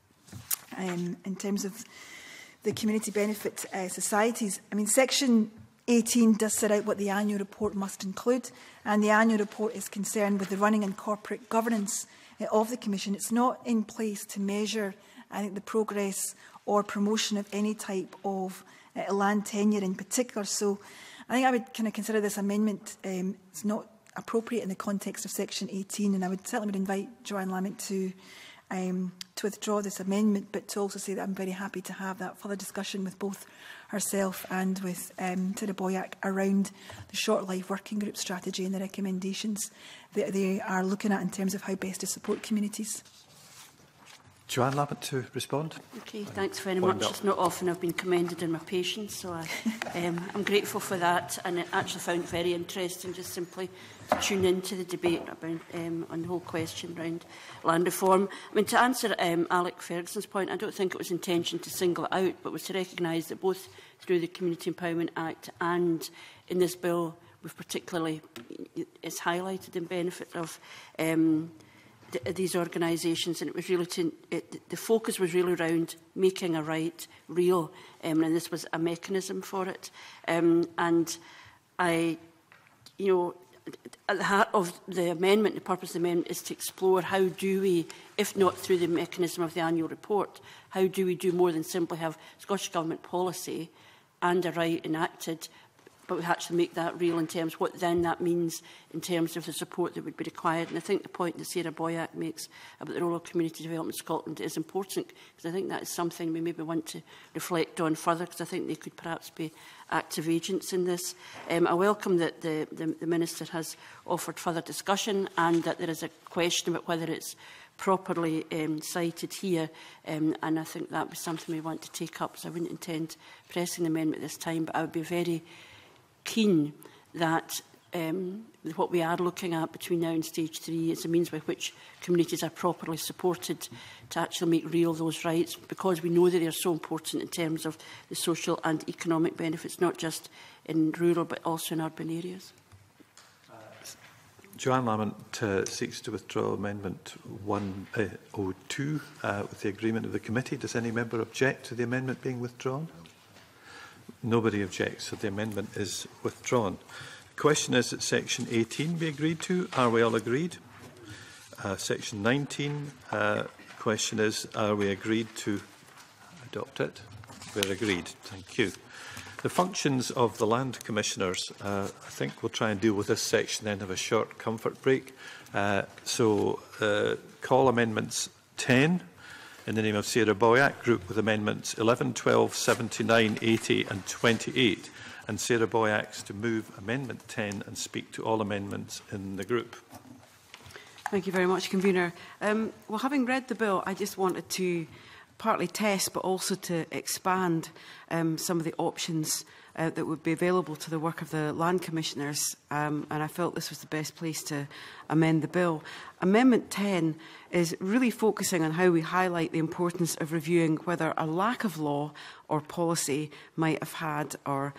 in terms of the community benefit societies. I mean, Section 18 does set out what the annual report must include, and the annual report is concerned with the running and corporate governance of the Commission. It's not in place to measure, I think, the progress or promotion of any type of land tenure in particular. So I think I would kind of consider this amendment it's not appropriate in the context of Section 18, and I would certainly invite Joanne Lamont to withdraw this amendment, but to also say that I'm very happy to have that further discussion with both herself and with Sarah Boyack around the Short Life Working Group strategy and the recommendations that they are looking at in terms of how best to support communities. Joanne Lamont to respond. Okay, thanks very much. It's not often I've been commended in my patience, so I'm grateful for that, and I actually found it very interesting just simply to tune into the debate about on the whole question around land reform. I mean, to answer Alec Ferguson's point, I don't think it was intention to single it out, but was to recognise that both through the Community Empowerment Act and in this bill, we've particularly it's highlighted in benefit of these organisations, and it was really the focus was really around making a right real, and this was a mechanism for it. And I, at the heart of the amendment, the purpose of the amendment is to explore how do we, if not through the mechanism of the annual report, how do we do more than simply have Scottish Government policy and a right enacted, but we actually make that real in terms of what then that means in terms of the support that would be required. And I think the point that Sarah Boyack makes about the role of community development in Scotland is important, because I think that is something we maybe want to reflect on further, because I think they could perhaps be active agents in this. I welcome that the Minister has offered further discussion, and that there is a question about whether it's properly cited here, and I think that was something we want to take up, so I wouldn't intend pressing the amendment this time, but I would be very keen that what we are looking at between now and stage 3 is a means by which communities are properly supported to actually make real those rights, because we know that they are so important in terms of the social and economic benefits, not just in rural but also in urban areas. Joanne Lamont seeks to withdraw Amendment 102 with the agreement of the committee. Does any member object to the amendment being withdrawn? Nobody objects, so the amendment is withdrawn. The question is that Section 18 be agreed to. Are we all agreed? Section 19, question is, are we agreed to adopt it? We're agreed. Thank you. The functions of the Land Commissioners, I think we'll try and deal with this section, then have a short comfort break. Call amendments 10 in the name of Sarah Boyack, group with amendments 11, 12, 79, 80 and 28. And Sarah Boyack's to move Amendment 10 and speak to all amendments in the group. Thank you very much, Convener. Well, having read the bill, I just wanted to partly test, but also to expand some of the options that would be available to the work of the Land Commissioners, and I felt this was the best place to amend the bill. Amendment 10 is really focusing on how we highlight the importance of reviewing whether a lack of law or policy might have had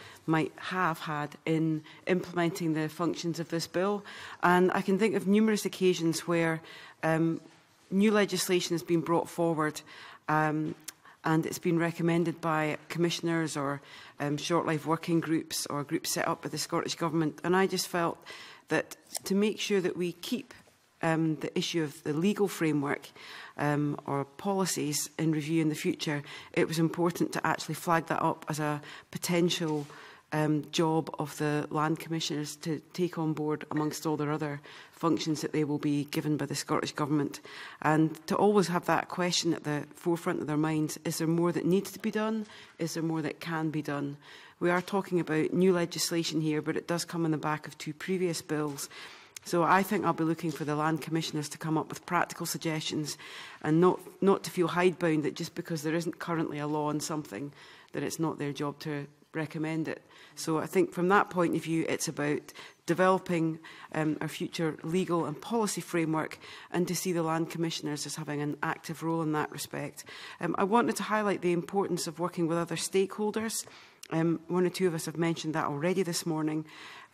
in implementing the functions of this bill. And I can think of numerous occasions where new legislation has been brought forward and it's been recommended by commissioners or short-life working groups or groups set up by the Scottish Government. And I just felt that to make sure that we keep the issue of the legal framework or policies in review in the future, it was important to actually flag that up as a potential job of the Land Commissioners to take on board amongst all their other functions that they will be given by the Scottish Government, and to always have that question at the forefront of their minds: is there more that needs to be done? Is there more that can be done? We are talking about new legislation here, but it does come on the back of 2 previous bills. So I think I'll be looking for the Land Commissioners to come up with practical suggestions, and not to feel hidebound that just because there isn't currently a law on something that it's not their job to recommend it. So I think from that point of view, it's about developing our future legal and policy framework, and to see the Land Commissioners as having an active role in that respect. I wanted to highlight the importance of working with other stakeholders. 1 or 2 of us have mentioned that already this morning.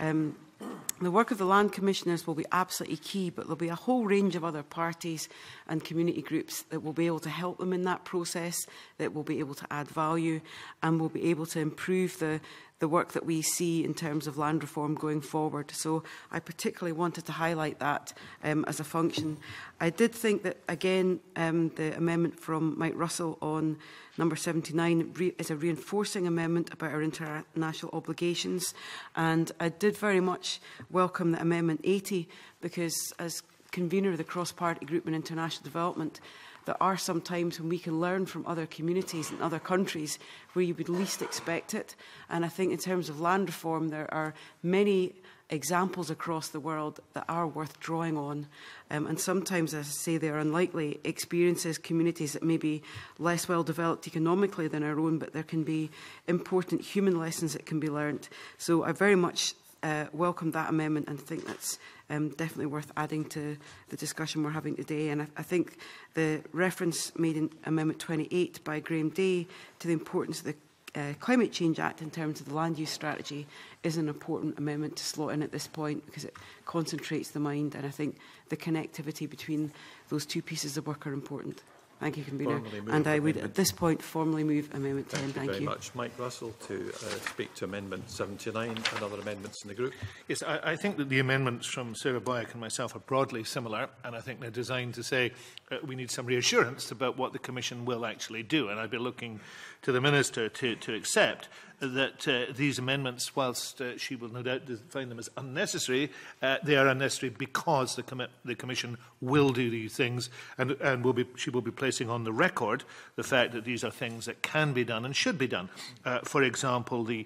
The work of the Land Commissioners will be absolutely key, but there'll be a whole range of other parties and community groups that will be able to help them in that process, that will be able to add value, and will be able to improve the work that we see in terms of land reform going forward. So I particularly wanted to highlight that as a function. I did think that, again, the amendment from Mike Russell on number 79 is a reinforcing amendment about our international obligations, and I did very much welcome the Amendment 80, because as convener of the cross-party group in international development, there are some times when we can learn from other communities and other countries where you would least expect it. And I think in terms of land reform, there are many examples across the world that are worth drawing on. And sometimes, as I say, they are unlikely experiences, communities that may be less well developed economically than our own, but there can be important human lessons that can be learnt. So I very much welcome that amendment, and think that's definitely worth adding to the discussion we're having today. And I think the reference made in Amendment 28 by Graham Day to the importance of the Climate Change Act in terms of the land use strategy is an important amendment to slot in at this point because it concentrates the mind, and I think the connectivity between those two pieces of work are important. Thank you, Convener. And I would, at this point, formally move Amendment 10. Thank you very much. Mike Russell to speak to Amendment 79 and other amendments in the group. Yes, I think that the amendments from Sarah Boyack and myself are broadly similar, and I think they're designed to say we need some reassurance about what the Commission will actually do. And I'd be looking to the Minister to accept that these amendments, whilst she will no doubt find them as unnecessary, they are unnecessary because the Commission will do these things, and she will be placing on the record the fact that these are things that can be done and should be done. For example, the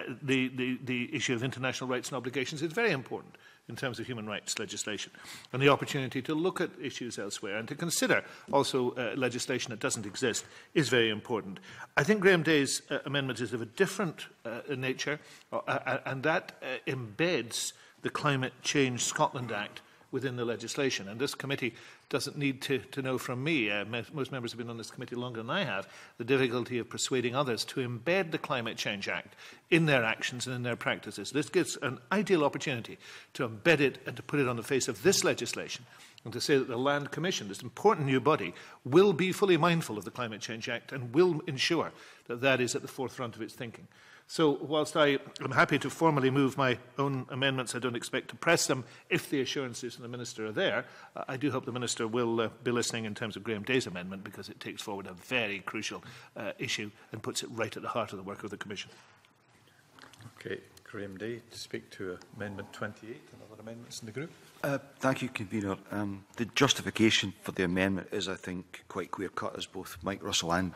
issue of international rights and obligations is very important in terms of human rights legislation, and the opportunity to look at issues elsewhere and to consider also legislation that doesn't exist is very important. I think Graham Day's amendment is of a different nature, and that embeds the Climate Change Scotland Act within the legislation. And this committee doesn't need to know from me, most members have been on this committee longer than I have, the difficulty of persuading others to embed the Climate Change Act in their actions and in their practices. This gives an ideal opportunity to embed it and to put it on the face of this legislation, and to say that the Land Commission, this important new body, will be fully mindful of the Climate Change Act and will ensure that that is at the forefront of its thinking. So, whilst I am happy to formally move my own amendments, I don't expect to press them if the assurances from the Minister are there. I do hope the Minister will be listening in terms of Graham Day's amendment, because it takes forward a very crucial issue and puts it right at the heart of the work of the Commission. Okay, Graham Day to speak to Amendment 28 and other amendments in the group. Thank you, Convener. The justification for the amendment is, I think, quite clear-cut, as both Mike Russell and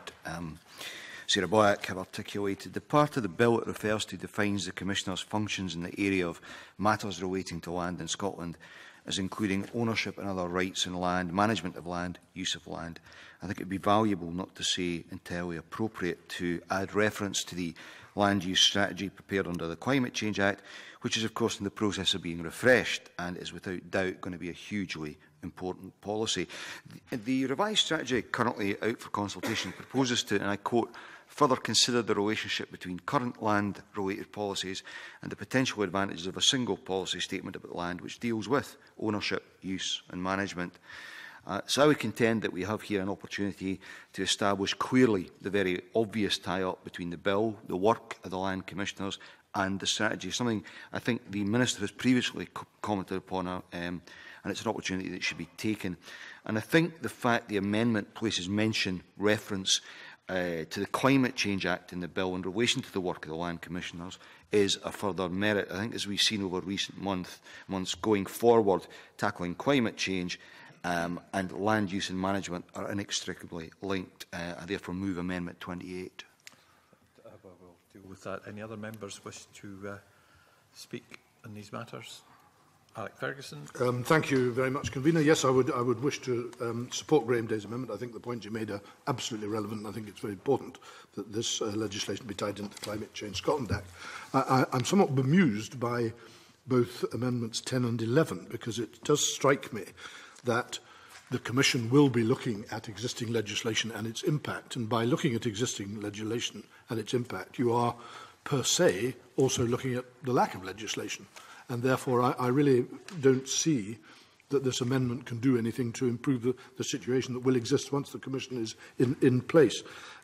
Sarah Boyack have articulated. The part of the bill it refers to defines the Commissioner's functions in the area of matters relating to land in Scotland as including ownership and other rights in land, management of land, use of land. I think it would be valuable, not to say entirely appropriate, to add reference to the land use strategy prepared under the Climate Change Act, which is of course in the process of being refreshed and is without doubt going to be a hugely important policy. The revised strategy currently out for consultation proposes to, and I quote, further consider the relationship between current land-related policies and the potential advantages of a single policy statement about land which deals with ownership, use and management. So I would contend that we have here an opportunity to establish clearly the very obvious tie-up between the bill, the work of the Land Commissioners and the strategy, something I think the Minister has previously commented upon, and it's an opportunity that should be taken. And I think the fact the amendment places reference to the Climate Change Act in the bill in relation to the work of the Land Commissioners is a further merit. I think, as we've seen over recent months going forward, tackling climate change and land use and management are inextricably linked. I therefore move Amendment 28. We'll deal with that. Any other members wish to speak on these matters? Alec Ferguson. Thank you very much, Convener. Yes, I would wish to support Graham Day's amendment. I think the points you made are absolutely relevant. I think it's very important that this legislation be tied into the Climate Change Scotland Act. I'm somewhat bemused by both Amendments 10 and 11, because it does strike me that the Commission will be looking at existing legislation and its impact. And by looking at existing legislation and its impact, you are, per se, also looking at the lack of legislation. And therefore, I really don't see that this amendment can do anything to improve the situation that will exist once the Commission is in place.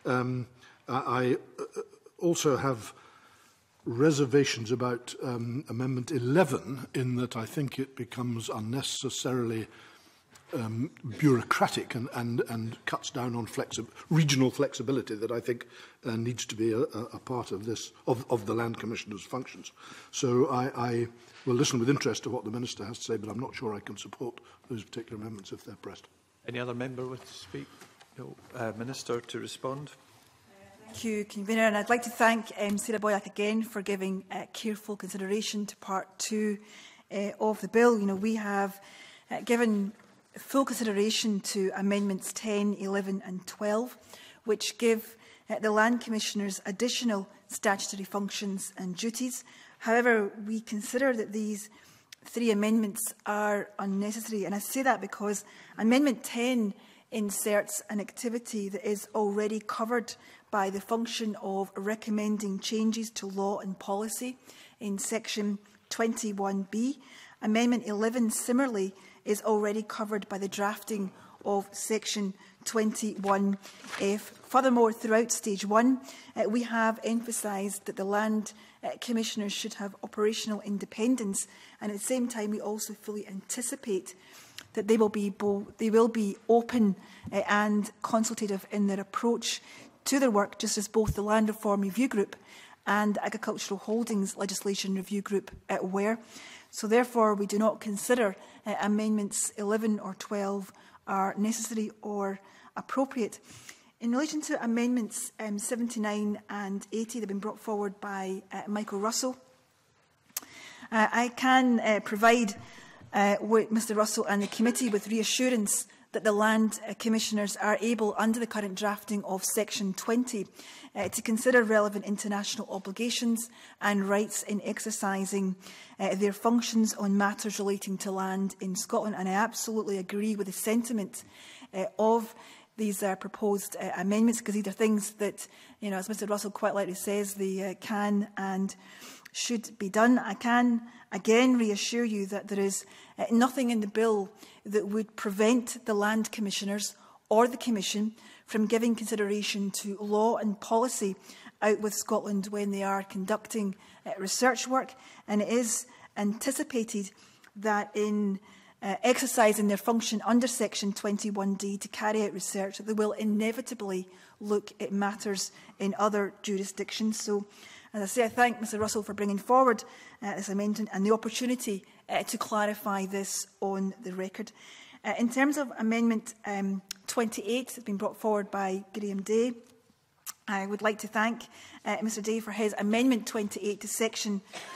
I also have reservations about Amendment 11, in that I think it becomes unnecessarily bureaucratic and cuts down on regional flexibility that I think needs to be a part of this of the Land Commissioner's functions. So I will listen with interest to what the Minister has to say, but I'm not sure I can support those particular amendments if they're pressed. Any other member wish to speak? No. Minister to respond. Thank you, Convener, and I'd like to thank Sarah Boyack again for giving careful consideration to Part 2 of the bill. You know, we have given full consideration to Amendments 10, 11 and 12, which give the Land Commissioners additional statutory functions and duties. However, we consider that these three amendments are unnecessary, and I say that because Amendment 10 inserts an activity that is already covered by the function of recommending changes to law and policy in section 21B. Amendment 11 similarly is already covered by the drafting of section 21F. Furthermore, throughout stage 1, we have emphasised that the land commissioners should have operational independence, and at the same time we also fully anticipate that they will be open and consultative in their approach to their work, just as both the Land Reform Review Group and Agricultural Holdings Legislation Review Group were. So therefore, we do not consider amendments 11 or 12 are necessary or appropriate. In relation to amendments 79 and 80 that have been brought forward by Michael Russell, I can provide with Mr Russell and the committee with reassurance that the Land Commissioners are able, under the current drafting of Section 20, to consider relevant international obligations and rights in exercising their functions on matters relating to land in Scotland. And I absolutely agree with the sentiment of these proposed amendments, because these are things that, you know, as Mr Russell quite rightly says, they can and should be done. I can again reassure you that there is nothing in the bill that would prevent the Land Commissioners or the Commission from giving consideration to law and policy out with Scotland when they are conducting research work, and it is anticipated that in exercising their function under Section 21D to carry out research, that they will inevitably look at matters in other jurisdictions. So, as I say, I thank Mr Russell for bringing forward this amendment and the opportunity to clarify this on the record. In terms of Amendment 28, that's been brought forward by Graham Day, I would like to thank Mr Day for his Amendment 28 to Section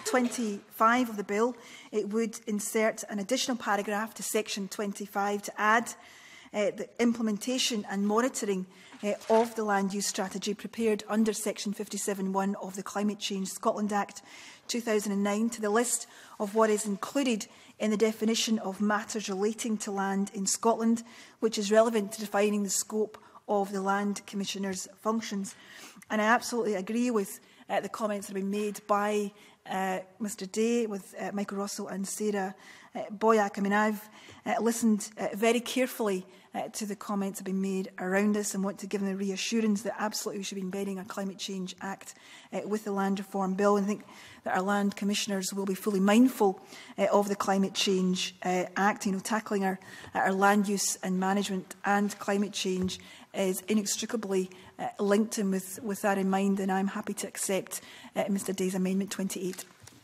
25 of the bill. It would insert an additional paragraph to Section 25 to add the implementation and monitoring of the land use strategy prepared under Section 57(1) of the Climate Change Scotland Act 2009 to the list of what is included in the definition of matters relating to land in Scotland, which is relevant to defining the scope of the Land Commissioner's functions. And I absolutely agree with the comments that have been made by Mr Day, with Michael Russell and Sarah Boyack. I mean, I've listened very carefully to the comments that have been made around this, and want to give them the reassurance that absolutely we should be embedding a Climate Change Act with the Land Reform Bill. And I think that our Land Commissioners will be fully mindful of the Climate Change Act. You know, tackling our land use and management and climate change is inextricably linked, and with that in mind, and I'm happy to accept Mr Day's Amendment 28.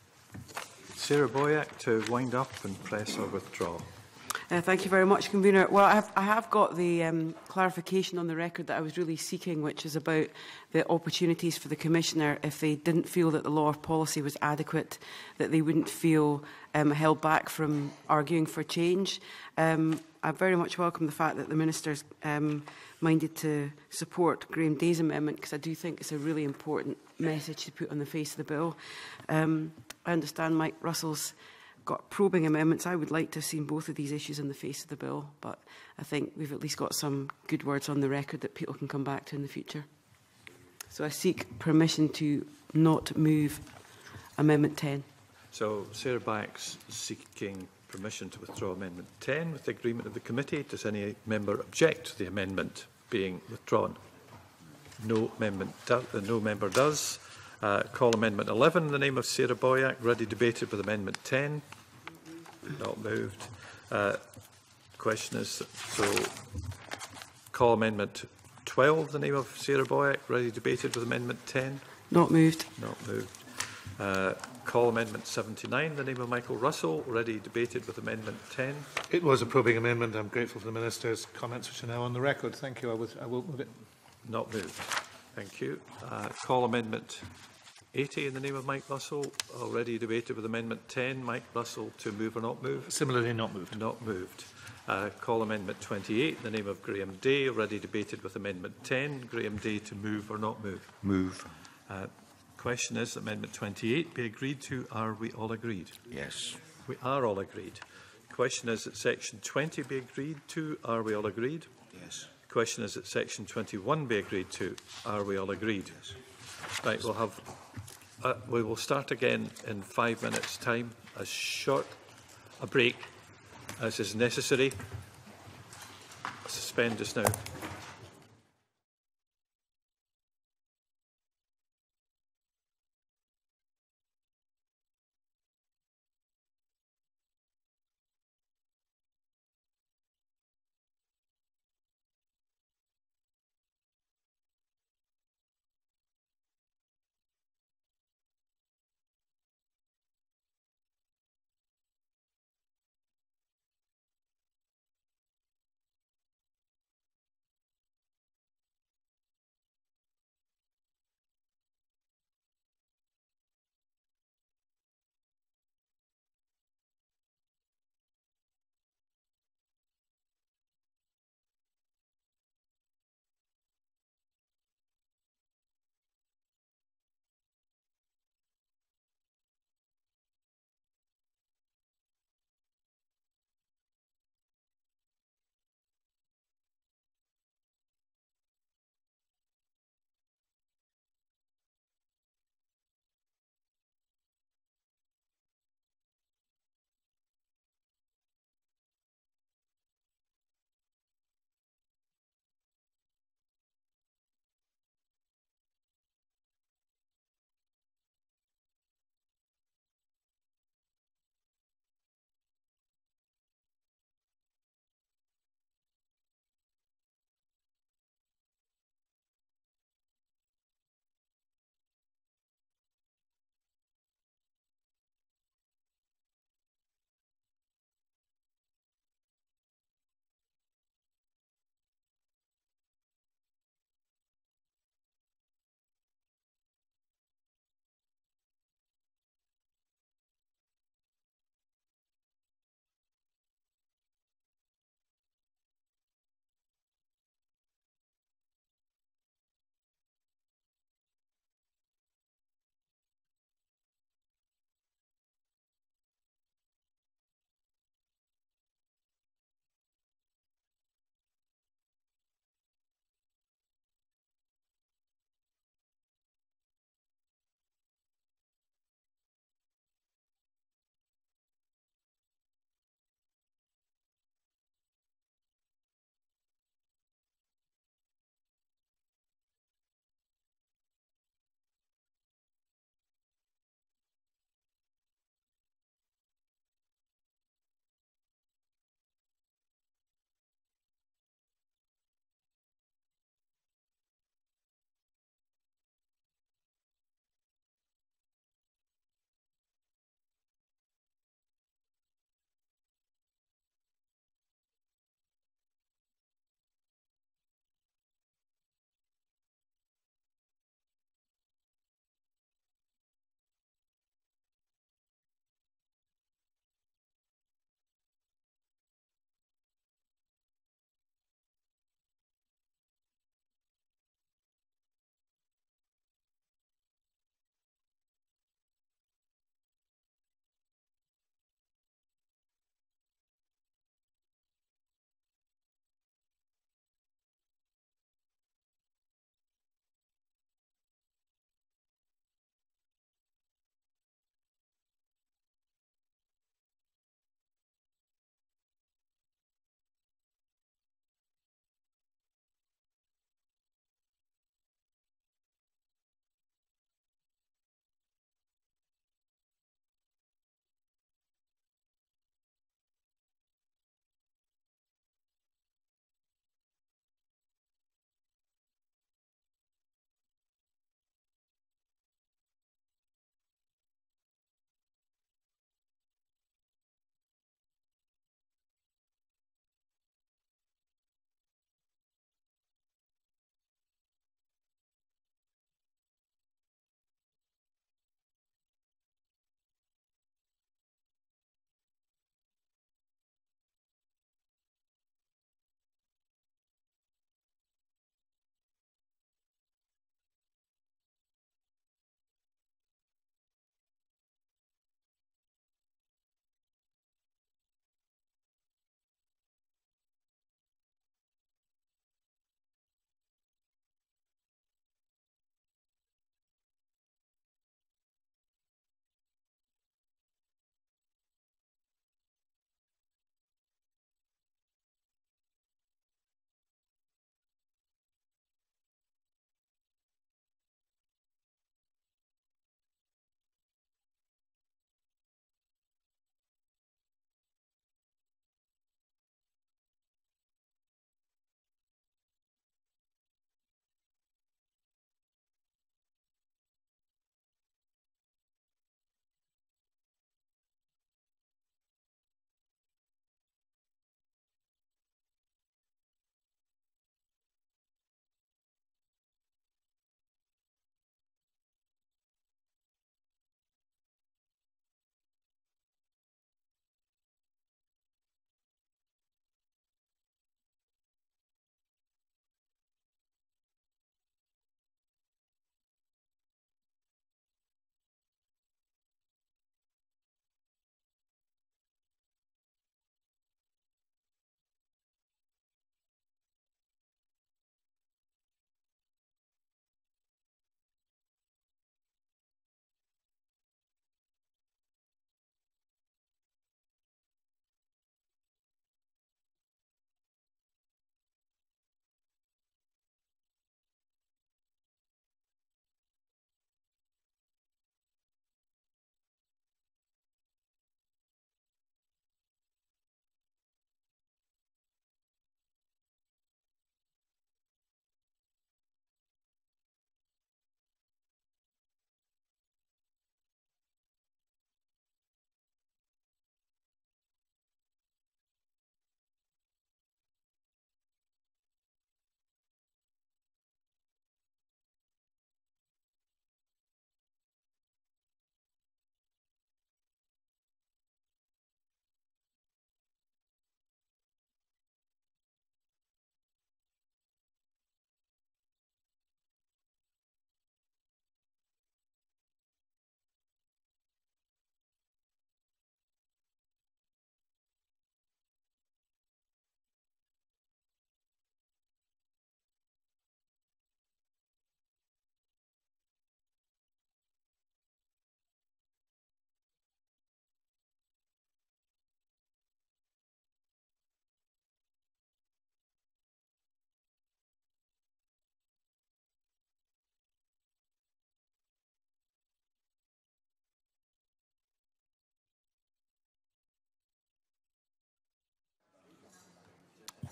Sarah Boyack to wind up and press or withdraw. Thank you very much, Convener. Well, I have got the clarification on the record that I was really seeking, which is about the opportunities for the Commissioner if they didn't feel that the law or policy was adequate, that they wouldn't feel held back from arguing for change. I very much welcome the fact that the Minister's minded to support Graham Day's amendment, because I do think it's a really important message to put on the face of the bill. I understand Mike Russell's got probing amendments. I would like to have seen both of these issues in the face of the bill, but I think we've at least got some good words on the record that people can come back to in the future. So I seek permission to not move Amendment 10. So Sarah Boyack's seeking permission to withdraw Amendment 10 with the agreement of the committee. Does any member object to the amendment being withdrawn? No member does. Call Amendment 11 in the name of Sarah Boyack. Ready debated with Amendment 10. Not moved. Question is, so call Amendment 12 in the name of Sarah Boyack. Ready debated with Amendment 10. Not moved. Not moved. Call Amendment 79 in the name of Michael Russell. Ready debated with Amendment 10. It was a probing amendment. I'm grateful for the Minister's comments, which are now on the record. Thank you. I will move it. Not moved. Thank you. Call Amendment 80 in the name of Mike Russell. Already debated with Amendment 10. Mike Russell to move or not move? Similarly, not moved. Not moved. Call Amendment 28 in the name of Graham Day. Already debated with Amendment 10. Graham Day to move or not move? Move. Question is, Amendment 28 be agreed to. Are we all agreed? Yes. We are all agreed. Question is that Section 20 be agreed to. Are we all agreed? Yes. question is that section 21 be agreed to. Are we all agreed? Yes. Right, we'll have... we will start again in 5 minutes' time, as short a break as is necessary. Suspend just now.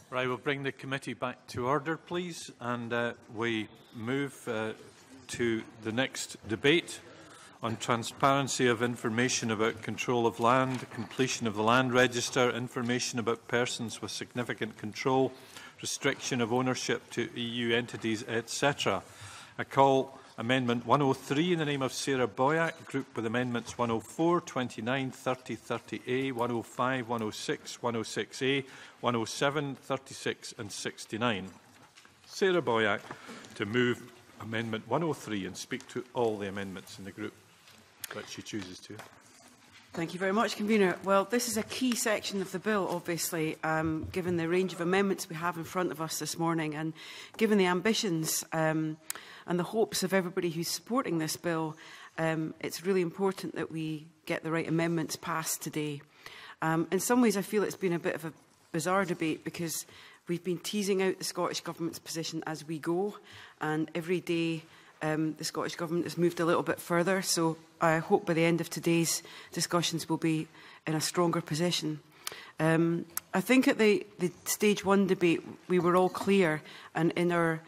Right, we'll bring the committee back to order, please, and we move to the next debate on transparency of information about control of land, completion of the land register, information about persons with significant control, restriction of ownership to EU entities, etc. I call Amendment 103 in the name of Sarah Boyack, grouped with Amendments 104, 29, 30, 30A, 105, 106, 106A, 107, 36 and 69. Sarah Boyack to move Amendment 103 and speak to all the amendments in the group that she chooses to. Thank you very much, Convener. Well, this is a key section of the bill, obviously, given the range of amendments we have in front of us this morning, and given the ambitions and the hopes of everybody who's supporting this bill, it's really important that we get the right amendments passed today. In some ways, I feel it's been a bit of a bizarre debate because we've been teasing out the Scottish Government's position as we go, and every day the Scottish Government has moved a little bit further, so I hope by the end of today's discussions we'll be in a stronger position. I think at the stage 1 debate we were all clear, and in our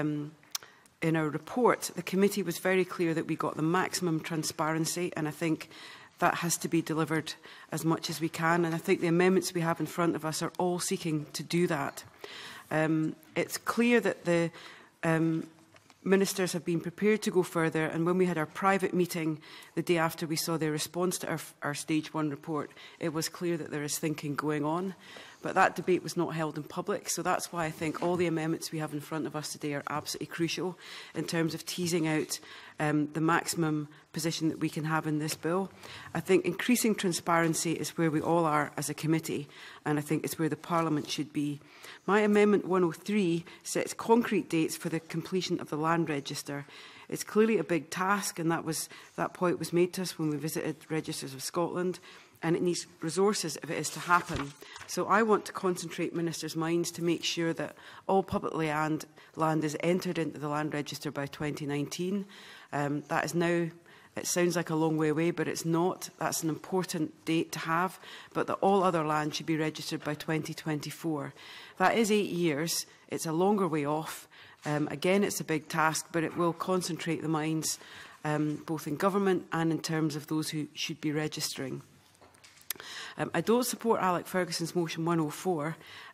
report the committee was very clear that we got the maximum transparency, and I think that has to be delivered as much as we can, and I think the amendments we have in front of us are all seeking to do that. It's clear that the ministers have been prepared to go further, and when we had our private meeting the day after we saw their response to our Stage 1 report, it was clear that there is thinking going on. But that debate was not held in public, so that's why I think all the amendments we have in front of us today are absolutely crucial in terms of teasing out the maximum position that we can have in this bill. I think increasing transparency is where we all are as a committee, and I think it's where the Parliament should be. My Amendment 103 sets concrete dates for the completion of the land register. It's clearly a big task, and that point was made to us when we visited Registers of Scotland, and it needs resources if it is to happen. So I want to concentrate ministers' minds to make sure that all publicly owned land is entered into the land register by 2019. That is now, it sounds like a long way away, but it's not. That's an important date to have, but that all other land should be registered by 2024. That is 8 years. It's a longer way off. Again, it's a big task, but it will concentrate the minds both in government and in terms of those who should be registering. I don't support Alec Ferguson's motion 104.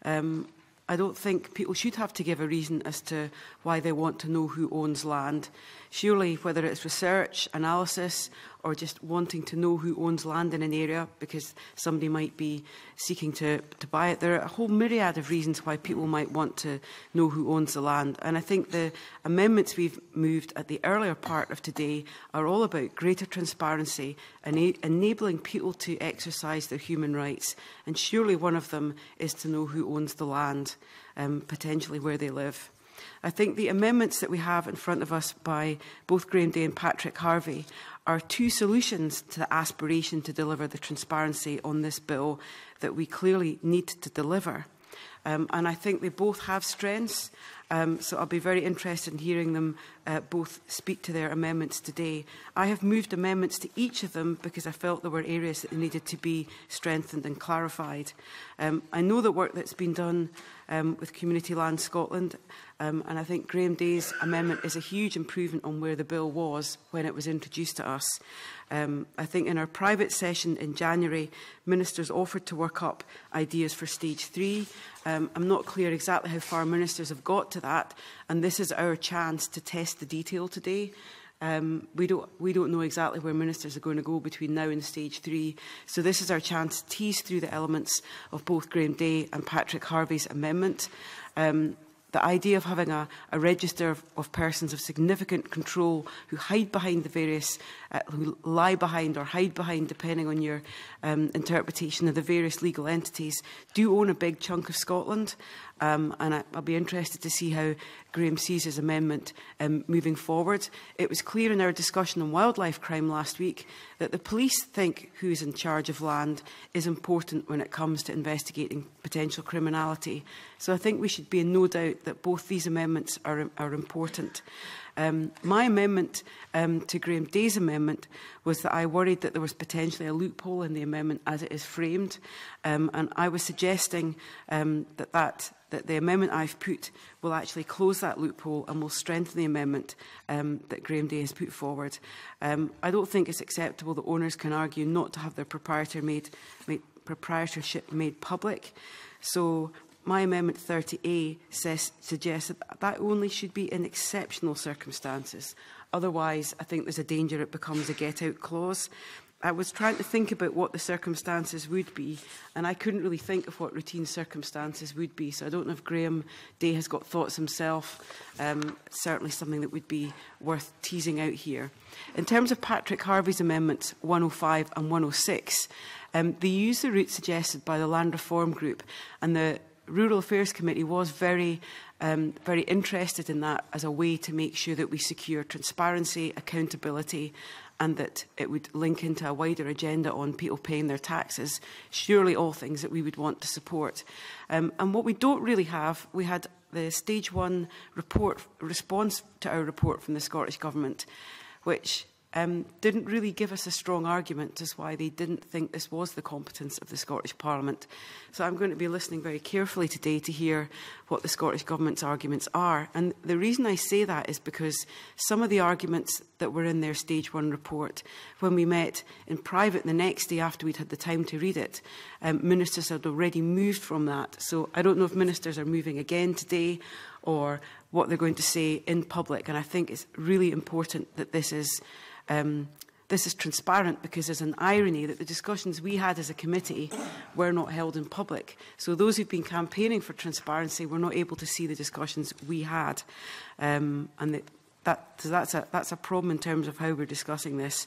I don't think people should have to give a reason as to why they want to know who owns land. Surely, whether it's research, analysis, or just wanting to know who owns land in an area because somebody might be seeking to buy it, there are a whole myriad of reasons why people might want to know who owns the land. And I think the amendments we've moved at the earlier part of today are all about greater transparency and enabling people to exercise their human rights. And surely one of them is to know who owns the land, potentially where they live. I think the amendments that we have in front of us by both Graham Day and Patrick Harvey are two solutions to the aspiration to deliver the transparency on this bill that we clearly need to deliver. And I think they both have strengths, so I'll be very interested in hearing them both speak to their amendments today. I have moved amendments to each of them because I felt there were areas that needed to be strengthened and clarified. I know the work that's been done with Community Land Scotland, and I think Graham Day's amendment is a huge improvement on where the bill was when it was introduced to us. I think in our private session in January, ministers offered to work up ideas for Stage 3. I'm not clear exactly how far ministers have got to that, and this is our chance to test the detail today. We don't know exactly where ministers are going to go between now and Stage 3, so this is our chance to tease through the elements of both Graham Day and Patrick Harvey's amendment. The idea of having a register of persons of significant control who hide behind the various, who lie behind or hide behind, depending on your interpretation of the various legal entities, do own a big chunk of Scotland. And I'll be interested to see how Graham sees his amendment moving forward. It was clear in our discussion on wildlife crime last week that the police think who is in charge of land is important when it comes to investigating potential criminality. So I think we should be in no doubt that both these amendments are important. My amendment to Graham Day's amendment was that I worried that there was potentially a loophole in the amendment as it is framed, and I was suggesting that the amendment I've put will actually close that loophole and will strengthen the amendment that Graham Day has put forward. I don't think it's acceptable that owners can argue not to have their proprietorship made public. So my amendment 30A suggests that only should be in exceptional circumstances. Otherwise, I think there's a danger it becomes a get-out clause. I was trying to think about what the circumstances would be, and I couldn't really think of what routine circumstances would be. So I don't know if Graham Day has got thoughts himself. Certainly something that would be worth teasing out here. In terms of Patrick Harvey's amendments 105 and 106, they use the route suggested by the Land Reform Group, and the Rural Affairs Committee was very interested in that as a way to make sure that we secure transparency, accountability, and that it would link into a wider agenda on people paying their taxes. Surely all things that we would want to support. And what we don't really have, we had the Stage 1 response to our report from the Scottish Government, which didn't really give us a strong argument as why they didn't think this was the competence of the Scottish Parliament. So I'm going to be listening very carefully today to hear what the Scottish Government's arguments are. And the reason I say that is because some of the arguments that were in their Stage 1 report, when we met in private the next day after we'd had the time to read it, ministers had already moved from that. So I don't know if ministers are moving again today or what they're going to say in public. And I think it's really important that this is transparent, because there's an irony that the discussions we had as a committee were not held in public. So those who've been campaigning for transparency were not able to see the discussions we had. And that's a problem in terms of how we're discussing this.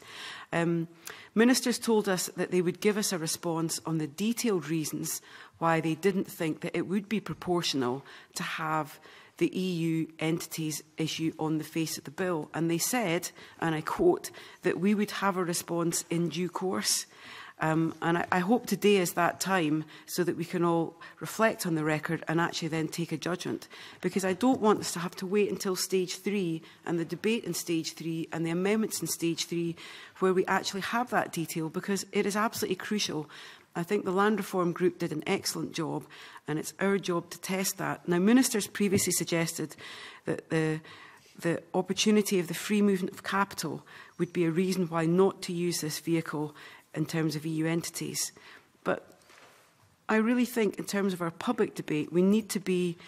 Ministers told us that they would give us a response on the detailed reasons why they didn't think that it would be proportional to have the EU entities issue on the face of the bill. And they said, and I quote, that we would have a response in due course. And I hope today is that time so that we can all reflect on the record and actually then take a judgment. Because I don't want us to have to wait until Stage 3 and the debate in Stage 3 and the amendments in Stage 3 where we actually have that detail, because it is absolutely crucial. I think the Land Reform Group did an excellent job, and it's our job to test that. Now, ministers previously suggested that the opportunity of the free movement of capital would be a reason why not to use this vehicle in terms of EU entities. But I really think in terms of our public debate, we need to be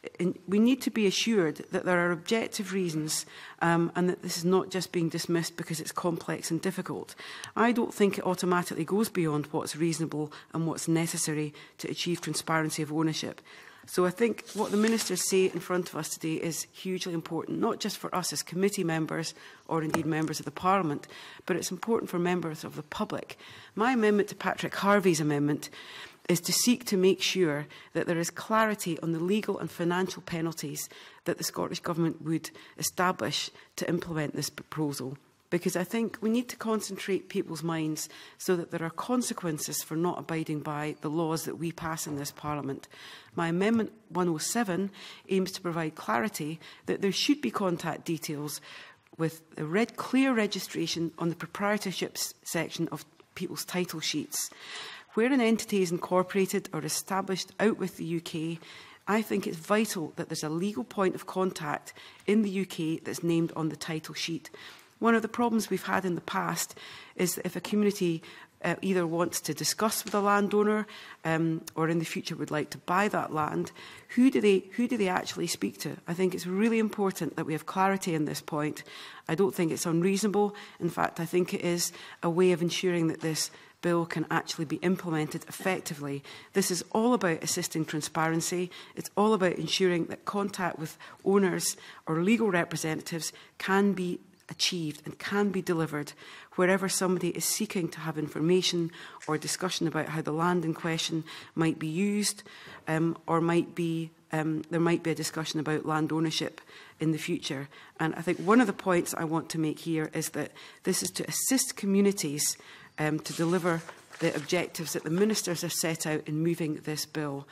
assured that there are objective reasons and that this is not just being dismissed because it's complex and difficult. I don't think it automatically goes beyond what's reasonable and what's necessary to achieve transparency of ownership. So I think what the ministers say in front of us today is hugely important, not just for us as committee members or indeed members of the Parliament, but it's important for members of the public. My amendment to Patrick Harvey's amendment is to seek to make sure that there is clarity on the legal and financial penalties that the Scottish Government would establish to implement this proposal. Because I think we need to concentrate people's minds so that there are consequences for not abiding by the laws that we pass in this Parliament. My Amendment 107 aims to provide clarity that there should be contact details with a clear registration on the proprietorships section of people's title sheets. Where an entity is incorporated or established out with the UK, I think it's vital that there's a legal point of contact in the UK that's named on the title sheet. One of the problems we've had in the past is that if a community either wants to discuss with a landowner or in the future would like to buy that land, who do they actually speak to? I think it's really important that we have clarity on this point. I don't think it's unreasonable. In fact, I think it is a way of ensuring that this bill can actually be implemented effectively. This is all about assisting transparency. It's all about ensuring that contact with owners or legal representatives can be achieved and can be delivered wherever somebody is seeking to have information or discussion about how the land in question might be used, or there might be a discussion about land ownership in the future. And I think one of the points I want to make here is that this is to assist communities to deliver the objectives that the ministers have set out in moving this bill.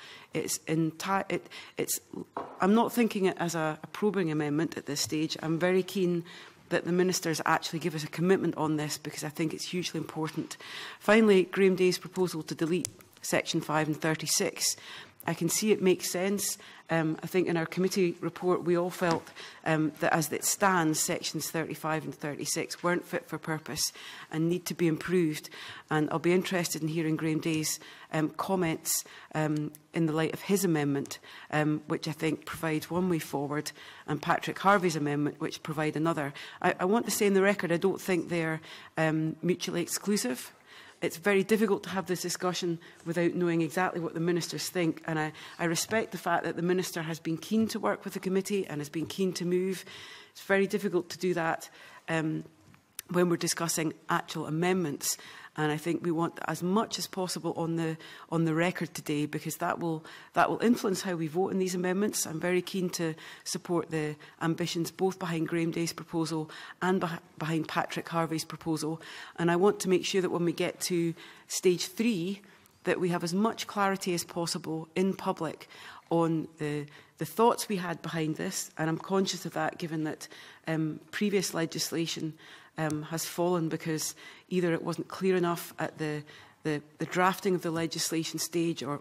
I'm not thinking it as a probing amendment at this stage. I'm very keen that the ministers actually give us a commitment on this, because I think it's hugely important. Finally, Graham Day's proposal to delete section 5 and 36. I can see it makes sense. I think in our committee report we all felt that as it stands, sections 35 and 36 weren't fit for purpose and need to be improved. And I'll be interested in hearing Graham Day's comments in the light of his amendment, which I think provides one way forward, and Patrick Harvey's amendment, which provide another. I want to say in the record, I don't think they're mutually exclusive. It's very difficult to have this discussion without knowing exactly what the ministers think, and I respect the fact that the minister has been keen to work with the committee and has been keen to move. It's very difficult to do that when we're discussing actual amendments, and I think we want as much as possible on the record today, because that will influence how we vote in these amendments. I'm very keen to support the ambitions both behind Graham Day's proposal and behind Patrick Harvey's proposal, and I want to make sure that when we get to stage 3 that we have as much clarity as possible in public on the thoughts we had behind this, and I'm conscious of that given that previous legislation has fallen because either it wasn't clear enough at the drafting of the legislation stage, or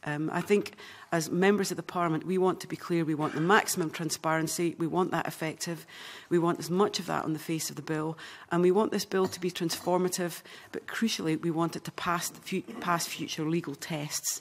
I think as members of the Parliament we want to be clear. We want the maximum transparency, we want that effective, we want as much of that on the face of the bill, and we want this bill to be transformative, but crucially we want it to pass future legal tests.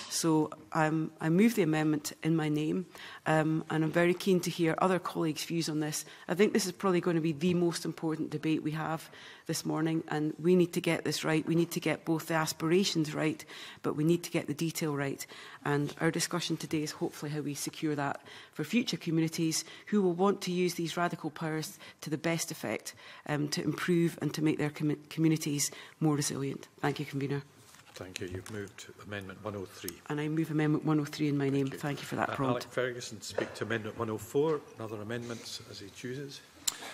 So I move the amendment in my name, and I'm very keen to hear other colleagues' views on this. I think this is probably going to be the most important debate we have this morning, and we need to get this right. We need to get both the aspirations right, but we need to get the detail right. And our discussion today is hopefully how we secure that for future communities who will want to use these radical powers to the best effect to improve and to make their communities more resilient. Thank you, Convener. Thank you. You've moved Amendment 103. And I move Amendment 103 in my name. Thank you for that prompt. Alec Ferguson speak to Amendment 104 and other amendments as he chooses.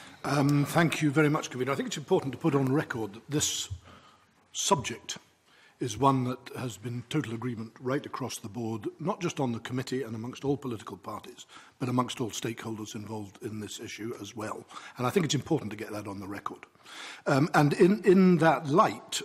Thank you very much, Convener. I think it's important to put on record that this subject is one that has been total agreement right across the board, not just on the committee and amongst all political parties, but amongst all stakeholders involved in this issue as well. And I think it's important to get that on the record. And in that light,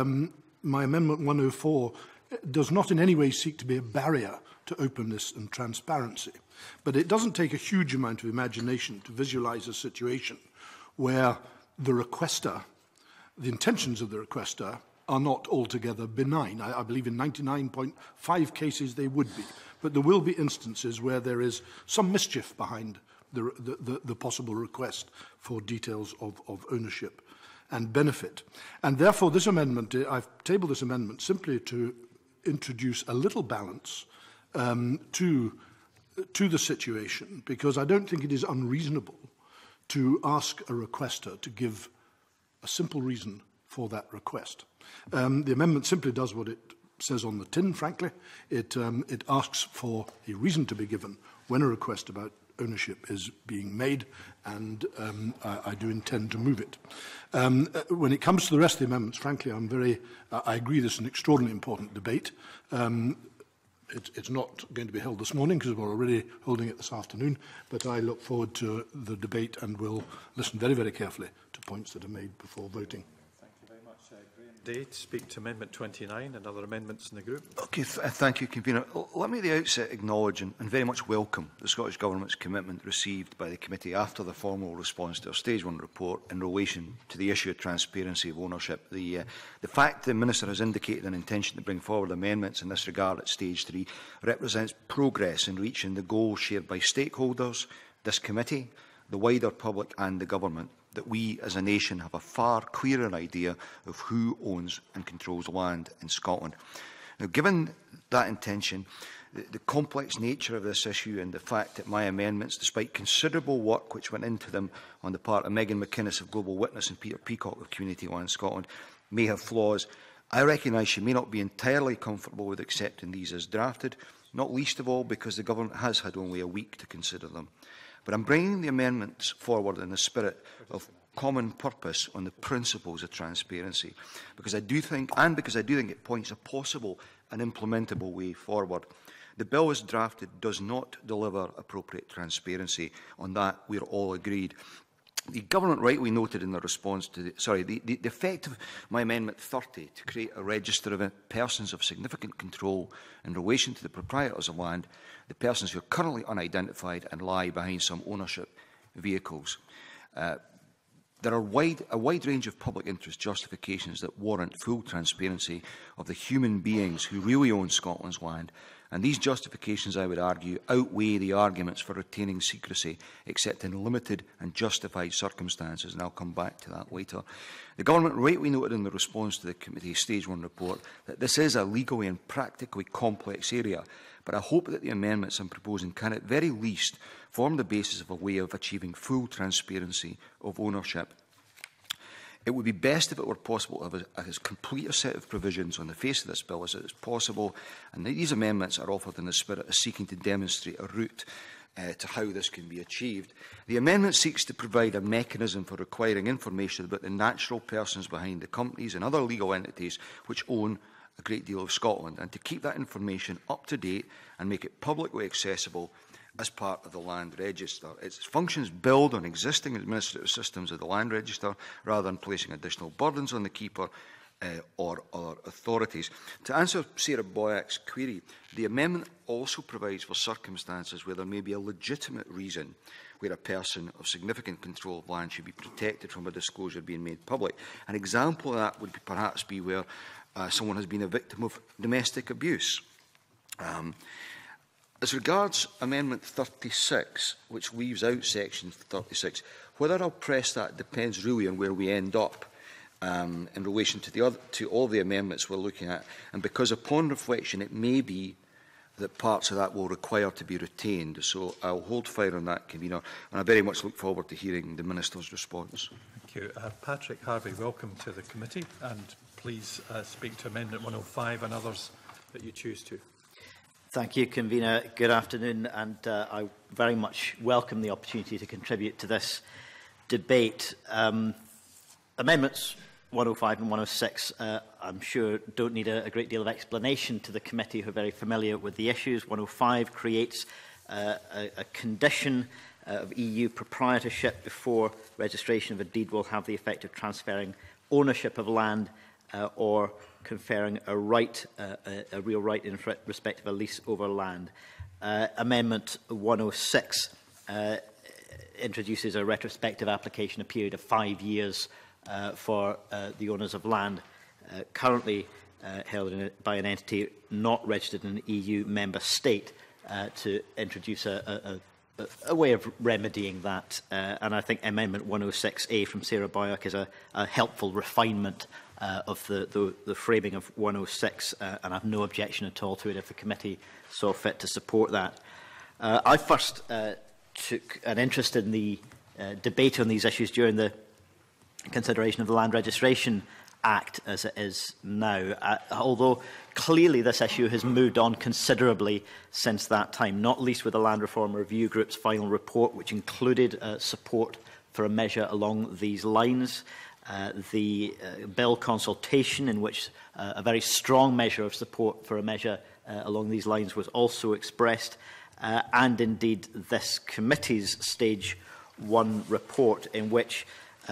my Amendment 104 does not in any way seek to be a barrier to openness and transparency, but it doesn't take a huge amount of imagination to visualise a situation where the requester, the intentions of the requester, are not altogether benign. I believe in 99.5 cases they would be, but there will be instances where there is some mischief behind the possible request for details of ownership and benefit. And therefore this amendment, I've tabled this amendment simply to introduce a little balance to the situation, because I don't think it is unreasonable to ask a requester to give a simple reason for that request. The amendment simply does what it says on the tin, frankly. It asks for a reason to be given when a request about ownership is being made, and I do intend to move it. When it comes to the rest of the amendments, frankly, I agree this is an extraordinarily important debate. It's not going to be held this morning because we're already holding it this afternoon, but I look forward to the debate and will listen very, very carefully to points that are made before voting. Thank you very much, Graham Day. To speak to Amendment 29 and other amendments in the group. Okay, thank you, Convener. Let me at the outset acknowledge and very much welcome the Scottish Government's commitment received by the committee after the formal response to our Stage 1 report in relation to the issue of transparency of ownership. The fact the Minister has indicated an intention to bring forward amendments in this regard at Stage 3 represents progress in reaching the goals shared by stakeholders, this committee, the wider public and the Government, that we as a nation have a far clearer idea of who owns and controls land in Scotland. Now, given that intention, the complex nature of this issue and the fact that my amendments, despite considerable work which went into them on the part of Megan McInnes of Global Witness and Peter Peacock of Community Land Scotland, may have flaws, I recognise she may not be entirely comfortable with accepting these as drafted, not least of all because the Government has had only a week to consider them. But I'm bringing the amendments forward in the spirit of common purpose on the principles of transparency, because I do think it points a possible and implementable way forward. The bill as drafted does not deliver appropriate transparency. On that, we're all agreed. The government rightly noted in the response to the effect of my Amendment 30 to create a register of persons of significant control in relation to the proprietors of land, the persons who are currently unidentified and lie behind some ownership vehicles. There are a wide range of public interest justifications that warrant full transparency of the human beings who really own Scotland's land, and these justifications, I would argue, outweigh the arguments for retaining secrecy, except in limited and justified circumstances, and I'll come back to that later. The Government rightly noted in the response to the Committee's Stage 1 report that this is a legally and practically complex area, but I hope that the amendments I'm proposing can at very least form the basis of a way of achieving full transparency of ownership. It would be best if it were possible to have as complete a set of provisions on the face of this bill as it is possible, and these amendments are offered in the spirit of seeking to demonstrate a route to how this can be achieved. The amendment seeks to provide a mechanism for requiring information about the natural persons behind the companies and other legal entities which own a great deal of Scotland, and to keep that information up to date and make it publicly accessible as part of the Land Register. Its functions build on existing administrative systems of the Land Register rather than placing additional burdens on the keeper or other authorities. To answer Sarah Boyack's query, the amendment also provides for circumstances where there may be a legitimate reason where a person of significant control of land should be protected from a disclosure being made public. An example of that would perhaps be where someone has been a victim of domestic abuse. As regards Amendment 36, which leaves out Section 36, whether I'll press that depends really on where we end up in relation to all the amendments we're looking at. And because upon reflection, it may be that parts of that will require to be retained. So I'll hold fire on that, Convener, and I very much look forward to hearing the Minister's response. Thank you. Patrick Harvey, welcome to the committee, and please speak to Amendment 105 and others that you choose to. Thank you, Convener. Good afternoon, and I very much welcome the opportunity to contribute to this debate. Amendments 105 and 106, I'm sure, don't need a great deal of explanation to the committee who are very familiar with the issues. 105 creates a condition of EU proprietorship before registration of a deed will have the effect of transferring ownership of land or conferring a right, a real right in respect of a lease over land. Amendment 106 introduces a retrospective application, a period of 5 years for the owners of land currently held by an entity not registered in an EU member state to introduce a way of remedying that. And I think Amendment 106A from Sarah Boyack is a helpful refinement of the framing of 106, and I have no objection at all to it if the committee saw fit to support that. I first took an interest in the debate on these issues during the consideration of the Land Registration Act as it is now, although clearly this issue has moved on considerably since that time, not least with the Land Reform Review Group's final report, which included support for a measure along these lines. The bill consultation, in which a very strong measure of support for a measure along these lines was also expressed, and indeed this committee's Stage 1 report, in which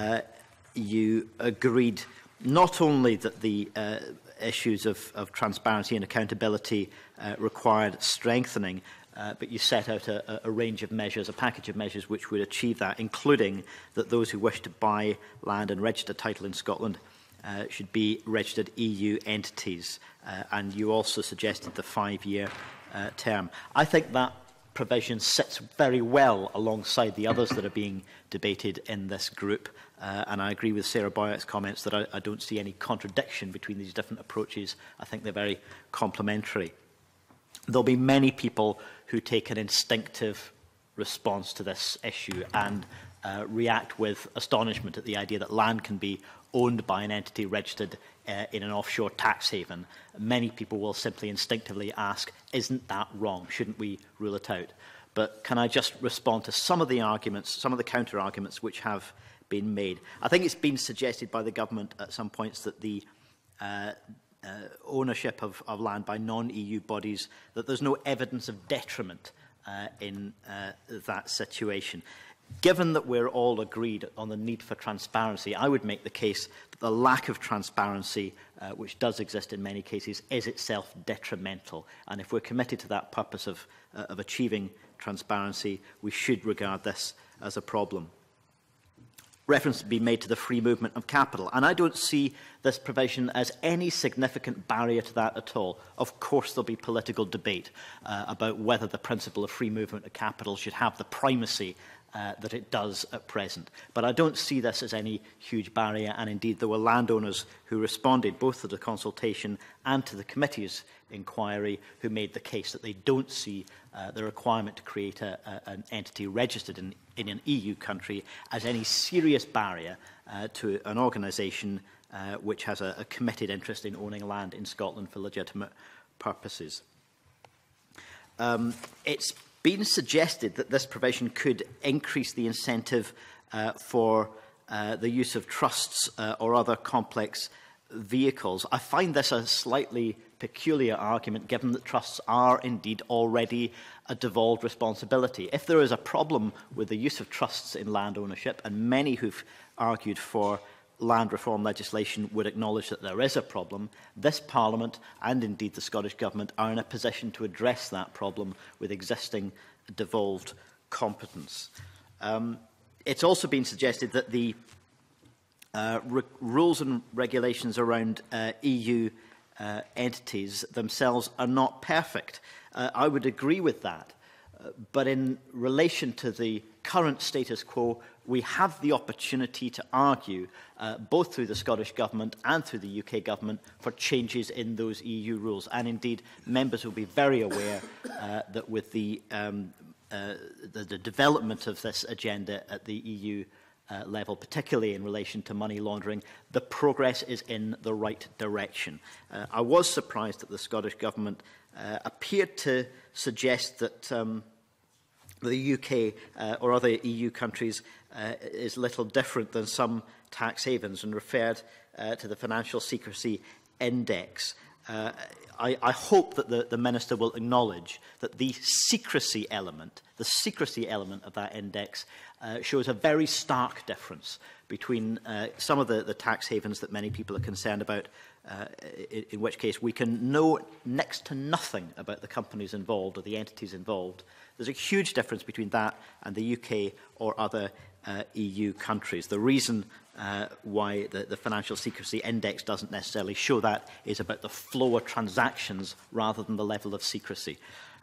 you agreed not only that the issues of transparency and accountability required strengthening, but you set out a range of measures, a package of measures which would achieve that, including that those who wish to buy land and register title in Scotland should be registered EU entities. And you also suggested the 5-year term. I think that provision sits very well alongside the others that are being debated in this group. And I agree with Sarah Boyack's comments that I don't see any contradiction between these different approaches. I think they're very complementary. There'll be many people who take an instinctive response to this issue and react with astonishment at the idea that land can be owned by an entity registered in an offshore tax haven. Many people will simply instinctively ask, isn't that wrong? Shouldn't we rule it out? But can I just respond to some of the arguments, some of the counter-arguments which have been made. I think it's been suggested by the government at some points that the ownership of land by non-EU bodies, that there's no evidence of detriment in that situation. Given that we're all agreed on the need for transparency, I would make the case that the lack of transparency, which does exist in many cases, is itself detrimental. And if we're committed to that purpose of achieving transparency, we should regard this as a problem. Reference to be made to the free movement of capital, and I don't see this provision as any significant barrier to that at all. Of course, there'll be political debate about whether the principle of free movement of capital should have the primacy that it does at present. But I don't see this as any huge barrier, and indeed there were landowners who responded both to the consultation and to the committee's inquiry who made the case that they don't see the requirement to create an entity registered in an EU country as any serious barrier to an organisation which has a committed interest in owning land in Scotland for legitimate purposes. It's been suggested that this provision could increase the incentive for the use of trusts or other complex vehicles. I find this a slightly peculiar argument, given that trusts are indeed already a devolved responsibility. If there is a problem with the use of trusts in land ownership, and many who've argued for land reform legislation would acknowledge that there is a problem, this Parliament and indeed the Scottish Government are in a position to address that problem with existing devolved competence. It's also been suggested that the rules and regulations around EU entities themselves are not perfect. I would agree with that. But in relation to the current status quo, we have the opportunity to argue, both through the Scottish Government and through the UK Government, for changes in those EU rules. And indeed, members will be very aware that with the development of this agenda at the EU level, particularly in relation to money laundering, the progress is in the right direction. I was surprised that the Scottish Government appeared to suggest that the UK or other EU countries is little different than some tax havens, and referred to the Financial Secrecy Index. I hope that the Minister will acknowledge that the secrecy element of that index shows a very stark difference between some of the tax havens that many people are concerned about, in which case we can know next to nothing about the companies involved or the entities involved. There's a huge difference between that and the UK or other EU countries. The reason why the Financial Secrecy Index doesn't necessarily show that is about the flow of transactions rather than the level of secrecy.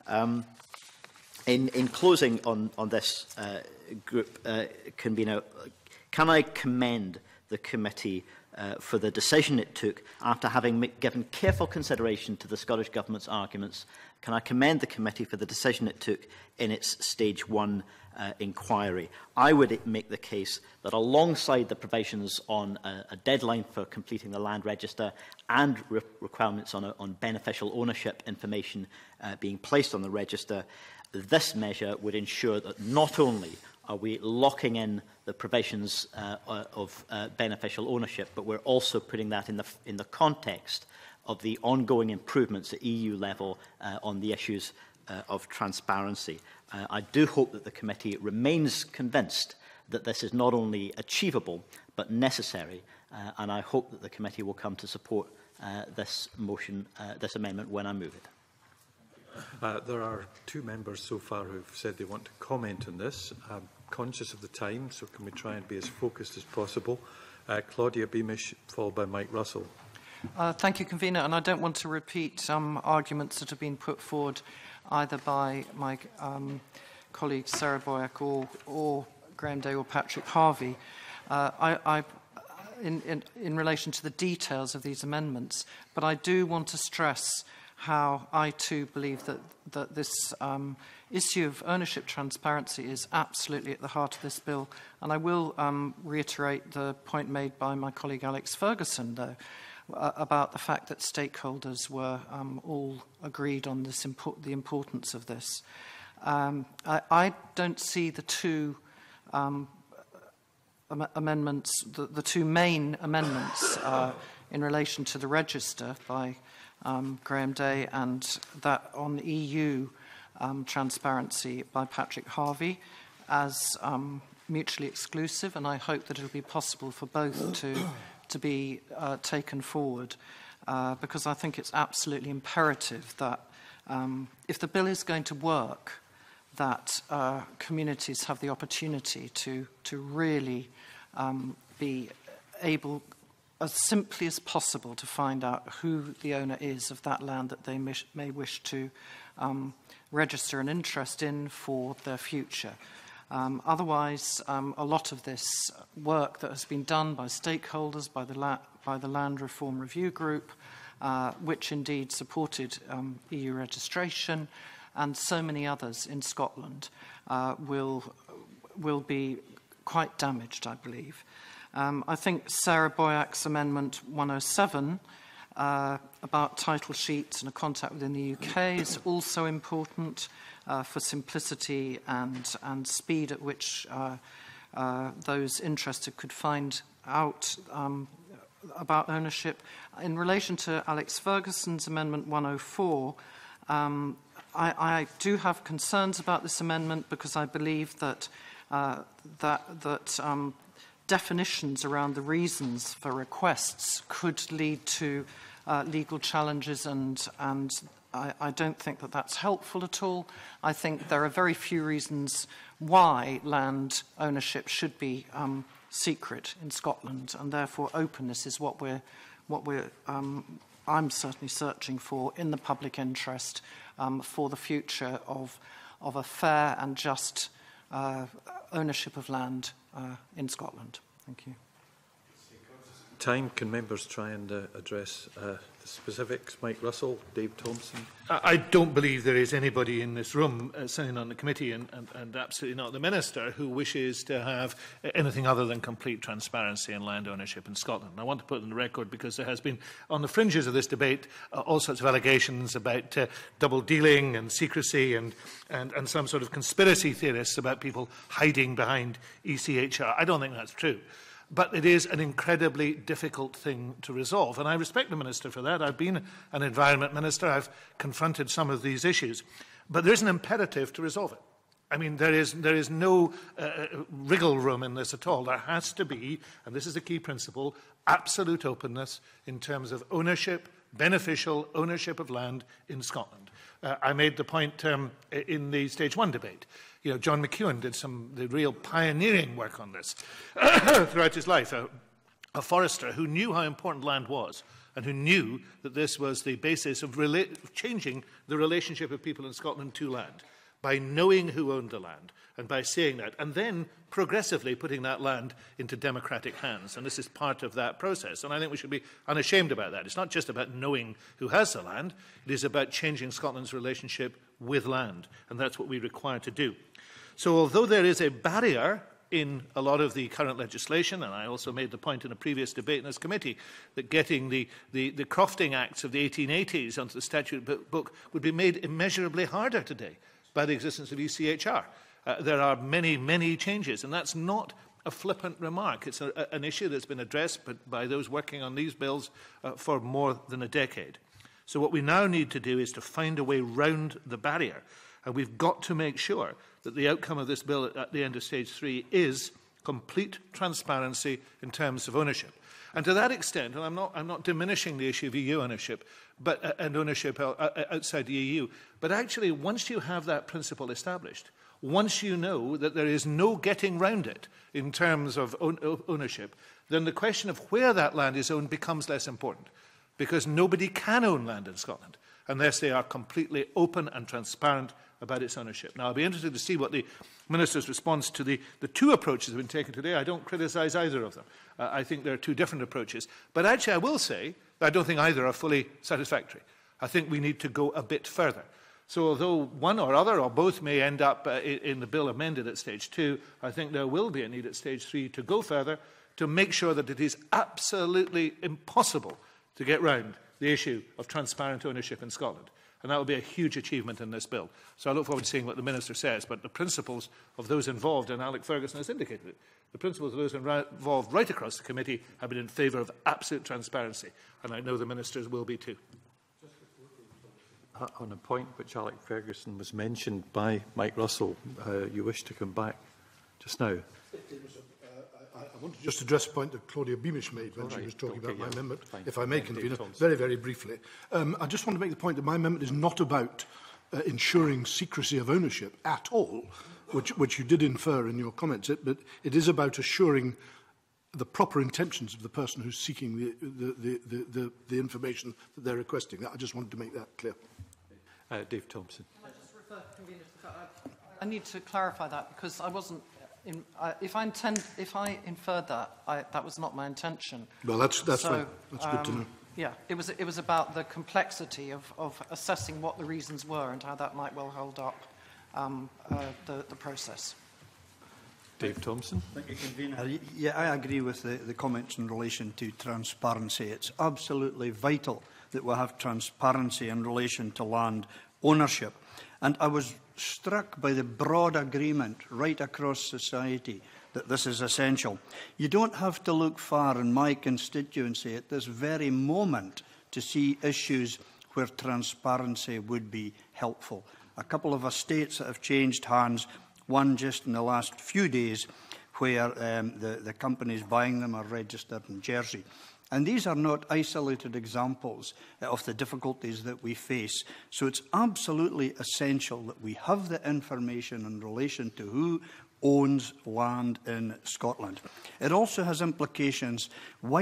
In closing on this group, convener, can I commend the committee for the decision it took after having given careful consideration to the Scottish Government's arguments? Can I commend the committee for the decision it took in its Stage 1 inquiry? I would make the case that alongside the provisions on a deadline for completing the land register and requirements on beneficial ownership information being placed on the register, this measure would ensure that not only are we locking in the provisions of beneficial ownership, but we're also putting that in the context of the ongoing improvements at EU level on the issues of transparency. I do hope that the committee remains convinced that this is not only achievable but necessary, and I hope that the committee will come to support this motion, this amendment, when I move it. There are two members so far who have said they want to comment on this. I'm conscious of the time, so can we try and be as focused as possible? Claudia Beamish, followed by Mike Russell. Thank you, Convener, and I don't want to repeat some arguments that have been put forward either by my colleagues Sarah Boyack or Graham Day or Patrick Harvey in relation to the details of these amendments, but I do want to stress how I too believe that this issue of ownership transparency is absolutely at the heart of this bill. And I will reiterate the point made by my colleague Alex Ferguson, though, about the fact that stakeholders were all agreed on this the importance of this. I don't see the two amendments, the two main amendments in relation to the register by Graham Day and that on EU transparency by Patrick Harvey as mutually exclusive, and I hope that it will be possible for both to be taken forward because I think it's absolutely imperative that if the bill is going to work, that communities have the opportunity to really be able, as simply as possible, to find out who the owner is of that land that they may wish to register an interest in for their future. Otherwise, a lot of this work that has been done by stakeholders, by the Land Reform Review Group, which indeed supported EU registration, and so many others in Scotland, will be quite damaged, I believe. I think Sarah Boyack's Amendment 107 about title sheets and a contact within the UK is also important for simplicity and speed at which those interested could find out about ownership. In relation to Alex Ferguson's Amendment 104, I do have concerns about this amendment because I believe that definitions around the reasons for requests could lead to legal challenges, and I don't think that that's helpful at all. I think there are very few reasons why land ownership should be secret in Scotland, and therefore openness is what I'm certainly searching for in the public interest for the future of a fair and just ownership of land in Scotland. Thank you. Time, can members try and address the specifics? Mike Russell, Dave Thompson. I don't believe there is anybody in this room sitting on the committee, and absolutely not the Minister, who wishes to have anything other than complete transparency in land ownership in Scotland. And I want to put it on the record because there has been, on the fringes of this debate, all sorts of allegations about double dealing and secrecy and some sort of conspiracy theorists about people hiding behind ECHR. I don't think that's true. But it is an incredibly difficult thing to resolve. And I respect the Minister for that. I've been an Environment Minister. I've confronted some of these issues. But there's an imperative to resolve it. I mean, there is no wriggle room in this at all. There has to be, and this is the key principle, absolute openness in terms of ownership, beneficial ownership of land in Scotland. I made the point in the Stage 1 debate. You know, John McEwen did the real pioneering work on this throughout his life, a forester who knew how important land was and who knew that this was the basis of changing the relationship of people in Scotland to land, by knowing who owned the land and by seeing that, and then progressively putting that land into democratic hands. And this is part of that process. And I think we should be unashamed about that. It's not just about knowing who has the land. It is about changing Scotland's relationship with land. And that's what we require to do. So although there is a barrier in a lot of the current legislation, and I also made the point in a previous debate in this committee that getting the Crofting Acts of the 1880s onto the statute book would be made immeasurably harder today by the existence of ECHR. There are many, many changes, and that's not a flippant remark. It's an issue that's been addressed by those working on these bills for more than a decade. So what we now need to do is to find a way round the barrier, and we've got to make sure that the outcome of this bill at the end of Stage 3 is complete transparency in terms of ownership. And to that extent, and I'm not diminishing the issue of EU ownership and ownership outside the EU, but actually once you have that principle established, once you know that there is no getting round it in terms of ownership, then the question of where that land is owned becomes less important, because nobody can own land in Scotland unless they are completely open and transparent about its ownership. Now, I'll be interested to see what the Minister's response to the two approaches that have been taken today. I don't criticise either of them. I think there are two different approaches. But actually, I will say that I don't think either are fully satisfactory. I think we need to go a bit further. So although one or other or both may end up in the bill amended at Stage 2, I think there will be a need at Stage 3 to go further to make sure that it is absolutely impossible to get round the issue of transparent ownership in Scotland. And that will be a huge achievement in this bill. So I look forward to seeing what the Minister says. But the principles of those involved, and Alec Ferguson has indicated it, the principles of those involved right across the committee have been in favour of absolute transparency. And I know the Ministers will be too. On a point which Alec Ferguson was mentioned by Mike Russell, you wish to come back just now? I want to just address a point that Claudia Beamish made when she was talking about my amendment, if I may, convener, very, very briefly. I just want to make the point that my amendment is not about ensuring secrecy of ownership at all, which you did infer in your comments, but it is about assuring the proper intentions of the person who's seeking the information that they're requesting. I just wanted to make that clear. Dave Thompson. Can I just refer to convener? I need to clarify that because I wasn't. If I inferred that, that was not my intention. Well, that's fine. That's good to know. Yeah, it was about the complexity of assessing what the reasons were and how that might well hold up the process. Dave Thompson. Thank you, convener. Yeah, I agree with the comments in relation to transparency. It's absolutely vital that we have transparency in relation to land ownership. And I was struck by the broad agreement right across society that this is essential. You don't have to look far in my constituency at this very moment to see issues where transparency would be helpful. A couple of estates that have changed hands, one just in the last few days, where the companies buying them are registered in Jersey. And these are not isolated examples of the difficulties that we face. So it's absolutely essential that we have the information in relation to who owns land in Scotland. It also has implications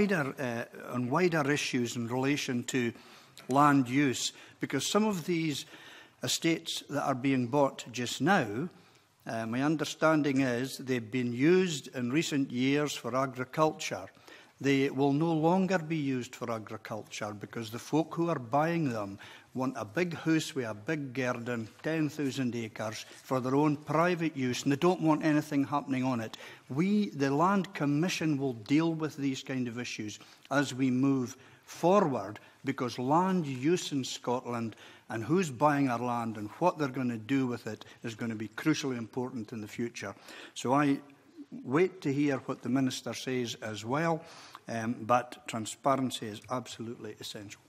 on wider issues in relation to land use, because some of these estates that are being bought just now, my understanding is they've been used in recent years for agriculture. They will no longer be used for agriculture because the folk who are buying them want a big house with a big garden, 10,000 acres, for their own private use, and they don't want anything happening on it. We, the Land Commission, will deal with these kind of issues as we move forward, because land use in Scotland and who's buying our land and what they're going to do with it is going to be crucially important in the future. So I wait to hear what the Minister says as well, but transparency is absolutely essential.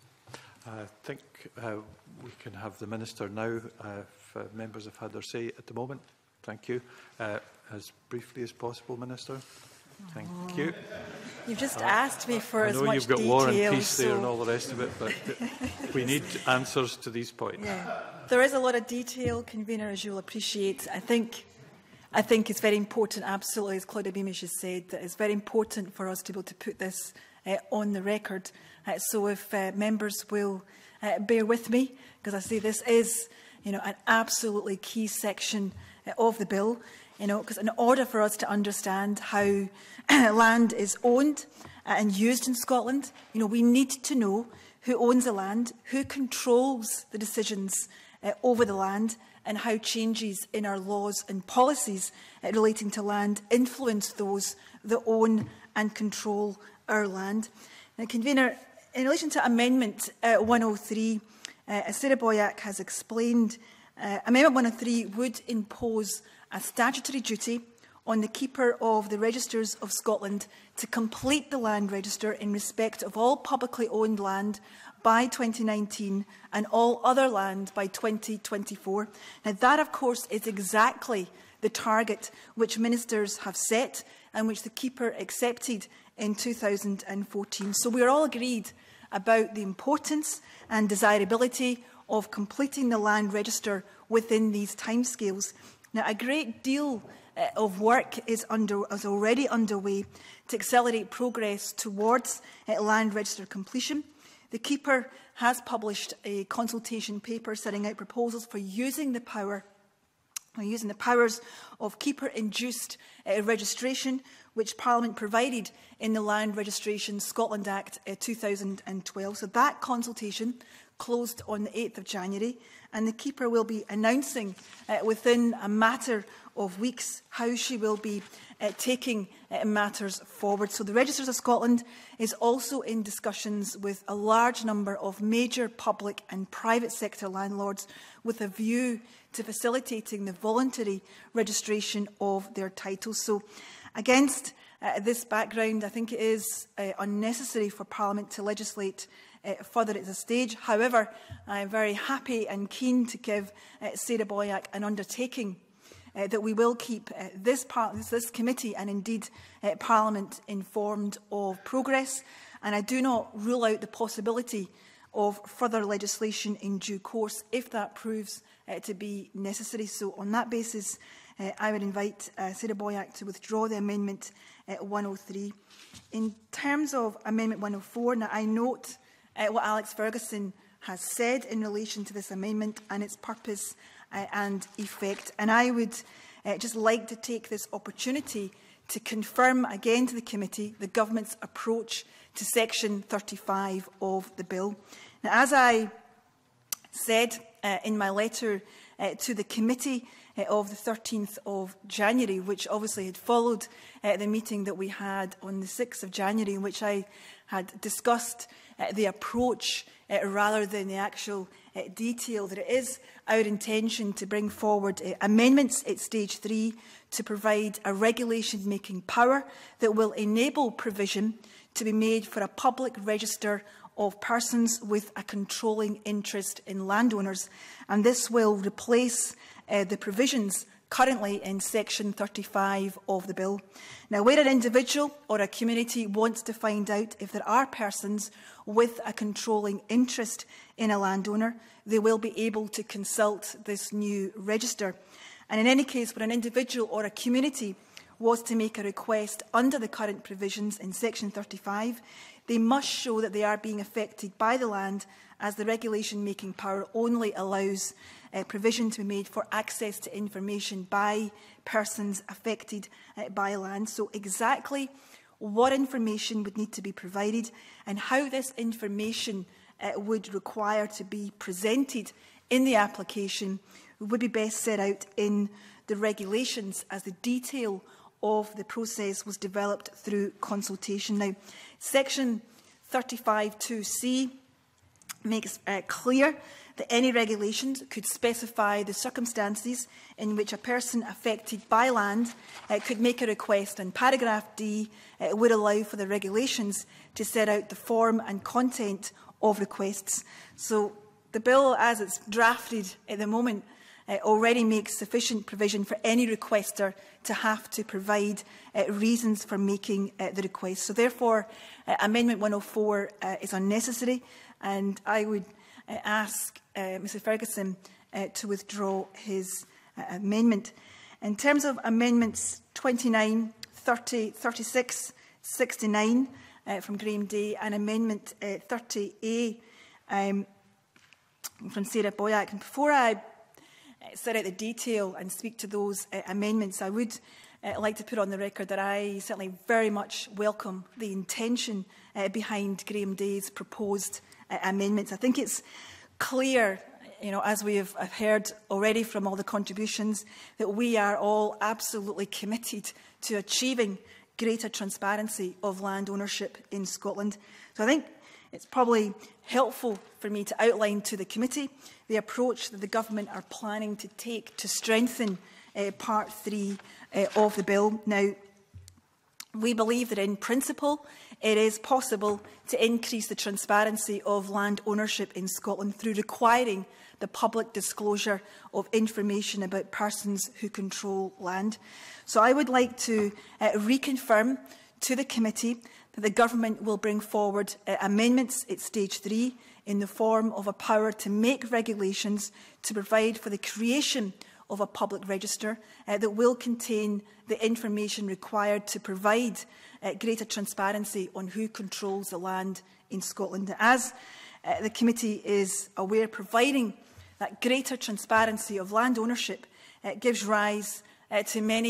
I think we can have the Minister now, if members have had their say at the moment. Thank you. As briefly as possible, Minister. Thank you. You've just asked me for as much detail. I know you've got War and Peace there and all the rest of it, but we need answers to these points. Yeah. There is a lot of detail, convener, as you'll appreciate. I think it's very important, absolutely, as Claudia Beamish has said, that it's very important for us to be able to put this on the record. So if members will bear with me, because I say this is, an absolutely key section of the bill, because in order for us to understand how land is owned and used in Scotland, we need to know who owns the land, who controls the decisions over the land, and how changes in our laws and policies relating to land influence those that own and control our land. Now, convener, in relation to Amendment 103, as Sarah Boyack has explained, Amendment 103 would impose a statutory duty on the Keeper of the Registers of Scotland to complete the land register in respect of all publicly owned land by 2019 and all other land by 2024. Now, that, of course, is exactly the target which ministers have set and which the Keeper accepted in 2014. So we are all agreed about the importance and desirability of completing the land register within these timescales. Now, a great deal of work is already underway to accelerate progress towards land register completion. The Keeper has published a consultation paper setting out proposals for using the powers of Keeper-induced registration, which Parliament provided in the Land Registration Scotland Act 2012. So that consultation closed on the 8th of January, and the Keeper will be announcing within a matter of weeks how she will be taking matters forward. So the Registers of Scotland is also in discussions with a large number of major public and private sector landlords with a view to facilitating the voluntary registration of their titles. So against this background, I think it is unnecessary for Parliament to legislate further at this stage. However, I am very happy and keen to give Sarah Boyack an undertaking that we will keep this committee and indeed Parliament informed of progress, and I do not rule out the possibility of further legislation in due course if that proves to be necessary. So on that basis, I would invite Sarah Boyack to withdraw the Amendment 103. In terms of Amendment 104, now I note what Alex Ferguson has said in relation to this amendment and its purpose and effect. And I would just like to take this opportunity to confirm again to the committee the government's approach to Section 35 of the bill. Now, as I said in my letter to the committee of the 13th of January, which obviously had followed the meeting that we had on the 6th of January, in which I had discussed the approach rather than the actual detail, that it is our intention to bring forward amendments at stage 3 to provide a regulation-making power that will enable provision to be made for a public register of persons with a controlling interest in landowners. And this will replace the provisions currently in Section 35 of the bill. Now, where an individual or a community wants to find out if there are persons with a controlling interest in a landowner, they will be able to consult this new register. And in any case, where an individual or a community was to make a request under the current provisions in Section 35, they must show that they are being affected by the land, as the regulation-making power only allows provision to be made for access to information by persons affected by land. So exactly what information would need to be provided and how this information would require to be presented in the application would be best set out in the regulations, as the detail of the process was developed through consultation. Now, Section 35(2)(c) makes clear that any regulations could specify the circumstances in which a person affected by land could make a request, and paragraph D would allow for the regulations to set out the form and content of requests. So the bill, as it's drafted at the moment, already makes sufficient provision for any requester to have to provide reasons for making the request. So therefore, Amendment 104 is unnecessary, and I would ask Mr Ferguson to withdraw his amendment. In terms of Amendments 29, 30, 36, 69 from Graham Day and Amendment 30A from Sarah Boyack, and before I set out the detail and speak to those amendments, I would like to put on the record that I certainly very much welcome the intention behind Graham Day's proposed amendments. I think it's clear, as we have heard already from all the contributions, that we are all absolutely committed to achieving greater transparency of land ownership in Scotland. So I think it's probably helpful for me to outline to the committee the approach that the government are planning to take to strengthen Part 3 of the bill. Now, we believe that in principle it is possible to increase the transparency of land ownership in Scotland through requiring the public disclosure of information about persons who control land. So I would like to reconfirm to the committee that the government will bring forward amendments at stage 3 in the form of a power to make regulations to provide for the creation of a public register that will contain the information required to provide greater transparency on who controls the land in Scotland. As the committee is aware, providing that greater transparency of land ownership gives rise to many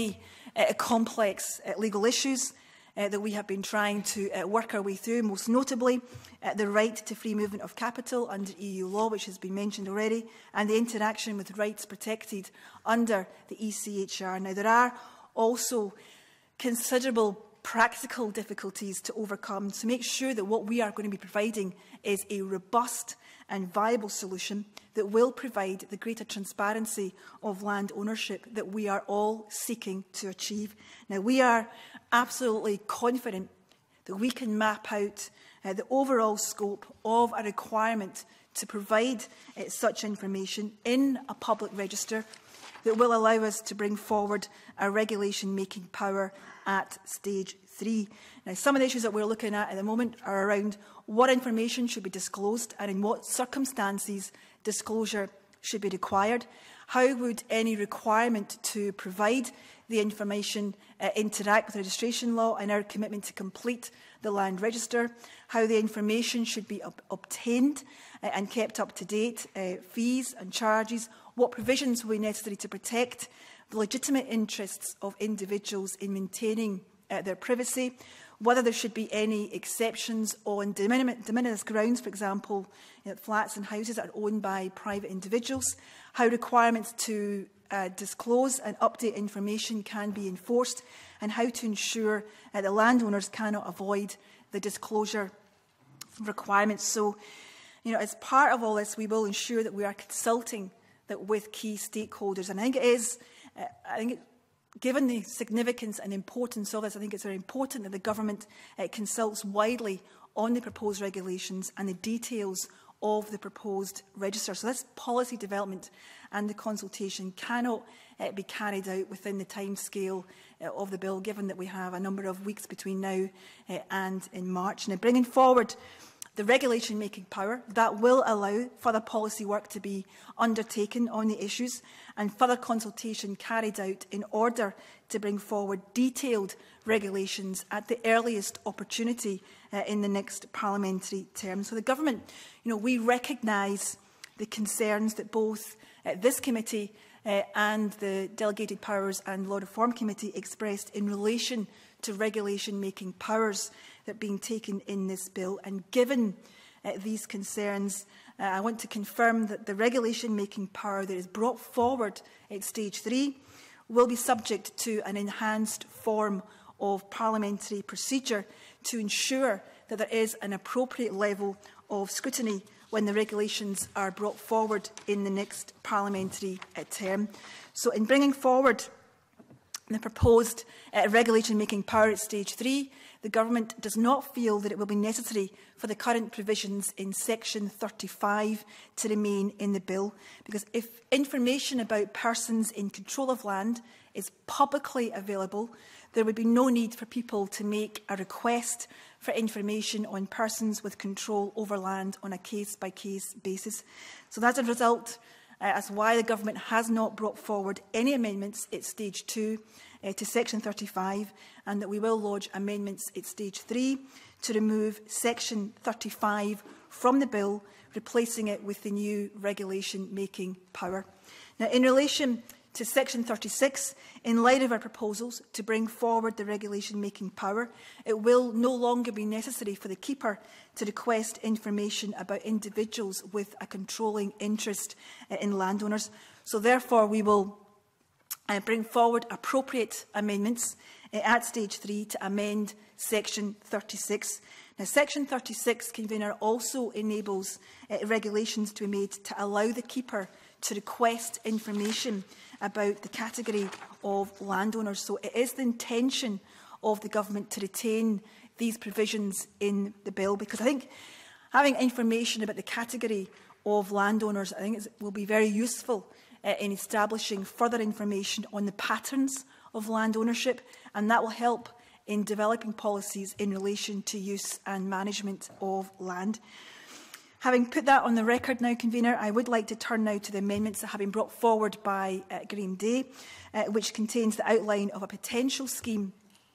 complex legal issues that we have been trying to work our way through, most notably the right to free movement of capital under EU law, which has been mentioned already, and the interaction with rights protected under the ECHR. Now, there are also considerable practical difficulties to overcome to make sure that what we are going to be providing is a robust and viable solution that will provide the greater transparency of land ownership that we are all seeking to achieve. Now, we are absolutely confident that we can map out the overall scope of a requirement to provide such information in a public register that will allow us to bring forward a regulation-making power at stage 3. Now, some of the issues that we're looking at the moment are around what information should be disclosed and in what circumstances disclosure should be required. How would any requirement to provide the information interact with registration law and our commitment to complete the land register? How the information should be obtained and kept up to date, fees and charges, what provisions will be necessary to protect the legitimate interests of individuals in maintaining their privacy, whether there should be any exceptions on de minimis grounds, for example, flats and houses that are owned by private individuals, how requirements to disclose and update information can be enforced, and how to ensure that landowners cannot avoid the disclosure requirements. So, as part of all this, we will ensure that we are consulting with key stakeholders. And I think it is, given the significance and importance of this, I think it's very important that the government consults widely on the proposed regulations and the details of the proposed register. So this policy development and the consultation cannot be carried out within the timescale of the bill, given that we have a number of weeks between now and in March. Now, bringing forward the regulation-making power, that will allow further policy work to be undertaken on the issues and further consultation carried out in order to bring forward detailed regulations at the earliest opportunity in the next parliamentary term. So the government, we recognise the concerns that both this committee and the Delegated Powers and Law Reform Committee expressed in relation to regulation-making powers that are being taken in this bill. And given these concerns, I want to confirm that the regulation-making power that is brought forward at stage 3 will be subject to an enhanced form of parliamentary procedure to ensure that there is an appropriate level of scrutiny when the regulations are brought forward in the next parliamentary term. So in bringing forward the proposed regulation-making power at stage 3, the government does not feel that it will be necessary for the current provisions in section 35 to remain in the bill, because if information about persons in control of land is publicly available, there would be no need for people to make a request for information on persons with control over land on a case-by-case basis. So as a result, that's why the government has not brought forward any amendments at stage 2 to section 35, and that we will lodge amendments at stage 3 to remove section 35 from the bill, replacing it with the new regulation-making power. Now, in relation to section 36, in light of our proposals to bring forward the regulation-making power, it will no longer be necessary for the keeper to request information about individuals with a controlling interest in landowners. So therefore, we will bring forward appropriate amendments at stage 3 to amend section 36. Now, section 36, Convener, also enables regulations to be made to allow the keeper to request information about the category of landowners. So it is the intention of the government to retain these provisions in the bill, because I think having information about the category of landowners, I think will be very useful in establishing further information on the patterns of land ownership, and that will help in developing policies in relation to use and management of land. Having put that on the record now, Convener, I would like to turn now to the amendments that have been brought forward by Graham Day, which contains the outline of a potential scheme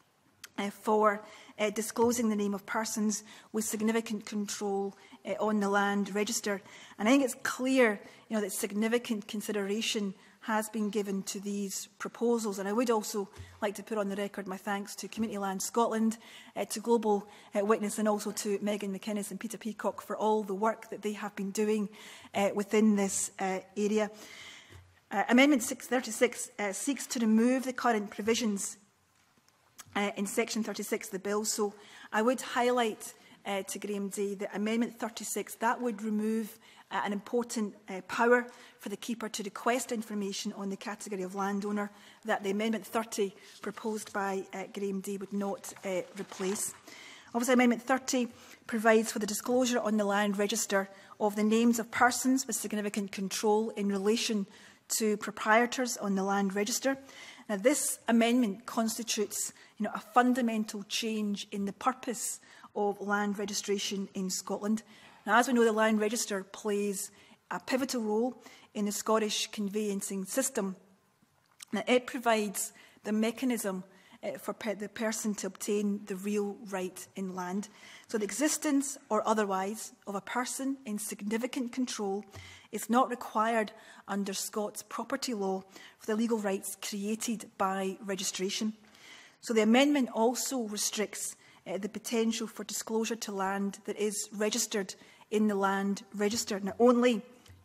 for disclosing the name of persons with significant control on the land register. And I think it's clear that significant consideration has been given to these proposals. And I would also like to put on the record my thanks to Community Land Scotland, to Global Witness, and also to Megan McInnes and Peter Peacock for all the work that they have been doing within this area. Amendment 636 seeks to remove the current provisions in Section 36 of the bill. So I would highlight to Graham Day that Amendment 36, that would remove an important power for the keeper to request information on the category of landowner that the Amendment 30 proposed by Graham Day would not replace. Obviously, Amendment 30 provides for the disclosure on the land register of the names of persons with significant control in relation to proprietors on the land register. Now, this amendment constitutes a fundamental change in the purpose of land registration in Scotland. Now, as we know, the land register plays a pivotal role in the Scottish conveyancing system. Now, it provides the mechanism for the person to obtain the real right in land. So the existence or otherwise of a person in significant control is not required under Scots property law for the legal rights created by registration. So the amendment also restricts the potential for disclosure to land that is registered in the land register. Now, only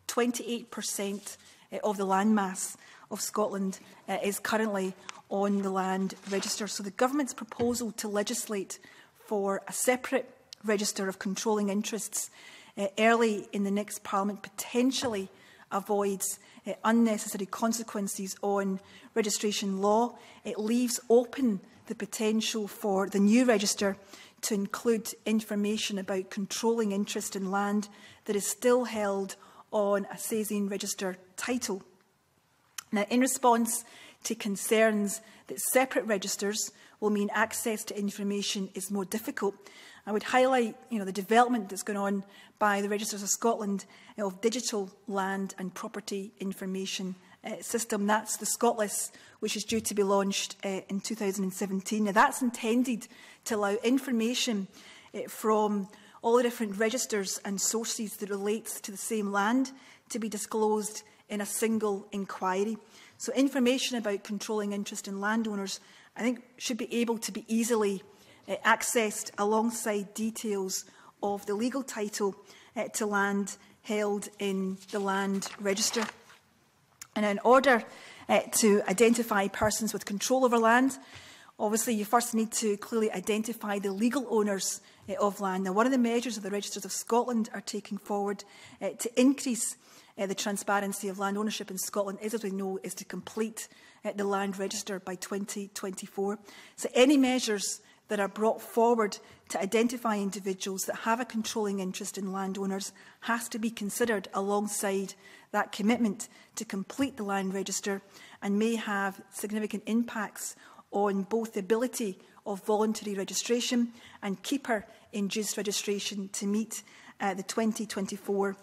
28% of the landmass of Scotland is currently on the land register. So the government's proposal to legislate for a separate register of controlling interests early in the next Parliament potentially avoids unnecessary consequences on registration law. It leaves open the potential for the new register to include information about controlling interest in land that is still held on a Sazine register title. Now, in response to concerns that separate registers will mean access to information is more difficult, I would highlight the development that's going on by the Registers of Scotland of digital land and property information system. That's the ScotList, which is due to be launched in 2017. Now, that's intended to allow information from all the different registers and sources that relates to the same land to be disclosed in a single inquiry. So information about controlling interest in landowners, I think, should be able to be easily accessed alongside details of the legal title to land held in the land register. And in order to identify persons with control over land, obviously you first need to clearly identify the legal owners of land. Now, one of the measures of the Registers of Scotland are taking forward to increase the transparency of land ownership in Scotland is, as we know, is to complete the land register by 2024. So any measures that are brought forward to identify individuals that have a controlling interest in landowners has to be considered alongside that commitment to complete the land register and may have significant impacts on both the ability of voluntary registration and keeper-induced registration to meet the 2024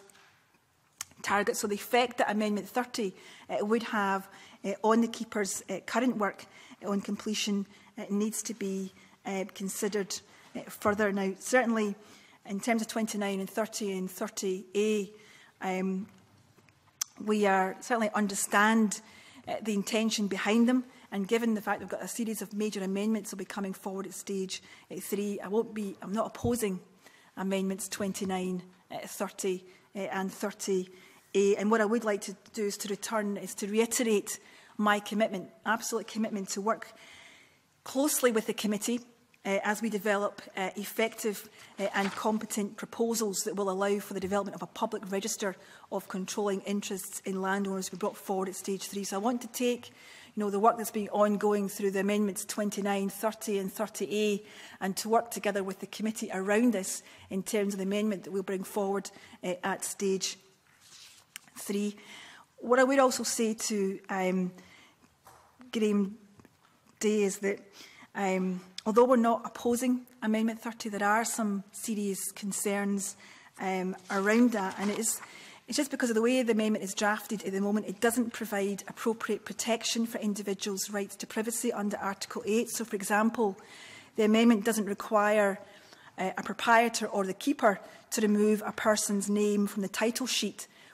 target. So the effect that Amendment 30 would have on the keeper's current work on completion needs to be considered further. Now, certainly in terms of 29 and 30 and 30A, we certainly understand the intention behind them, and given the fact we've got a series of major amendments that will be coming forward at stage 3, I'm not opposing amendments 29, 30 and 30A. And what I would like to do is to reiterate my commitment, absolute commitment, to work closely with the committee as we develop effective and competent proposals that will allow for the development of a public register of controlling interests in landowners be brought forward at stage 3. So I want to take the work that's been ongoing through the amendments 29, 30 and 30A and to work together with the committee around this in terms of the amendment that we'll bring forward at stage 3. What I would also say to Graham Day is that although we're not opposing Amendment 30, there are some serious concerns around that, and it's just because of the way the amendment is drafted at the moment. It doesn't provide appropriate protection for individuals' rights to privacy under Article 8. So, for example, the amendment doesn't require a proprietor or the keeper to remove a person's name from the title sheet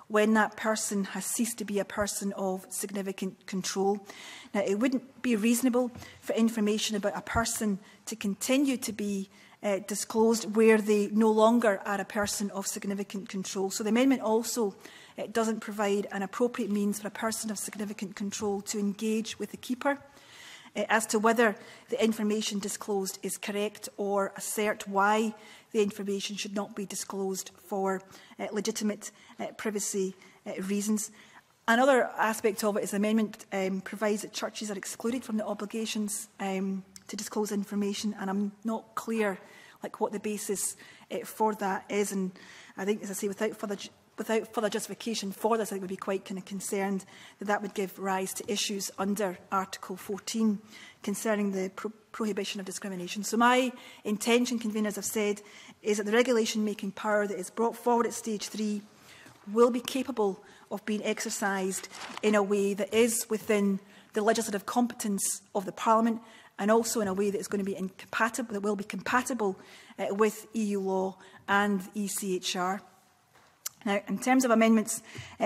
when that person has ceased to be a person of significant control. Now, it wouldn't be reasonable for information about a person to continue to be disclosed where they no longer are a person of significant control. So the amendment also doesn't provide an appropriate means for a person of significant control to engage with the keeper as to whether the information disclosed is correct, or assert why the information should not be disclosed for legitimate privacy reasons. Another aspect of it is the amendment provides that churches are excluded from the obligations to disclose information, and I'm not clear what the basis for that is. And I think, as I say, without further justification for this, I think we'd be quite concerned that that would give rise to issues under Article 14 concerning the prohibition of discrimination. So my intention, convener, as I've said, is that the regulation-making power that is brought forward at stage 3 will be capable of being exercised in a way that is within the legislative competence of the Parliament, and also in a way that is going to be incompatible, that will be compatible with EU law and the ECHR. Now, in terms of amendments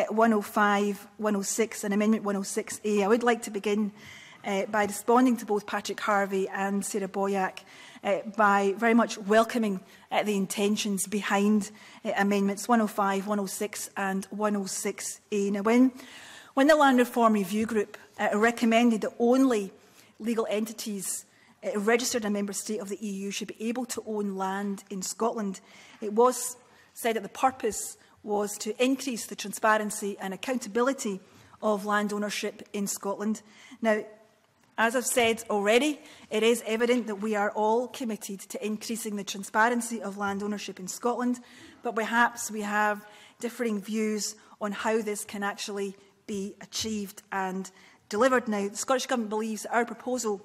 105, 106 and Amendment 106A, I would like to begin by responding to both Patrick Harvey and Sarah Boyack by very much welcoming the intentions behind Amendments 105, 106 and 106A. Now, when the Land Reform Review Group recommended that only legal entities registered in a member state of the EU should be able to own land in Scotland, it was said that the purpose was to increase the transparency and accountability of land ownership in Scotland. Now, as I've said already, it is evident that we are all committed to increasing the transparency of land ownership in Scotland, but perhaps we have differing views on how this can actually be achieved and delivered. Now, the Scottish Government believes that our proposal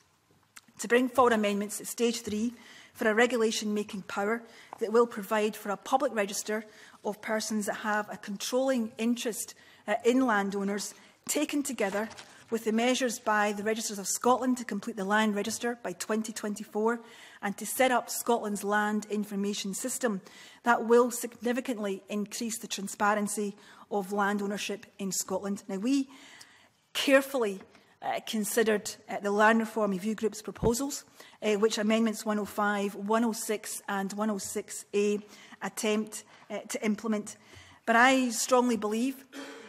to bring forward amendments at stage 3 for a regulation-making power that will provide for a public register of persons that have a controlling interest in landowners, taken together with the measures by the Registers of Scotland to complete the land register by 2024 and to set up Scotland's land information system, that will significantly increase the transparency of land ownership in Scotland. Now, we carefully considered the Land Reform Review Group's proposals, which Amendments 105, 106 and 106A attempt to implement. But I strongly believe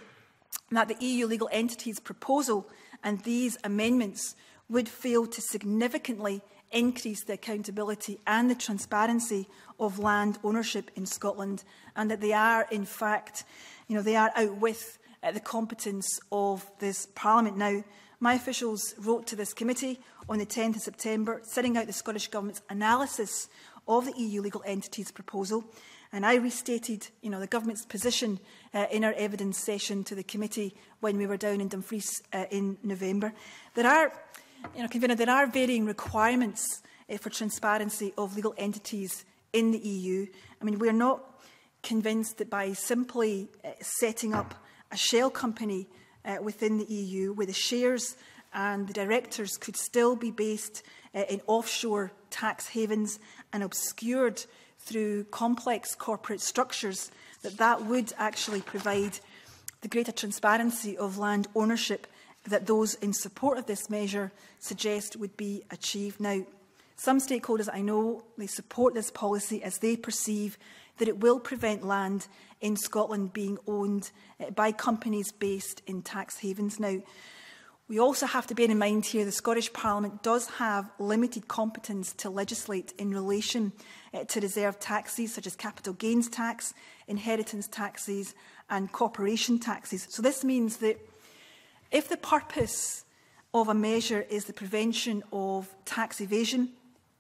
that the EU legal entities proposal and these amendments would fail to significantly increase the accountability and the transparency of land ownership in Scotland, and that they are, in fact, they are out with the competence of this Parliament. Now, my officials wrote to this committee on the 10th of September, setting out the Scottish Government's analysis of the EU legal entities proposal, and I restated the Government's position in our evidence session to the committee when we were down in Dumfries in November. There are, Convener, there are varying requirements for transparency of legal entities in the EU. I mean, we are not convinced that by simply setting up a shell company within the EU, where the shares and the directors could still be based in offshore tax havens and obscured through complex corporate structures, that would actually provide the greater transparency of land ownership that those in support of this measure suggest would be achieved. Now, some stakeholders, I know, they support this policy as they perceive that it will prevent land in Scotland being owned by companies based in tax havens. Now, we also have to bear in mind here the Scottish Parliament does have limited competence to legislate in relation to reserved taxes such as capital gains tax, inheritance taxes and corporation taxes. So this means that if the purpose of a measure is the prevention of tax evasion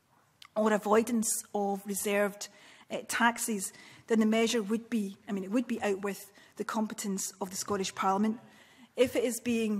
or avoidance of reserved taxes, then the measure would be, it would be out with the competence of the Scottish Parliament. If it is being...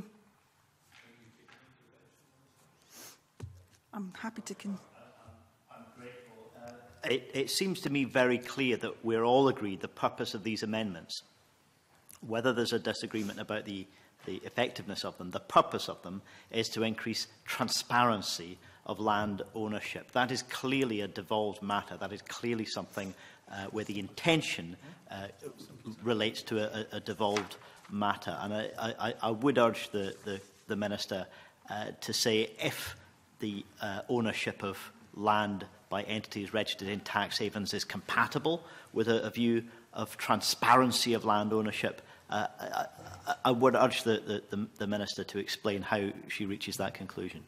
I'm happy to... I'm grateful. It seems to me very clear that we're all agreed the purpose of these amendments, whether there's a disagreement about the effectiveness of them, the purpose of them is to increase transparency of land ownership. That is clearly a devolved matter. That is clearly something where the intention relates to a devolved matter. And I would urge the Minister to say if the ownership of land by entities registered in tax havens is compatible with a view of transparency of land ownership, I would urge the Minister to explain how she reaches that conclusion.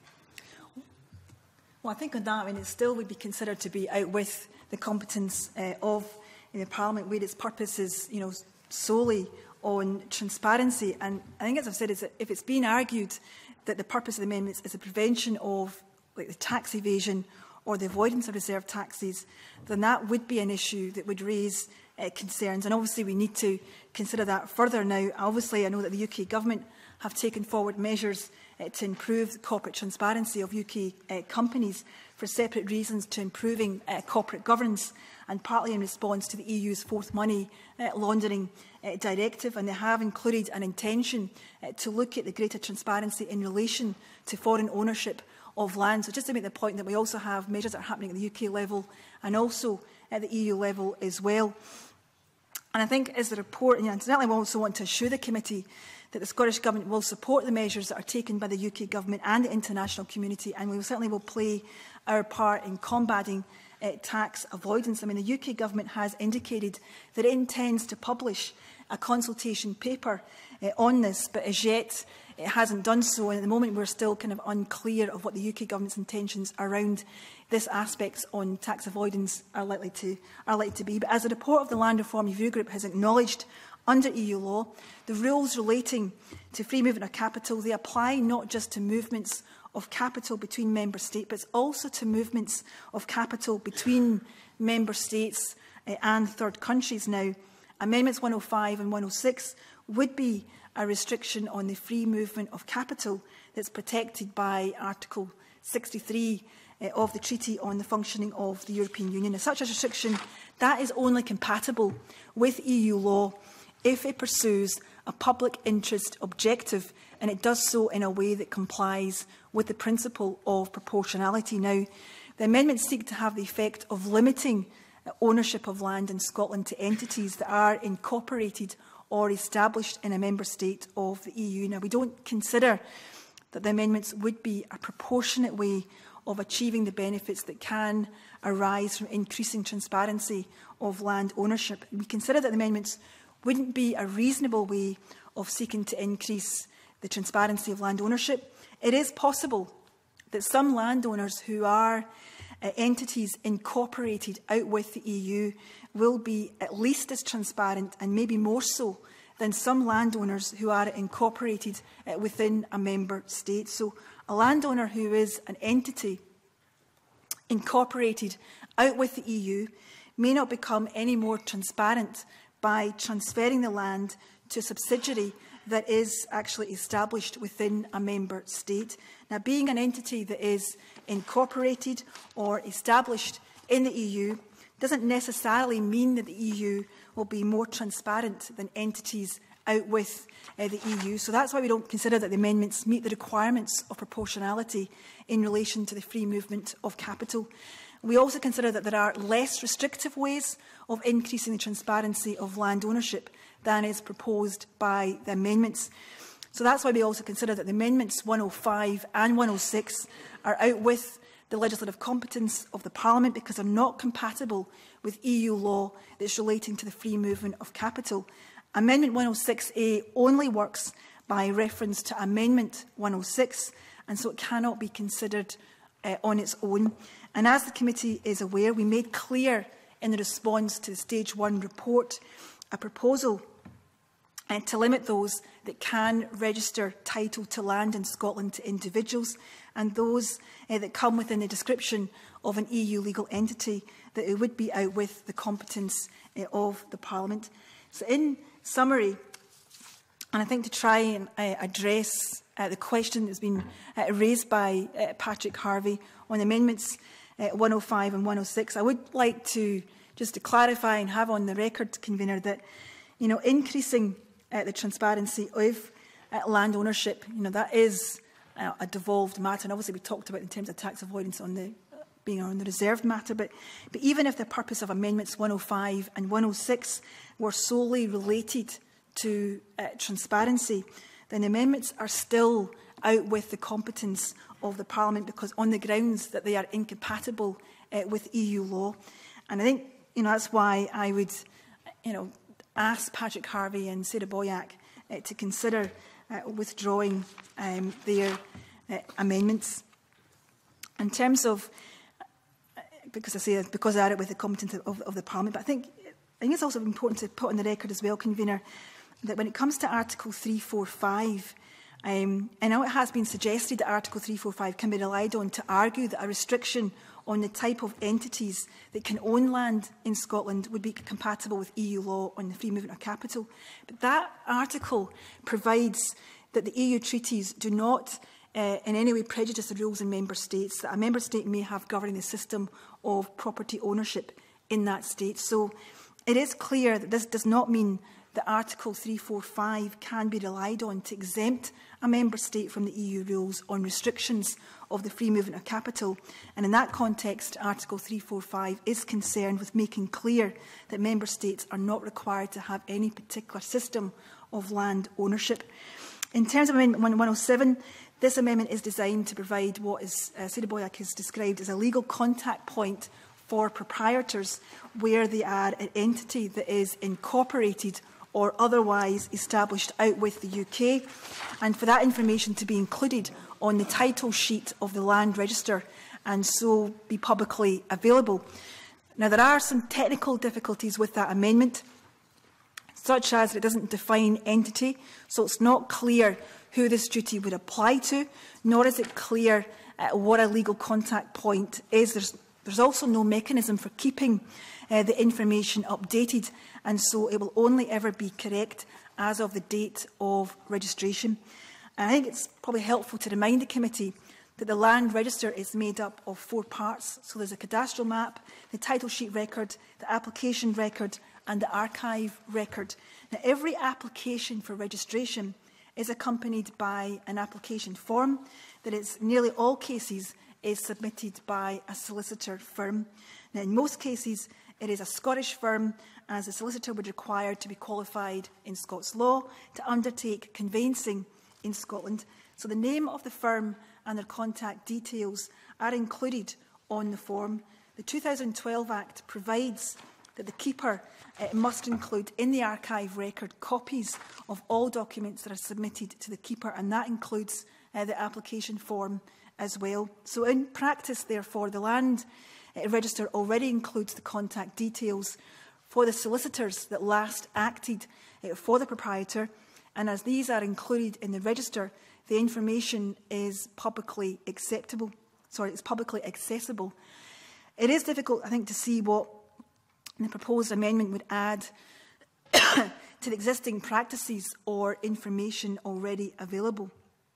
Well, I think on that, it still would be considered to be out with the competence of the Parliament, where its purpose is, solely on transparency. And I think, as I've said, is that if it's been argued that the purpose of the amendments is the prevention of the tax evasion or the avoidance of reserve taxes, then that would be an issue that would raise concerns. And obviously we need to consider that further now. Obviously, I know that the UK Government have taken forward measures to improve the corporate transparency of UK companies for separate reasons to improving corporate governance, and partly in response to the EU's fourth money laundering directive. And they have included an intention to look at the greater transparency in relation to foreign ownership of land. So just to make the point that we also have measures that are happening at the UK level and also at the EU level as well. And I think as the report, and certainly we also want to assure the committee that the Scottish Government will support the measures that are taken by the UK Government and the international community, and we certainly will play our part in combating tax avoidance. The UK Government has indicated that it intends to publish a consultation paper on this, but as yet it hasn't done so, and at the moment we're still kind of unclear of what the UK Government's intentions around this aspects on tax avoidance are likely to be. But as the report of the Land Reform Review Group has acknowledged, under EU law, the rules relating to free movement of capital, they apply not just to movements of capital between member states, but also to movements of capital between member states and third countries. Now, Amendments 105 and 106 would be a restriction on the free movement of capital that's protected by Article 63 of the Treaty on the Functioning of the European Union. As such a restriction, that is only compatible with EU law if it pursues a public interest objective, and it does so in a way that complies with the principle of proportionality. Now, the amendments seek to have the effect of limiting ownership of land in Scotland to entities that are incorporated or established in a member state of the EU. Now, we don't consider that the amendments would be a proportionate way of achieving the benefits that can arise from increasing transparency of land ownership. We consider that the amendments wouldn't be a reasonable way of seeking to increase the transparency of land ownership. It is possible that some landowners who are entities incorporated out with the EU will be at least as transparent, and maybe more so, than some landowners who are incorporated within a member state. So a landowner who is an entity incorporated out with the EU may not become any more transparent by transferring the land to a subsidiary that is actually established within a member state. Now, being an entity that is incorporated or established in the EU doesn't necessarily mean that the EU will be more transparent than entities out with the EU. So that's why we don't consider that the amendments meet the requirements of proportionality in relation to the free movement of capital. We also consider that there are less restrictive ways of increasing the transparency of land ownership than is proposed by the amendments. So that's why we also consider that the amendments 105 and 106 are out with the legislative competence of the Parliament because they're not compatible with EU law that's relating to the free movement of capital. Amendment 106A only works by reference to Amendment 106, and so it cannot be considered on its own. And as the committee is aware, we made clear in the response to the Stage 1 report a proposal to limit those that can register title to land in Scotland to individuals, and those that come within the description of an EU legal entity, that it would be out with the competence of the Parliament. So in summary, and I think to try and address the question that's been raised by Patrick Harvey on amendments 105 and 106, I would like to just to clarify and have on the record, Convener, that increasing the transparency of land ownership, that is a devolved matter. And obviously we talked about in terms of tax avoidance on the being on the reserved matter. But even if the purpose of Amendments 105 and 106 were solely related to transparency, then the amendments are still out with the competence of the Parliament, because on the grounds that they are incompatible with EU law. And I think that's why I would ask Patrick Harvey and Sarah Boyack to consider withdrawing their amendments. In terms of, because they are with the competence of the Parliament, but I think it's also important to put on the record as well, Convener, that when it comes to Article 345, I know it has been suggested that Article 345 can be relied on to argue that a restriction on the type of entities that can own land in Scotland would be compatible with EU law on the free movement of capital. But that article provides that the EU treaties do not in any way prejudice the rules in member states that a member state may have governing the system of property ownership in that state. So it is clear that this does not mean that Article 345 can be relied on to exempt a member state from the EU rules on restrictions of the free movement of capital. And in that context, Article 345 is concerned with making clear that member states are not required to have any particular system of land ownership. In terms of Amendment 107, this amendment is designed to provide what is Sarah Boyack has described as a legal contact point for proprietors where they are an entity that is incorporated or otherwise established out with the UK, and for that information to be included on the title sheet of the Land Register and so be publicly available. Now, there are some technical difficulties with that amendment, such as it doesn't define entity, so it's not clear who this duty would apply to, nor is it clear what a legal contact point is. There's also no mechanism for keeping the information updated, and so it will only ever be correct as of the date of registration. And I think it's probably helpful to remind the committee that the Land Register is made up of 4 parts. So there's a cadastral map, the title sheet record, the application record, and the archive record. Now, every application for registration is accompanied by an application form that in nearly all cases is submitted by a solicitor firm. Now, in most cases, it is a Scottish firm, as a solicitor would require to be qualified in Scots law to undertake conveyancing in Scotland. So the name of the firm and their contact details are included on the form. The 2012 Act provides that the keeper must include in the archive record copies of all documents that are submitted to the keeper, and that includes the application form as well. So in practice, therefore, the Land Register already includes the contact details for the solicitors that last acted for the proprietor, and as these are included in the register, the information is publicly acceptable. It's publicly accessible. It is difficult, I think, to see what the proposed amendment would add to the existing practices or information already available.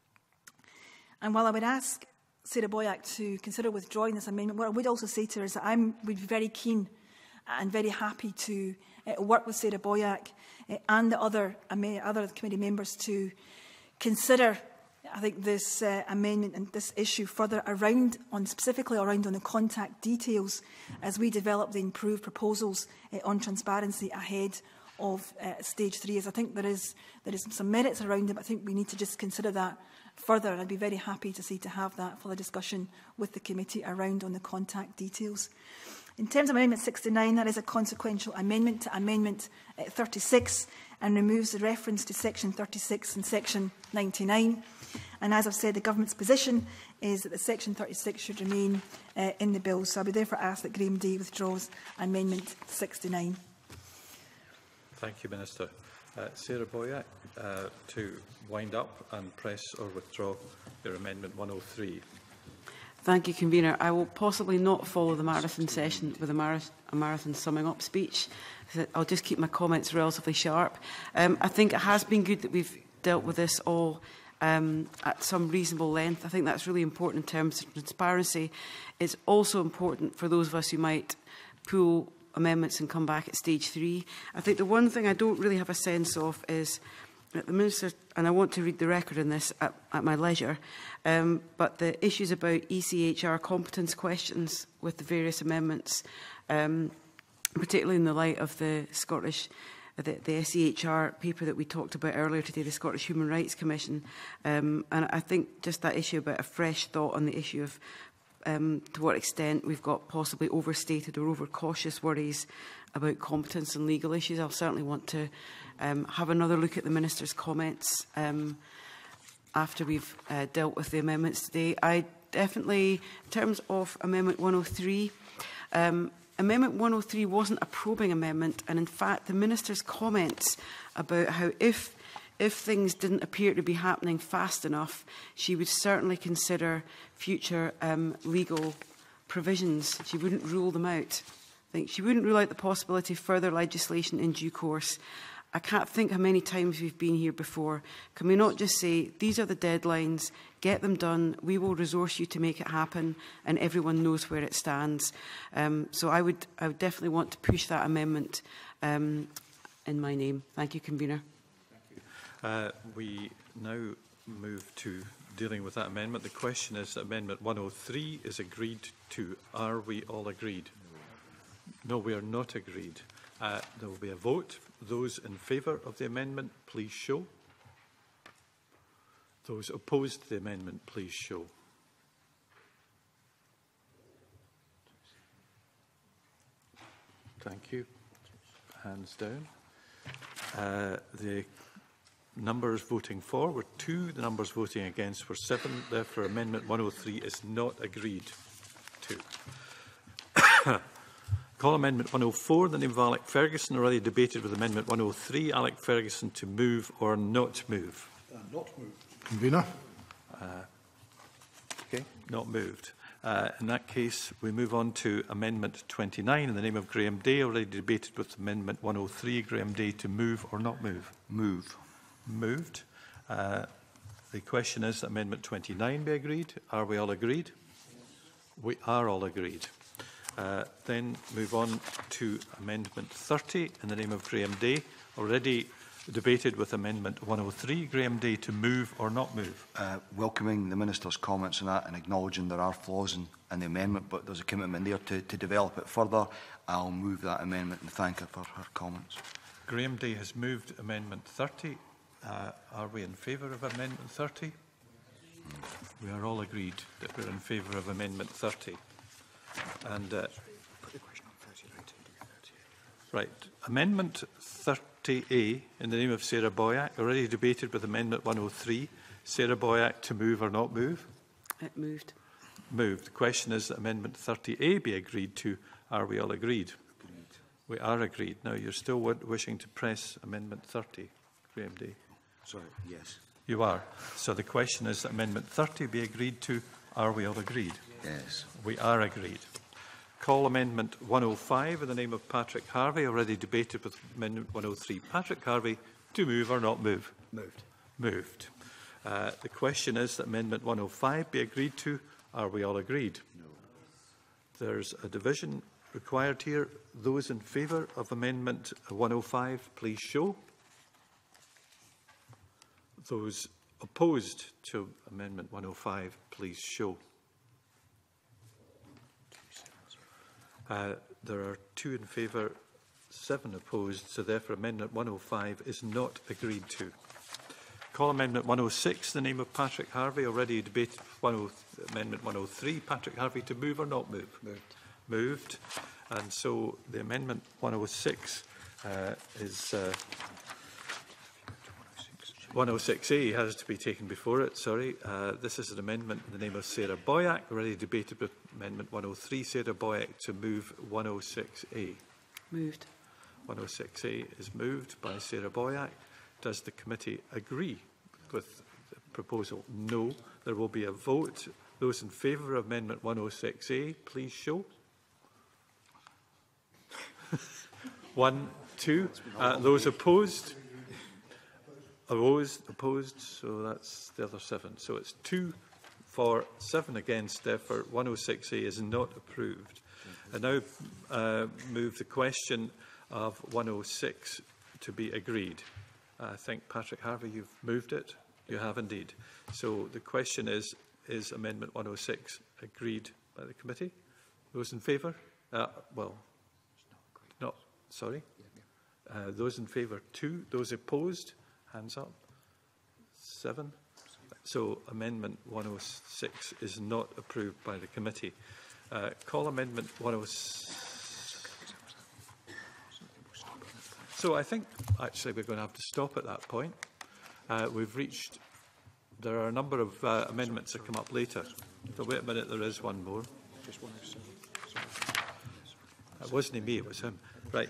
And while I would ask Sarah Boyack to consider withdrawing this amendment, what I would also say to her is that I would be very keen and very happy to work with Sarah Boyack and the other committee members to consider, I think, this amendment and this issue further specifically around the contact details as we develop the improved proposals on transparency ahead of stage 3. As I think there is some merits around it, but I think we need to just consider that further, and I'd be very happy to have that for the discussion with the committee around on the contact details. In terms of Amendment 69, that is a consequential amendment to Amendment 36 and removes the reference to Section 36 and Section 99. And as I've said, the Government's position is that the Section 36 should remain in the bill. So I would therefore ask that Graham Day withdraws Amendment 69. Thank you, Minister. Sarah Boyack, to wind up and press or withdraw your Amendment 103. Thank you, Convener. I will possibly not follow the marathon session with a marathon summing up speech. I'll just keep my comments relatively sharp. I think it has been good that we've dealt with this all at some reasonable length. I think that's really important in terms of transparency. It's also important for those of us who might pull amendments and come back at stage 3. I think the one thing I don't really have a sense of is the Minister, and I want to read the record in this at my leisure, but the issues about ECHR competence questions with the various amendments, particularly in the light of the Scottish, the SEHR paper that we talked about earlier today, the Scottish Human Rights Commission, and I think just that issue about a fresh thought on the issue of to what extent we've got possibly overstated or overcautious worries about competence and legal issues. I'll certainly want to have another look at the Minister's comments after we've dealt with the amendments today. I definitely, in terms of Amendment 103, Amendment 103 wasn't a probing amendment, and in fact the Minister's comments about how if things didn't appear to be happening fast enough, she would certainly consider future legal provisions. She wouldn't rule them out. I think she wouldn't rule out the possibility of further legislation in due course. I can't think how many times we've been here before. Can we not just say, these are the deadlines, get them done, we will resource you to make it happen, and everyone knows where it stands. So I would definitely want to push that amendment in my name. Thank you, Convener. We now move to dealing with that amendment. The question is that Amendment 103 is agreed to. Are we all agreed? No, we are not agreed. There will be a vote. Those in favour of the amendment, please show. Those opposed to the amendment, please show. Thank you. Hands down. The numbers voting for were 2. The numbers voting against were 7. Therefore, Amendment 103 is not agreed to. Call Amendment 104, the name of Alec Ferguson, already debated with Amendment 103. Alec Ferguson to move or not move? Not moved. Convener. Okay, not moved. In that case, we move on to Amendment 29 in the name of Graham Day, already debated with Amendment 103. Graham Day to move or not move? Move. Moved. The question is that Amendment 29 be agreed. Are we all agreed? We are all agreed. Then move on to Amendment 30 in the name of Graham Day, already debated with Amendment 103. Graham Day to move or not move? Welcoming the Minister's comments on that and acknowledging there are flaws in the amendment, but there's a commitment there to develop it further. I'll move that amendment and thank her for her comments. Graham Day has moved Amendment 30. Are we in favour of Amendment 30? We are all agreed that we're in favour of Amendment 30. And right, Amendment 30A in the name of Sarah Boyack, already debated with Amendment 103. Sarah Boyack to move or not move? Moved. Moved. The question is that Amendment 30A be agreed to. Are we all agreed? We are agreed. Now, you're still wishing to press Amendment 30, Graham Day? Sorry, yes. You are. So the question is that Amendment 30 be agreed to. Are we all agreed? Yes. We are agreed. Call Amendment 105 in the name of Patrick Harvey, already debated with Amendment 103. Patrick Harvey to move or not move? Moved. Moved. The question is that Amendment 105 be agreed to. Are we all agreed? No. There's a division required here. Those in favour of Amendment 105, please show. Those opposed to Amendment 105, please show. There are 2 in favour, 7 opposed, so therefore Amendment 105 is not agreed to. Call Amendment 106 in the name of Patrick Harvey, already debated Amendment 103. Patrick Harvey to move or not move? Moved. Moved. And so the Amendment 106 is... 106A has to be taken before it, sorry. This is an amendment in the name of Sarah Boyack, already debated with Amendment 103. Sarah Boyack to move 106A. Moved. 106A is moved by Sarah Boyack. Does the committee agree with the proposal? No. There will be a vote. Those in favour of Amendment 106A, please show. 1, 2. Those opposed? Opposed, so that's the other 7. So it's 2 for, 7 against, therefore 106A is not approved. I now move the question of 106 to be agreed. I think, Patrick Harvey, you've moved it. You have indeed. So the question is Amendment 106 agreed by the committee? Those in favour? Well, not, sorry. Those in favour, 2. Those opposed, hands up. 7. So Amendment 106 is not approved by the committee. Call Amendment 106. So I think actually we're going to have to stop at that point. We've reached, there are a number of amendments that come up later. So wait a minute, there is one more. It wasn't me, it was him. Right.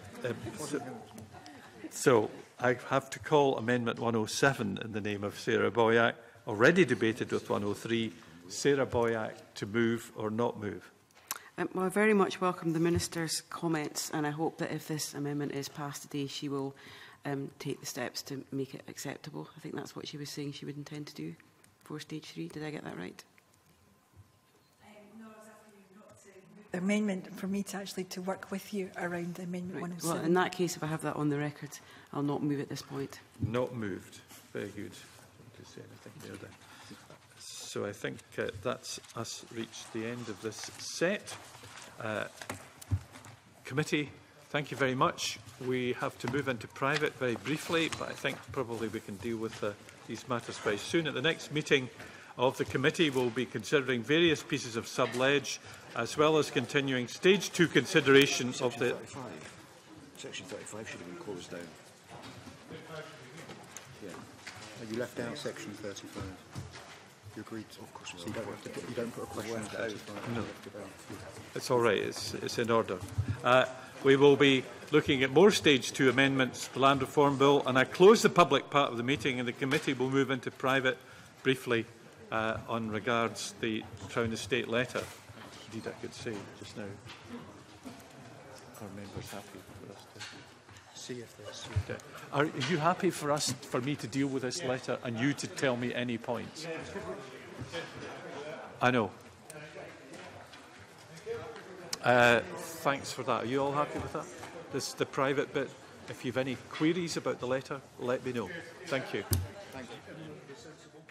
So I have to call Amendment 107 in the name of Sarah Boyack, already debated with 103. Sarah Boyack, to move or not move? Well, I very much welcome the Minister's comments, and I hope that if this amendment is passed today, she will take the steps to make it acceptable. I think that's what she was saying she would intend to do for stage 3. Did I get that right? No, I was asking you not to move the amendment, for me to actually to work with you around Amendment 107. Well, in that case, if I have that on the record, I'll not move at this point. Not moved. Very good. To say anything there then. So I think that's us reached the end of this set. Committee, thank you very much. We have to move into private very briefly, but I think probably we can deal with these matters very soon. At the next meeting of the committee, we'll be considering various pieces of sub-ledge, as well as continuing stage 2 consideration of the... Section 35 should have been closed down. Yeah. You left out section 35. You agreed. Of course, so you don't put a question on 35. No, it's all right. It's in order. We will be looking at more stage 2 amendments to the Land Reform Bill, and I close the public part of the meeting, and the committee will move into private briefly on regards the Crown Estate letter. Indeed, I could say just now. Are members happy for us to see if there's... Okay. Are you happy for me to deal with this letter and you to tell me any points? I know. Thanks for that. Are you all happy with that? This is the private bit. If you have any queries about the letter, let me know. Thank you. Thank you.